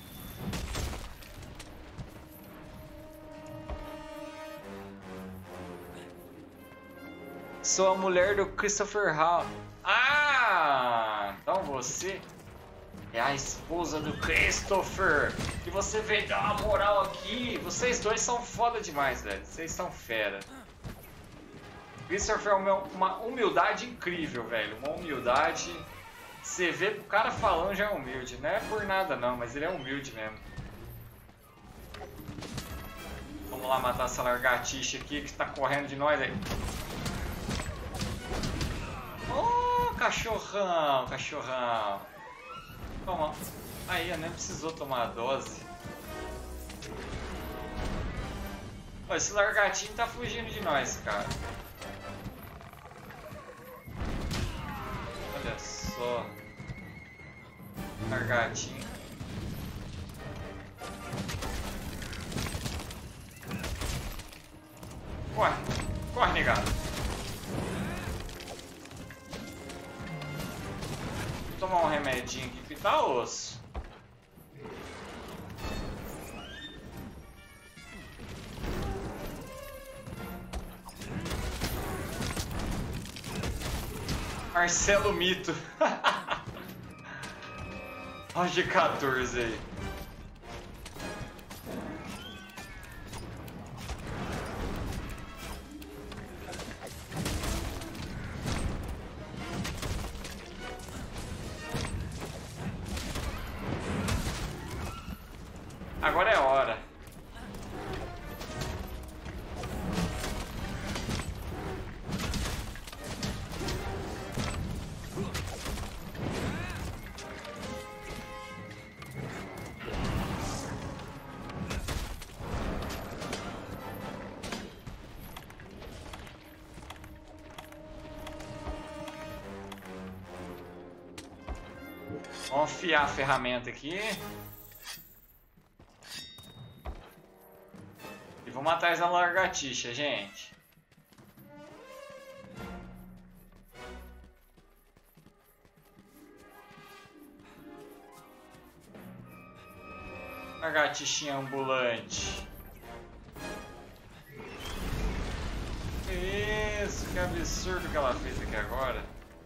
Sou a mulher do Christopher Hall. Ah! Então você é a esposa do Christopher. E você veio dar uma moral aqui. Vocês dois são foda demais, velho. Vocês são fera. Christopher é uma humildade incrível, velho. Uma humildade. Você vê o cara falando já é humilde. Não é por nada não, mas ele é humilde mesmo. Vamos lá matar essa largatixa aqui que tá correndo de nós aí. Oh, cachorrão, cachorrão. Toma. Aí, nem precisou tomar a dose. Ó, esse largatinho tá fugindo de nós, cara. Olha só. Largatinho. Corre, corre, negado. Vou tomar um remedinho aqui que tá osso. Marcelo Mito. Olha o G14 aí. Agora é a hora. Vamos afiar a ferramenta aqui. E vamos atrás da lagartixa, gente. Lagartixinha ambulante. Que isso, que absurdo que ela fez aqui agora.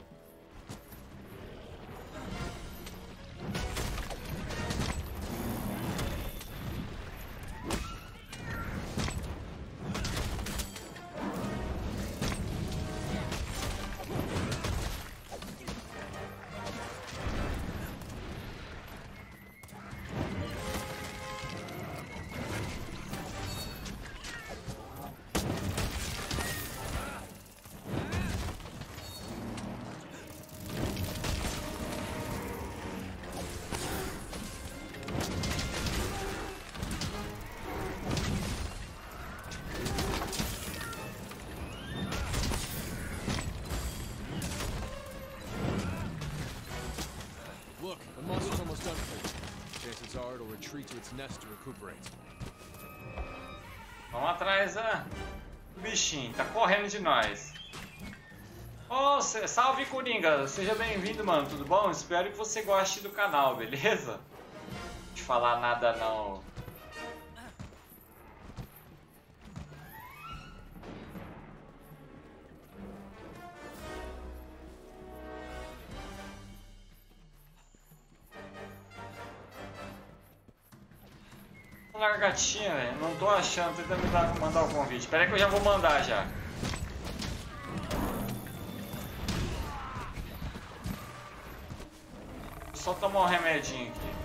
Look, the monster's almost done for you. Chances are it'll retreat to its nest to recuperate. Vamos atrás do bichinho, tá correndo de nós. Oh, salve Coringa, seja bem-vindo, mano, tudo bom? Espero que você goste do canal, beleza? Não te falar nada não. Largatinha, velho. Não tô achando, tentando mandar o convite. Espera aí que eu já vou mandar já. Só tomar um remedinho aqui.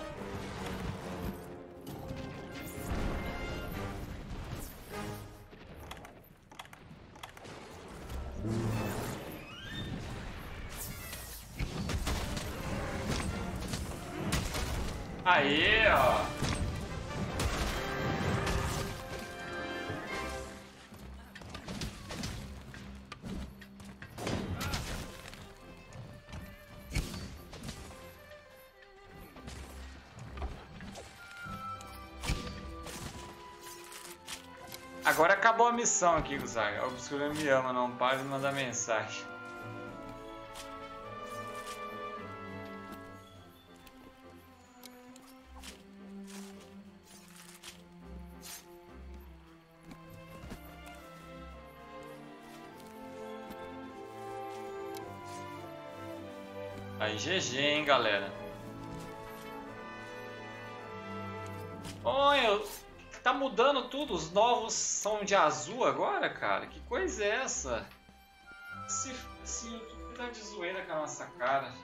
Aí, ó. Agora acabou a missão aqui, Guzaga. A Obscura me ama, não pare de mandar mensagem. Aí, GG, hein, galera. Olha, tá mudando tudo. Os novos são de azul agora, cara. Que coisa é essa? Esse YouTube tá de zoeira com a nossa cara.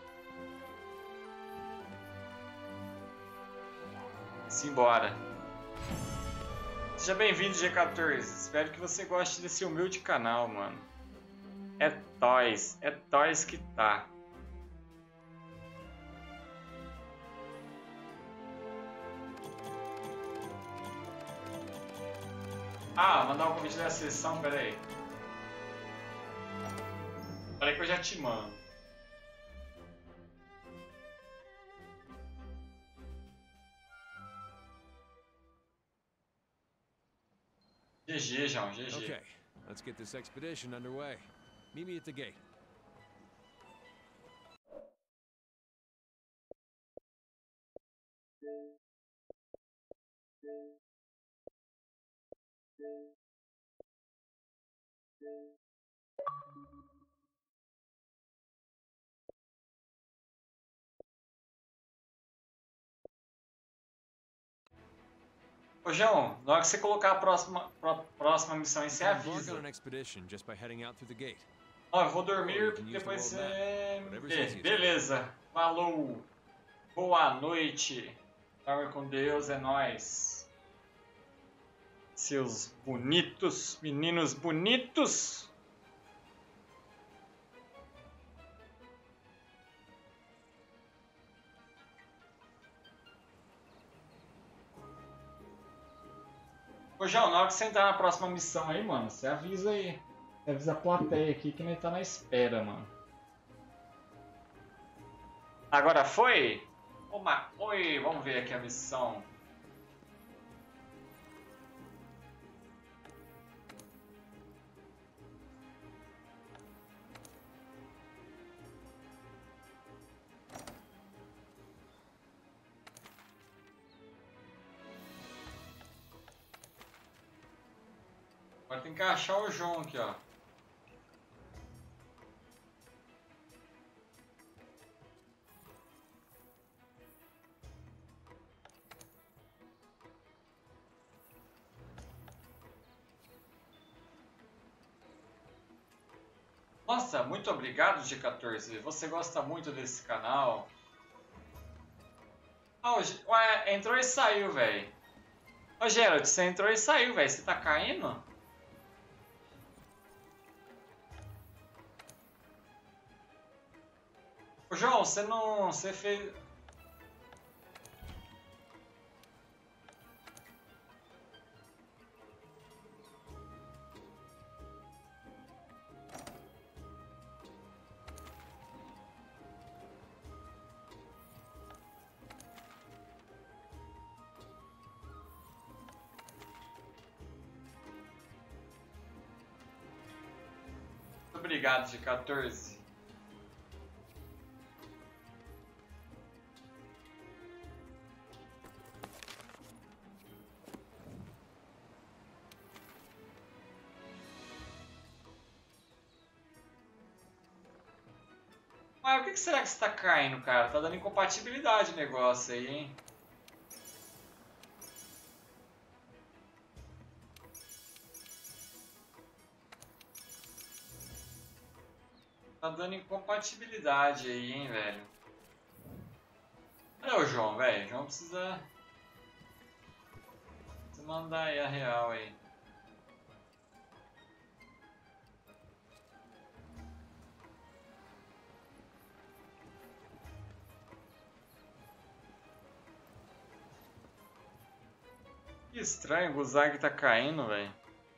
Simbora. Seja bem-vindo, G14. Espero que você goste desse humilde canal, mano. É Toys que tá. Ah, mandar um convite da sessão, peraí. Peraí que eu já te mando. GG, João, GG. Okay, let's get this expedition underway. Meet me at the gate. Ô, João, na hora que você colocar a próxima missão aí, você You can embark avisa. on an expedition just by heading out through the gate. Ó, eu vou dormir, depois você... Beleza, falou. Boa noite. Dorme com Deus, é nóis. Seus bonitos, meninos bonitos. Ô, João, na hora que você entrar na próxima missão aí, mano, você avisa aí. Você avisa a plateia aqui que nem tá na espera, mano. Agora foi? Oi, vamos ver aqui a missão. Agora tem que achar o João aqui, ó. Nossa, muito obrigado, G14. Você gosta muito desse canal. Ah, ué, entrou e saiu, velho. Ô, Gerald, você entrou e saiu, velho. Você tá caindo? Ô, João, você não... Você fez... Muito obrigado, G14. Mas por que será que você tá caindo, cara? Tá dando incompatibilidade o negócio aí, hein? Tá dando incompatibilidade aí, hein, velho? Cadê o João, velho? O João precisa mandar aí a real aí. Que estranho, o Guzag tá caindo, velho.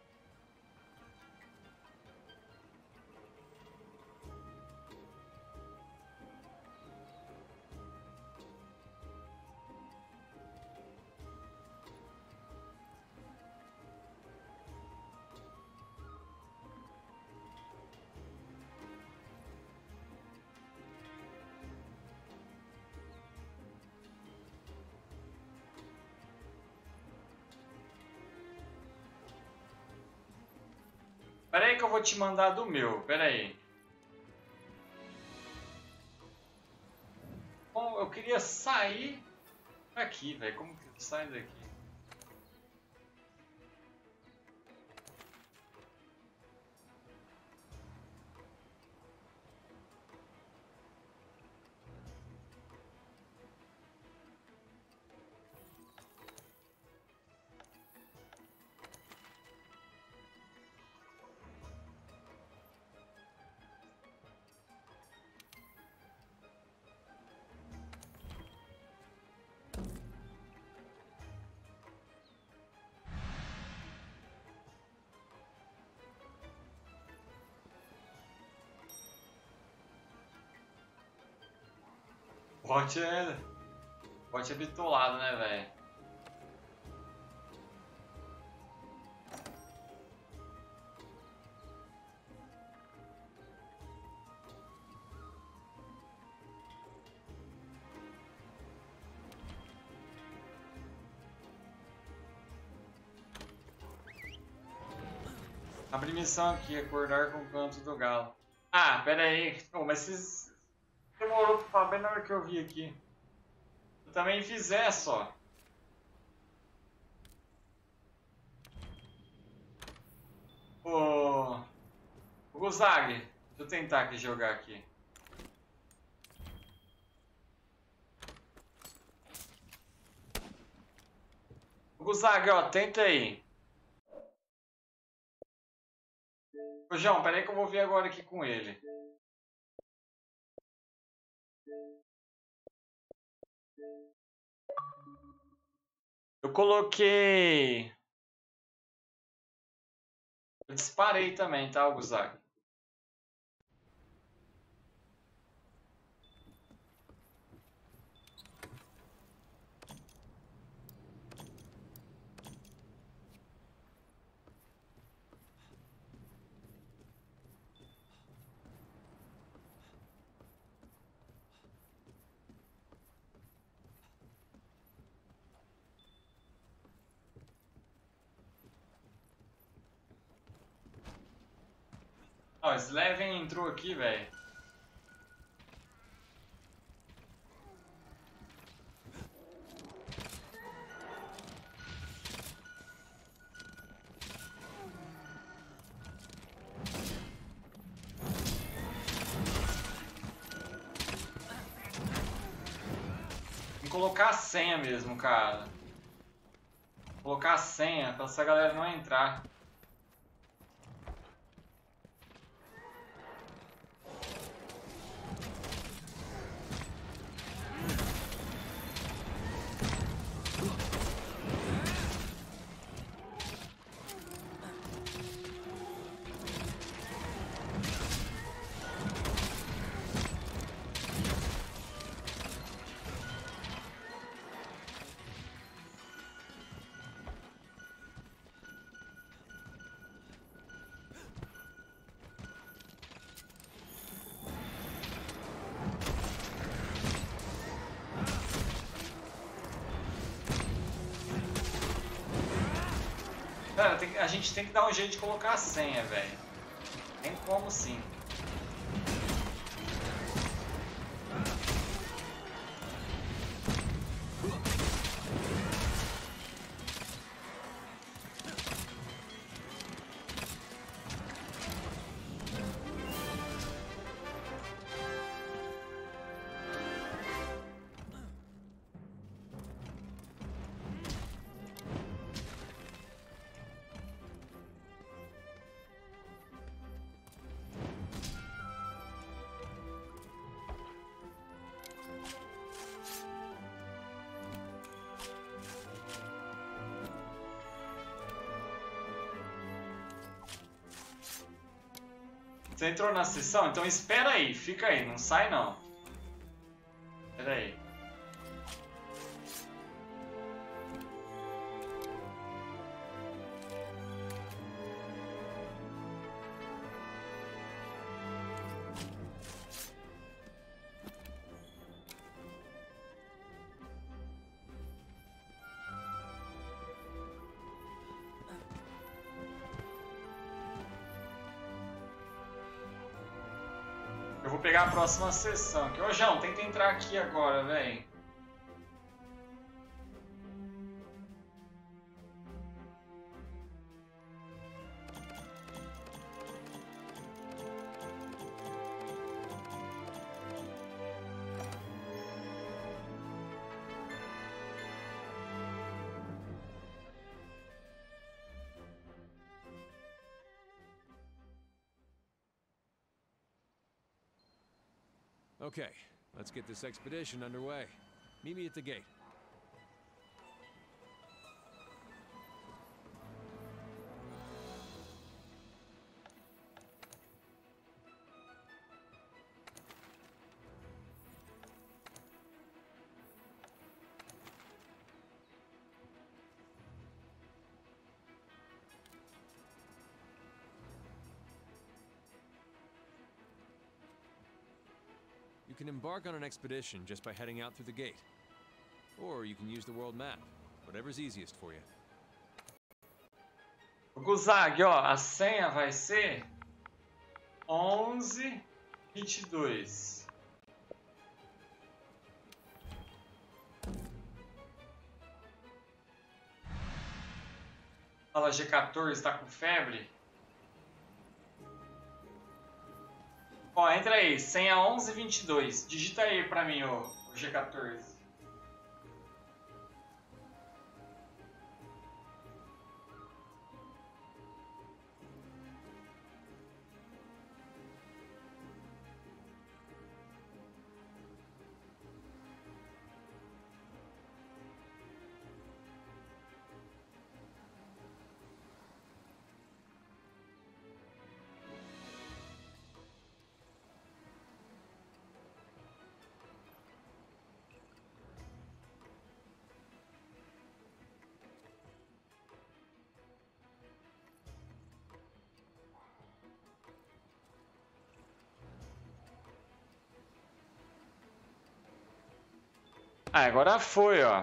Pera aí que eu vou te mandar do meu, pera aí. Bom, eu queria sair daqui, velho. Como que eu saio daqui? Bot é bitolado, né, velho? Abre missão aqui, acordar com o canto do galo. Ah, pera aí. Oh, mas vocês... Demorou pra falar bem na hora que eu vi aqui. Eu também fiz essa, ó. Ô Guzag, deixa eu tentar aqui jogar aqui. Ô Guzag, ó, tenta aí. Ô João, peraí que eu vou ver agora aqui com ele. Eu coloquei... Eu disparei também, tá, Guzag? Ó, Sleven entrou aqui, velho. Tem que colocar a senha mesmo, cara. Colocar a senha pra essa galera não entrar. Cara, a gente tem que dar um jeito de colocar a senha, velho. Tem como sim. Você entrou na sessão? Então espera aí, fica aí, não sai não. Espera aí. Eu vou pegar a próxima sessão aqui. Ô, João, tenta entrar aqui agora, velho. Okay, let's get this expedition underway. Meet me at the gate. You can embark on an expedition just by heading out through the gate. Or you can use the world map, whatever's easiest for you. Guzag, ó, a senha vai ser 1122. Fala G14, tá com febre? Ó, entra aí, senha 1122. Digita aí pra mim o G14. Ah, agora foi, ó.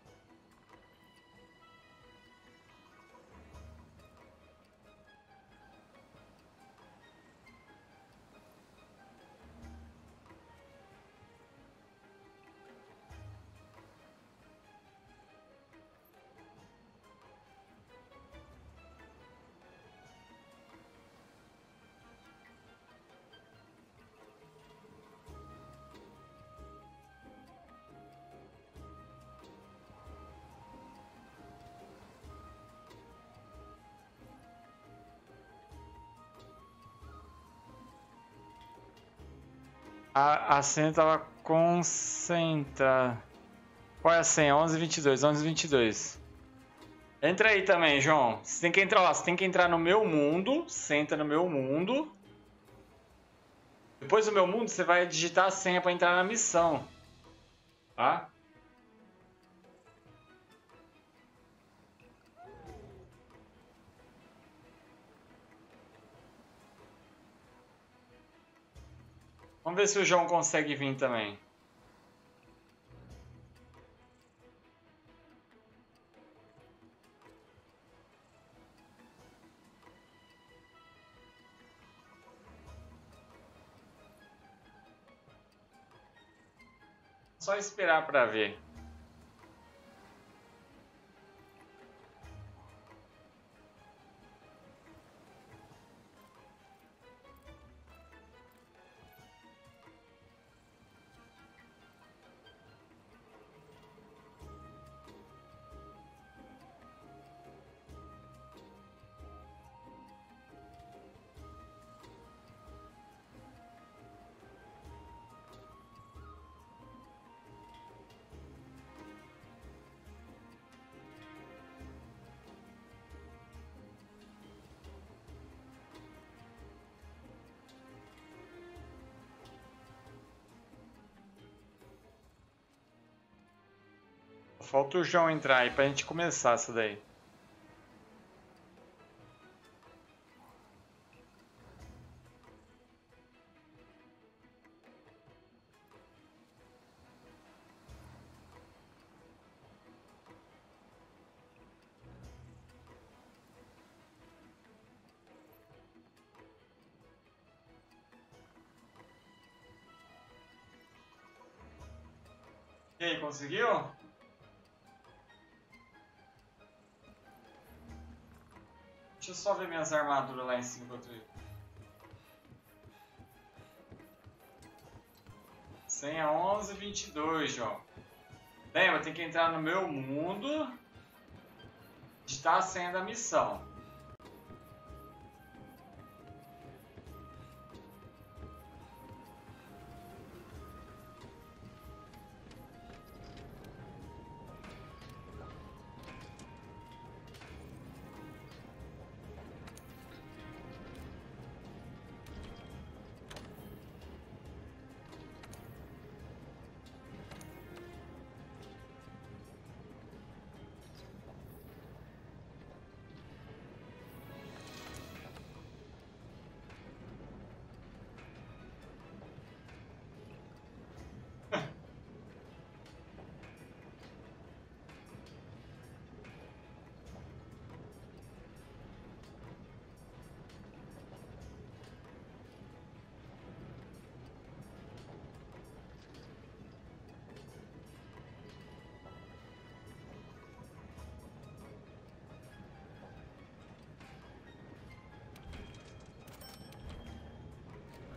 A senha tava concentrada. Qual é a senha? 1122, 1122. Entra aí também, João. Você tem que entrar lá, você tem que entrar no meu mundo. Você entra no meu mundo. Depois do meu mundo, você vai digitar a senha para entrar na missão. Tá? Vamos ver se o João consegue vir também. Só esperar para ver. Falta o João entrar aí pra gente começar essa daí. E aí, conseguiu? Deixa eu só ver minhas armaduras lá em cima enquanto isso. Senha 1122, João. Lembra, tem que entrar no meu mundo, digitar a senha da missão.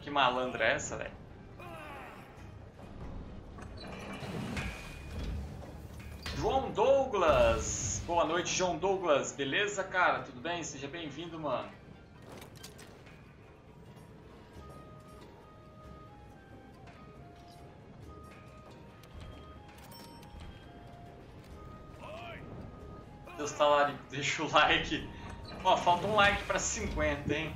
Que malandra é essa, velho? João Douglas! Boa noite, João Douglas. Beleza, cara? Tudo bem? Seja bem-vindo, mano. Deus tá lá, deixa o like. Ó, falta um like pra 50, hein?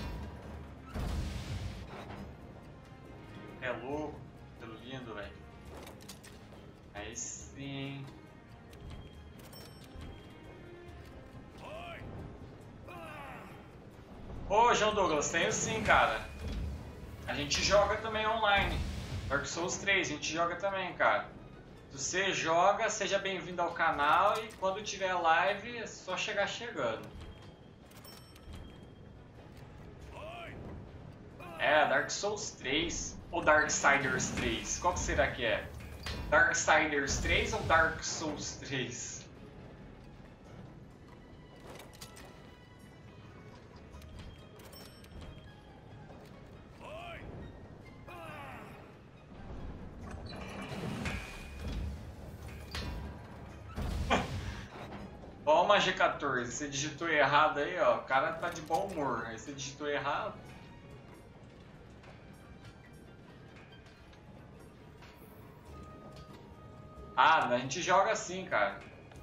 É louco, pelo lindo, velho. Aí sim. Ô, João Douglas, tenho sim, cara. A gente joga também online. Dark Souls 3, a gente joga também, cara. Se você joga, seja bem-vindo ao canal e quando tiver live é só chegar chegando. É, Dark Souls 3 ou Darksiders 3? Qual que será que é? Darksiders 3 ou Dark Souls 3? Ó, uma G14, você digitou errado aí, ó. O cara tá de bom humor. Aí você digitou errado. Ah, a gente joga assim, cara.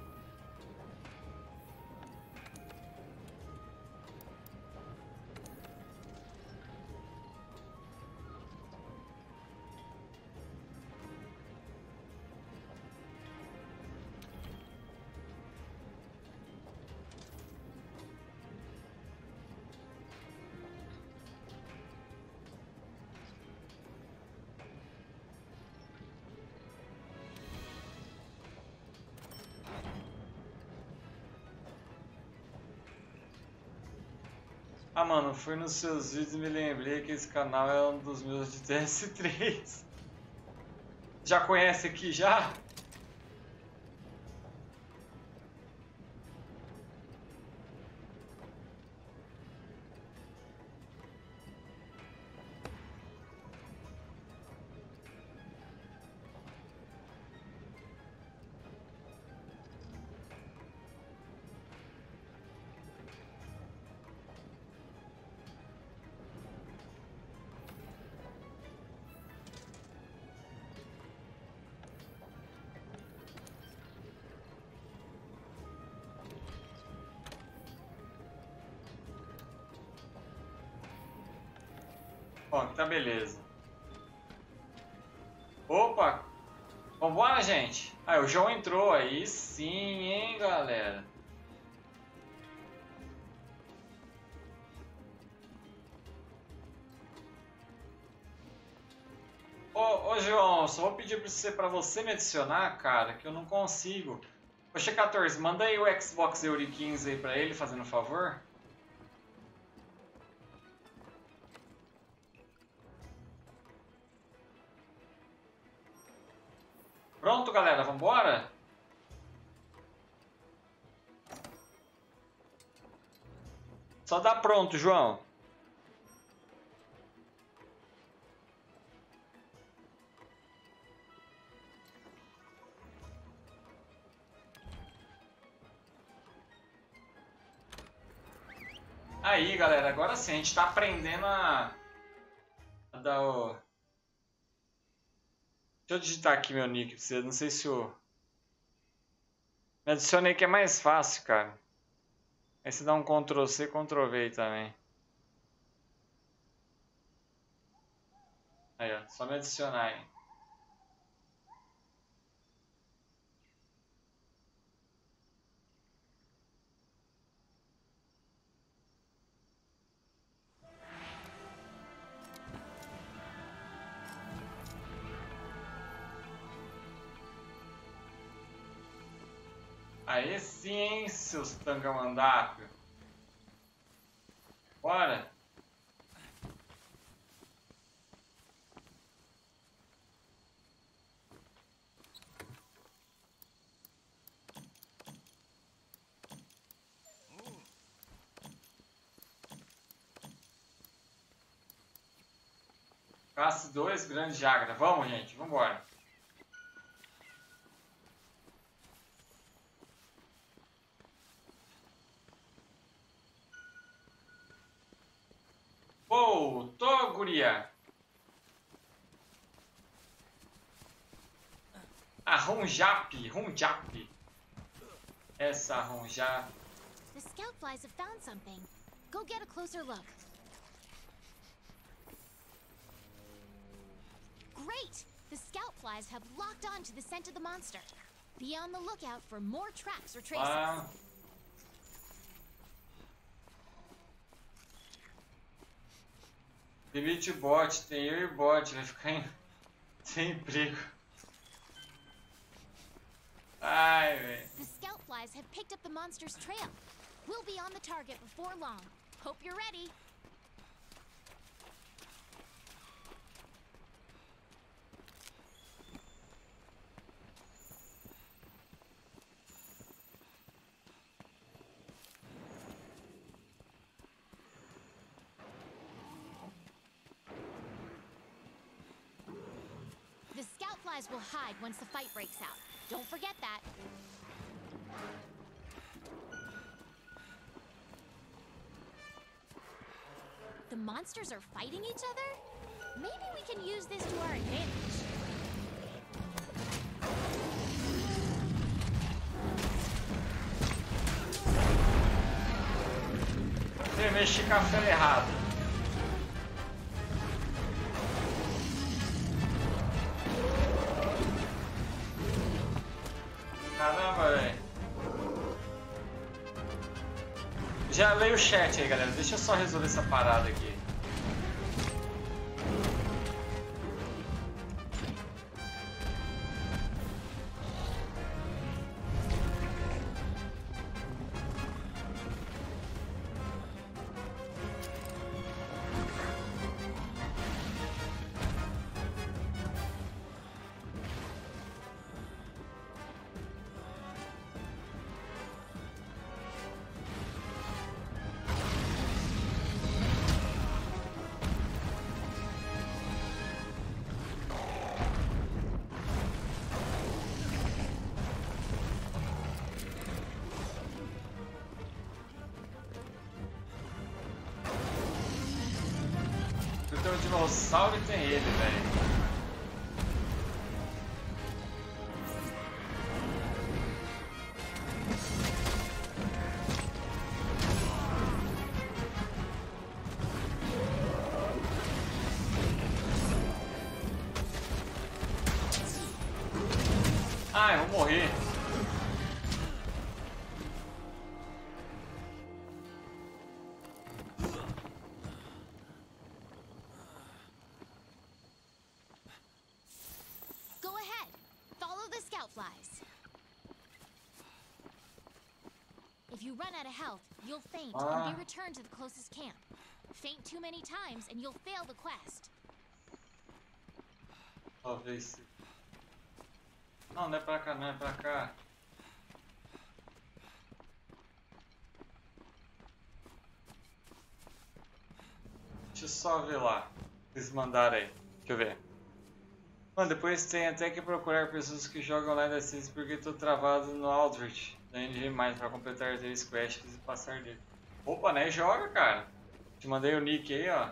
Ah, mano, fui nos seus vídeos e me lembrei que esse canal é um dos meus de TS3. Já conhece aqui já? Bom, tá beleza. Opa! Vambora, gente! Ah, o João entrou aí sim, hein, galera? Ô João, só vou pedir pra você me adicionar, cara, que eu não consigo. Ô G14, manda aí o Xbox Euro 15 aí pra ele, fazendo um favor. Pronto, galera, vambora? Só dá pronto, João. Aí, galera, agora sim, a gente tá aprendendo a dar o... Deixa eu digitar aqui meu nick pra vocês, não sei se o... Me adicionei que é mais fácil, cara. Aí você dá um Ctrl C, Ctrl V aí também. Aí, ó, só me adicionar aí. Aí sim, hein, seus tangamandápio. Bora. Caça 2 grandes Jagra. Vamos, gente. Vambora. Voltou, guria. A Ronjap. Ronjap. Essa Ronjap. The scout flies have found something. Go get a closer look. Great! The scout flies have locked on to the scent of the monster. Be on the lookout for more tracks or traces. Ah. Limite bot, tem eu e o bot, vai ficar sem emprego. Ai, velho. The scout flies have picked up the monster's trail. We'll be on the target before long. Hope you're ready. The scout flies will hide once the fight breaks out. Don't forget that. The monsters are fighting each other? Maybe we can use this to our advantage. Eu mexi café errado. Caramba, velho. Já leio o chat aí, galera. Deixa eu só resolver essa parada aqui. Tem um dinossauro e tem ele, velho. Ai, vou morrer. Go ahead. Follow the scout flies. If you run out of health, you'll faint and be returned to the closest camp. Faint too many times and you'll fail the quest. Talvez. Não, não é pra cá, não é pra cá. Deixa eu só ver lá. Eles mandaram aí. Deixa eu ver. Mano, depois tem até que procurar pessoas que jogam lá da Sims porque tô travado no Aldrich da NG+, pra completar 3 quests e passar dele. Opa, né? Joga, cara. Te mandei o nick aí, ó.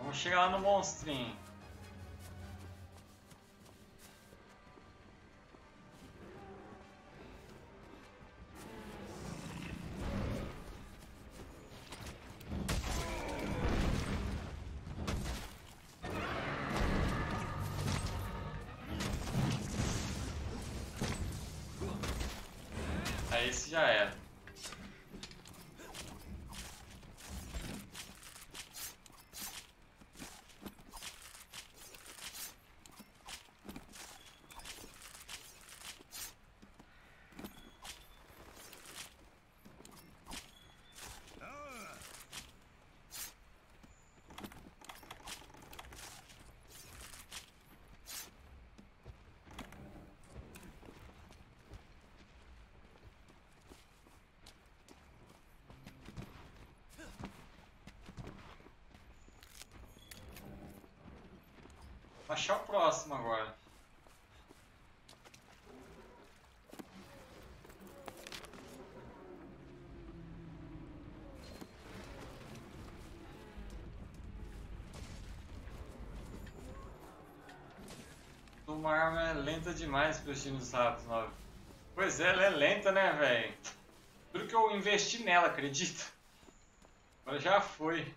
Vamos chegar lá no monstrinho. Aí esse já era. Vou achar o próximo agora. Uma arma é lenta demais pro estilo dos ratos 9. Pois é, ela é lenta, né, velho? Tudo que eu investi nela, acredita? Agora já foi.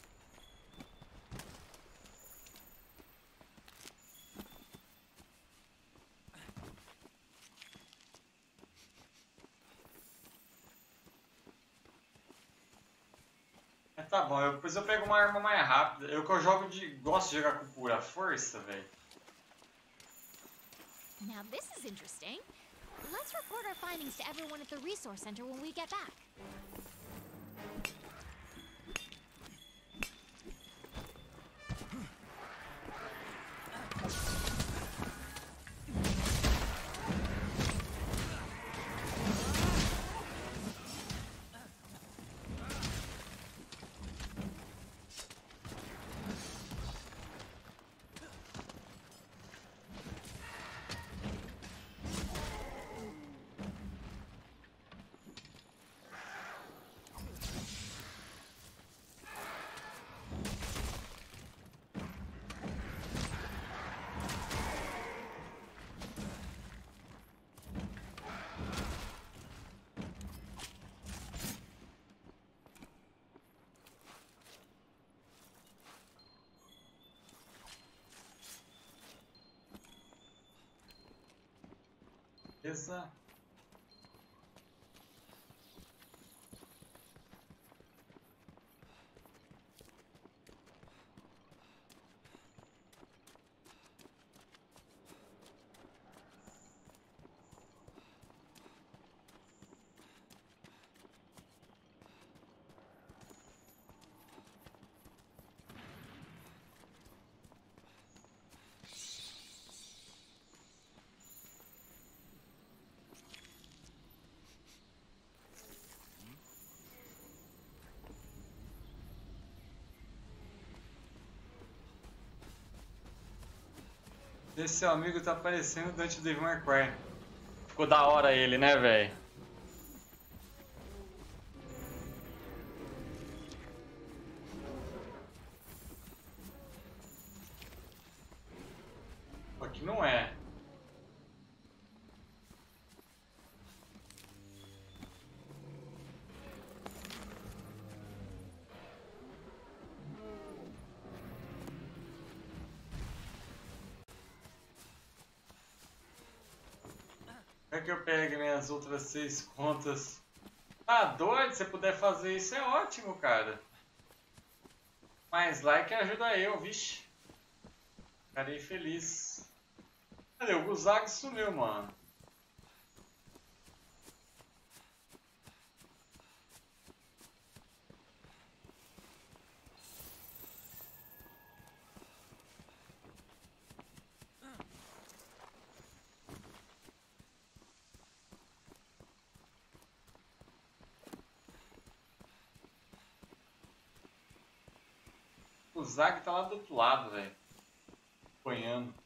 Tá bom, depois eu pego uma arma mais rápida. Eu que eu jogo de. Gosto de jogar com pura força, velho. Now this is interesting. Let's report our findings to everyone at the resource center when we get back. Beleza. Esse seu amigo tá parecendo o Dante Devil May Cry. Ficou da hora ele, né, velho? Aqui não é. Como é que eu pego minhas outras 6 contas? Ah, doido, se você puder fazer isso é ótimo, cara. Mais like ajuda eu, vixe. Ficarei feliz. Cadê? O Guzag sumiu, mano. O Zag tá lá do outro lado, velho. Apanhando.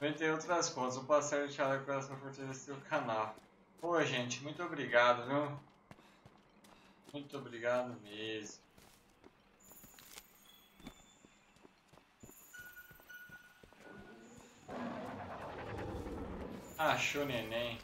Também tem outras contas. Vou passar o Thiago com essa fortalecer o canal. Pô, gente, muito obrigado, viu? Muito obrigado mesmo. Achou neném.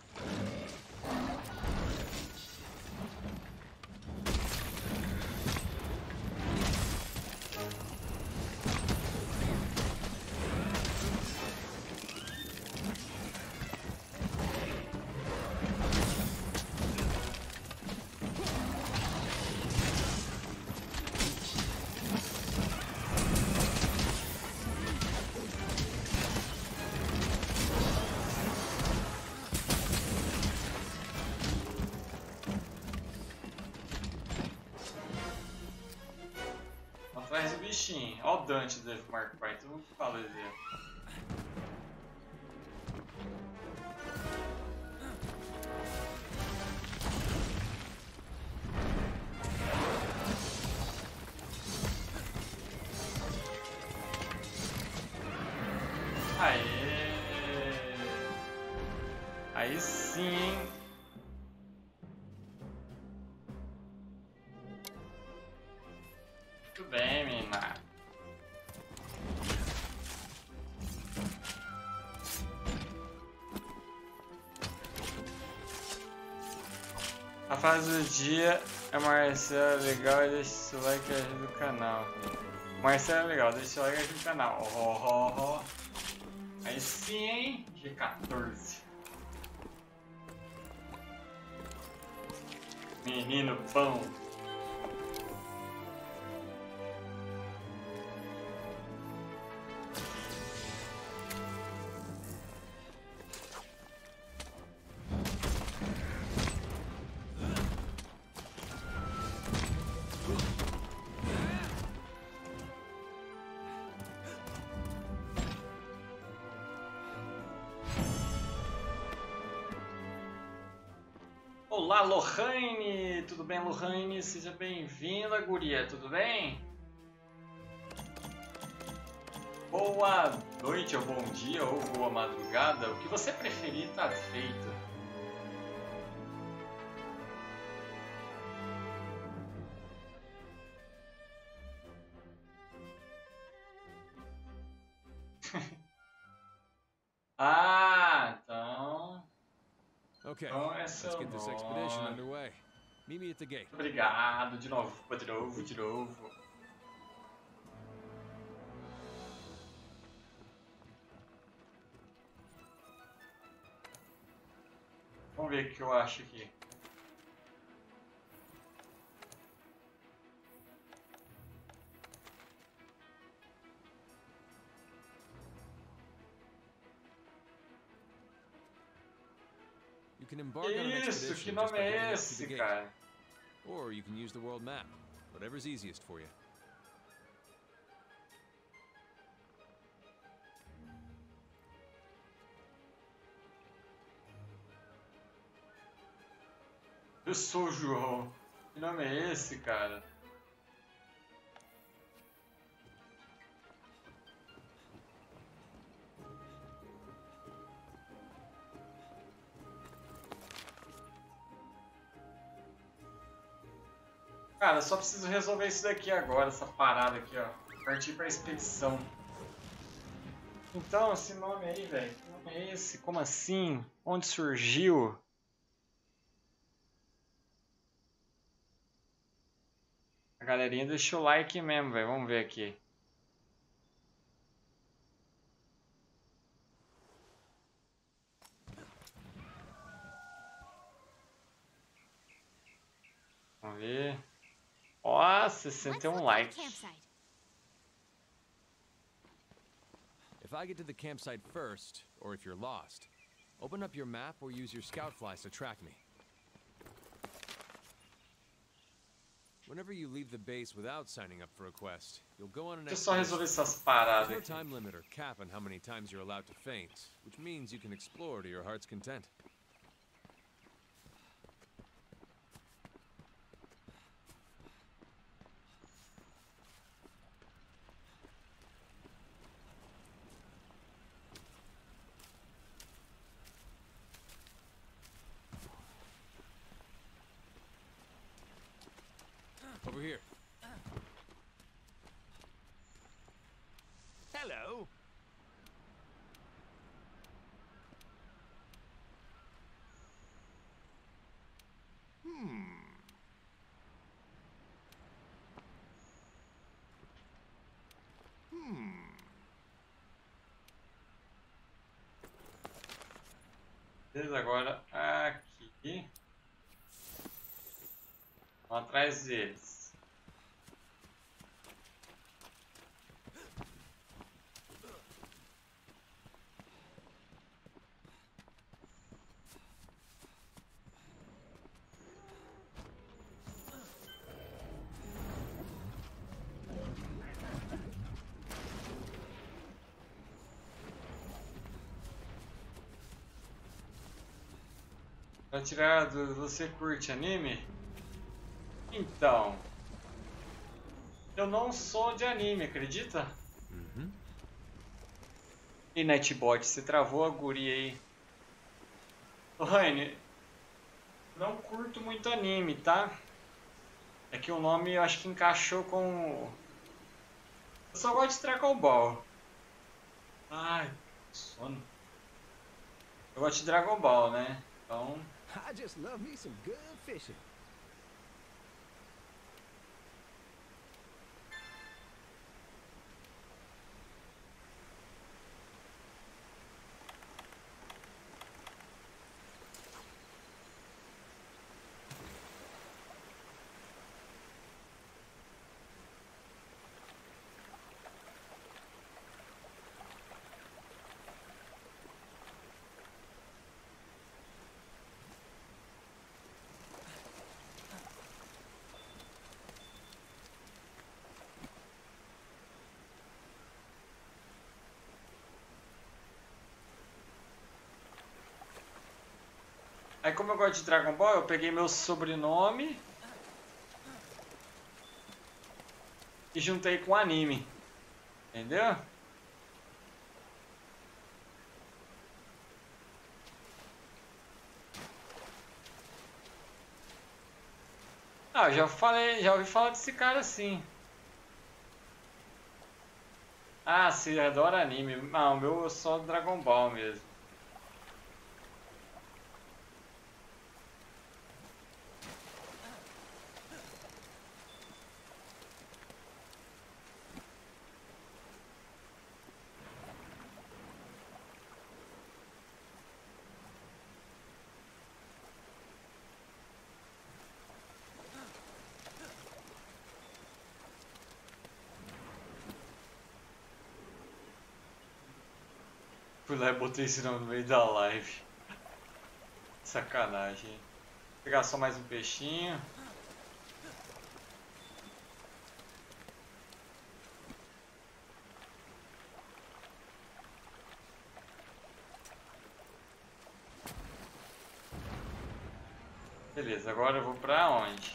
Atrás do bichinho. Olha o Dante do Devil May Cry, todo mundo fala dele. Aê! Aí sim, hein? Muito bem, menina. A fase do dia é Marcelo legal e deixa seu like e ajuda o canal. Marcelo é legal, deixa o like e ajuda o canal. Aí sim, hein? G14. Menino pão. Olá, Lohane! Tudo bem, Lohane? Seja bem-vinda, guria, tudo bem? Boa noite, ou bom dia, ou boa madrugada, o que você preferir tá feito. Ah, então... Okay, Então é let's seu get this expedition nome. underway. Meet me at the gate. Obrigado, de novo, de novo, de novo. Vamos ver o que eu acho aqui. You can embark on an Isso, expedition que just nome by é heading up to the esse, gate. cara? Or you can use the world map. Whatever's easiest for you. Eu sou o João. Que nome é esse, cara? Cara, só preciso resolver isso daqui agora, essa parada aqui, ó. Partir pra expedição. Então, esse nome aí, velho. Que nome é esse? Como assim? Onde surgiu? A galerinha deixou o like mesmo, velho. Vamos ver aqui. Vamos ver. Ó, 61 likes. If I get to the campsite first, or if you're lost, open up your map or use your scout flies to track me. Whenever you leave the base without signing up for a quest, you'll go on an Deixa eu só resolver expedition. essas paradas There's no aqui. time limit or cap on how many times you're allowed to faint, which means you can explore to your heart's content. Beleza, agora aqui. Vamos atrás deles. Pra tirar do você curte anime? Então, eu não sou de anime, acredita? E Nightbot, você travou a guria aí. Ô, Raine, não curto muito anime, tá? É que o nome eu acho que encaixou com... Eu só gosto de Dragon Ball. Ai, sono. Eu gosto de Dragon Ball, né? Então... I just love me some good fishing. Aí como eu gosto de Dragon Ball, eu peguei meu sobrenome e juntei com anime. Entendeu? Ah, já ouvi falar desse cara assim. Ah, você adora anime. Ah, o meu é só Dragon Ball mesmo. Fui lá e botei esse nome no meio da live. Sacanagem. Vou pegar só mais um peixinho. Beleza, agora eu vou pra onde?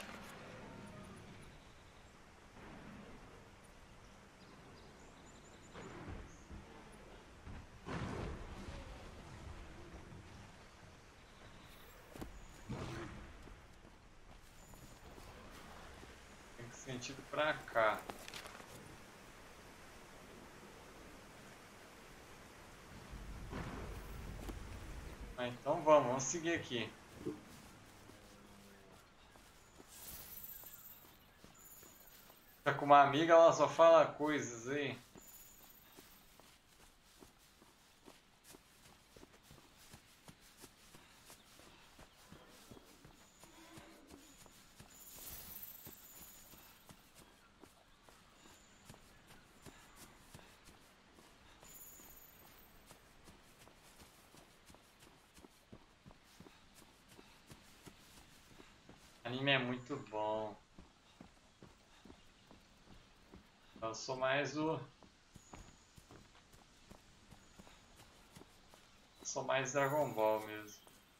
Tem sentido pra cá. Ah, então vamos seguir aqui. Tá com uma amiga, ela só fala coisas aí. Anime é muito bom. Eu sou mais o... Sou mais Dragon Ball mesmo.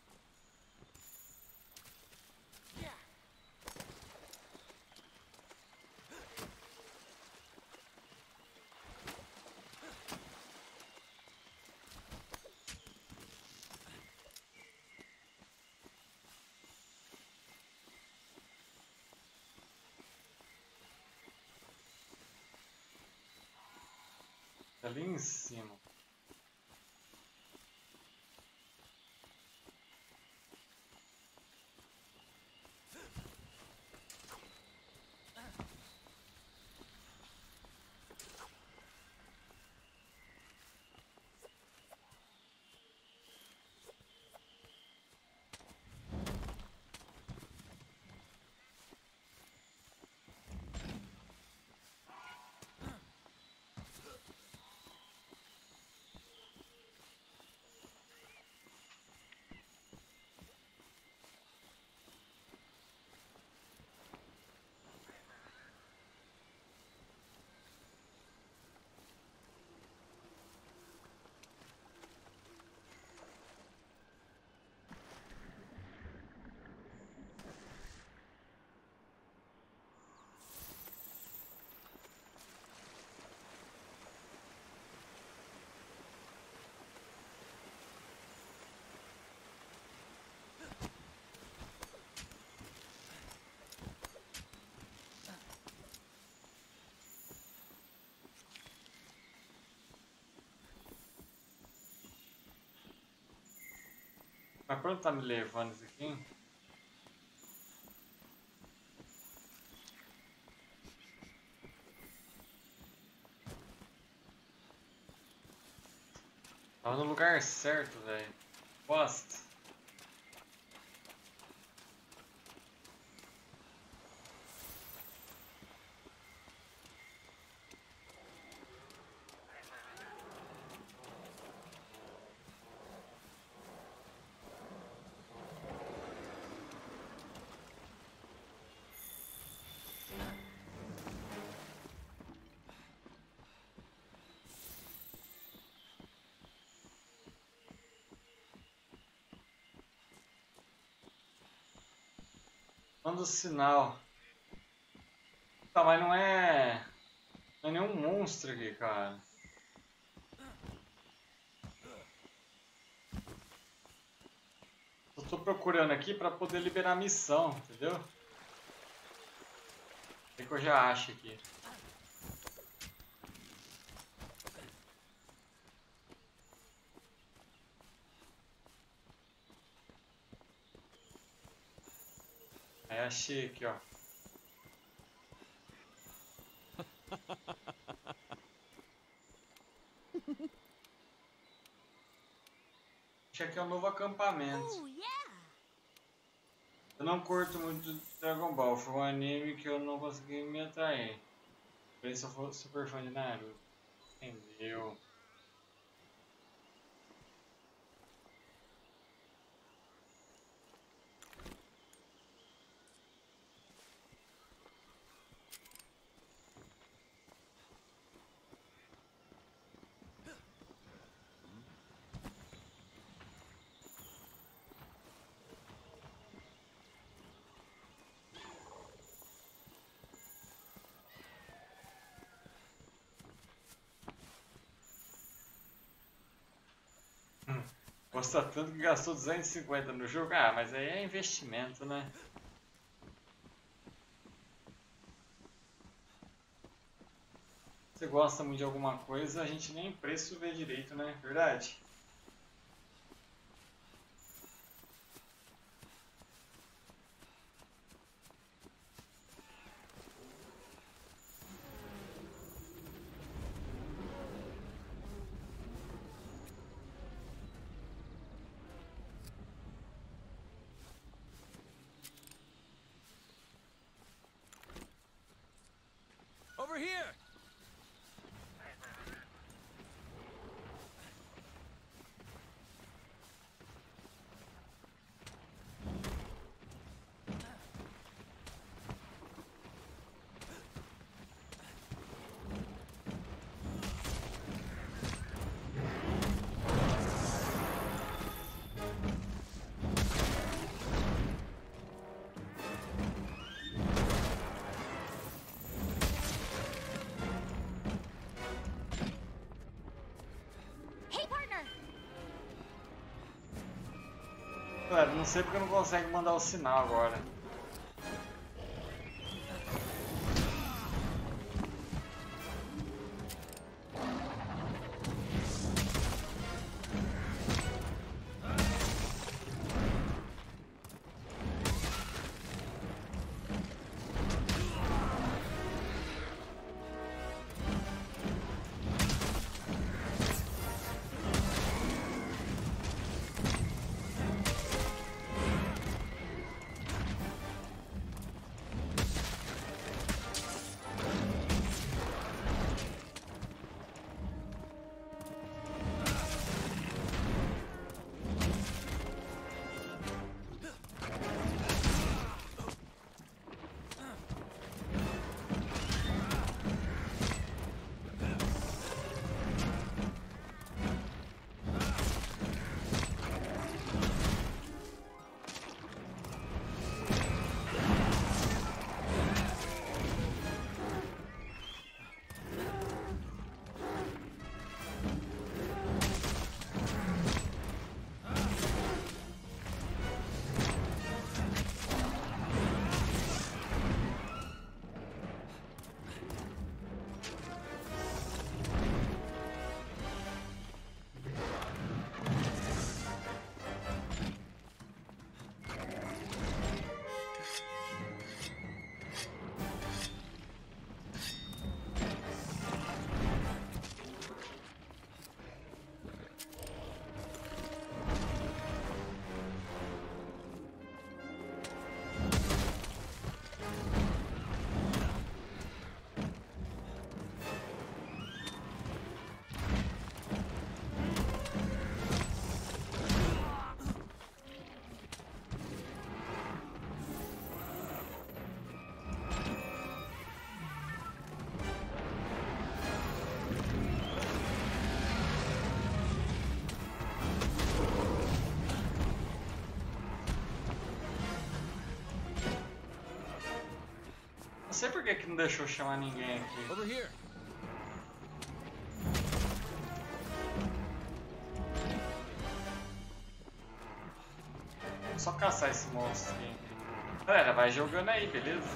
Ali em cima. Mas pra onde tá me levando isso aqui? Tava no lugar certo, velho. Bosta. Manda o sinal. Tá, mas não é... Não é nenhum monstro aqui, cara. Eu tô procurando aqui pra poder liberar a missão, entendeu? O que eu já acho aqui? Aí achei aqui, ó. Acho que aqui é um novo acampamento. Eu não curto muito Dragon Ball, foi um anime que eu não consegui me atrair. Por isso eu sou super fã de Naruto. Entendeu? Gosta tanto que gastou 250 no jogo. Ah, mas aí é investimento, né? Você gosta muito de alguma coisa, a gente nem preço vê direito, né? Verdade? Over here! Cara, não sei porque não consegue mandar o sinal agora. sei por que não deixou chamar ninguém aqui. Over here. Só caçar esse monstro aqui. Galera, vai jogando aí, beleza?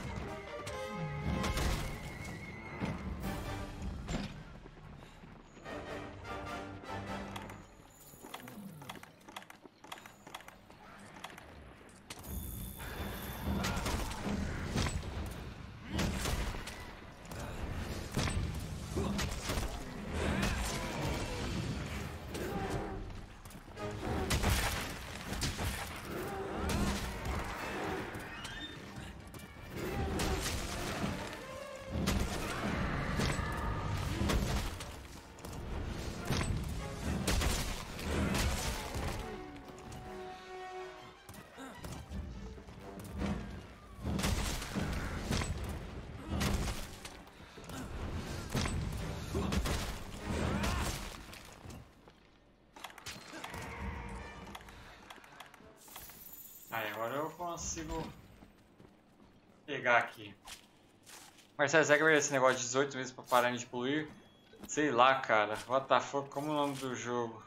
Aí, agora eu consigo pegar aqui. Marcelo, será que vai esse negócio de 18 vezes pra parar de poluir? Sei lá, cara. What the fuck, como é o nome do jogo?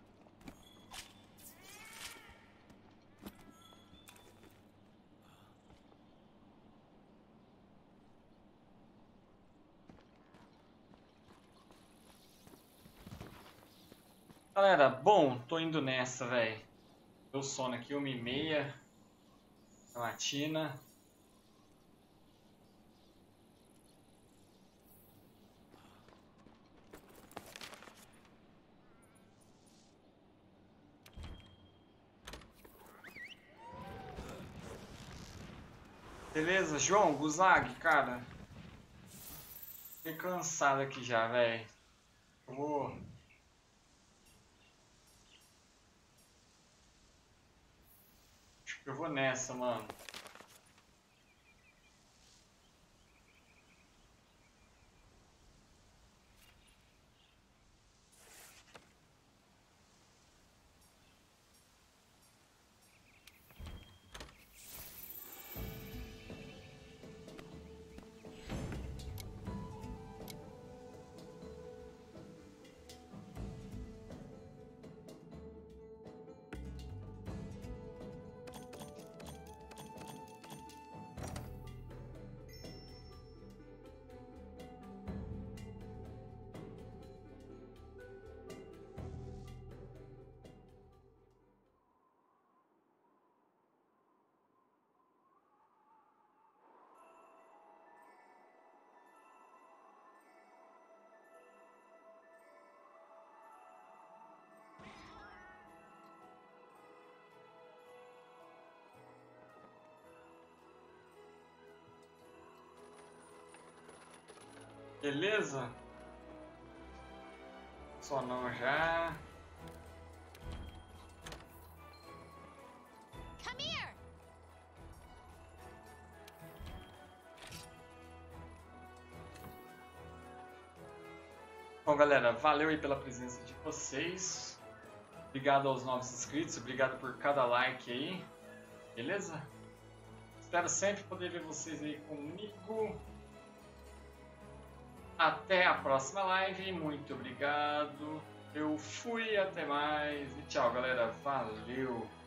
Galera, bom, tô indo nessa, velho. Deu sono aqui, 1h30 da matina. Beleza, João, Guzag, cara. Fiquei cansado aqui já, velho. Eu vou nessa, mano. Beleza? Sonou já. Come here. Bom, galera, valeu aí pela presença de vocês. Obrigado aos novos inscritos, obrigado por cada like aí. Beleza? Espero sempre poder ver vocês aí comigo. Até a próxima live, muito obrigado. Eu fui, até mais e tchau, galera. Valeu!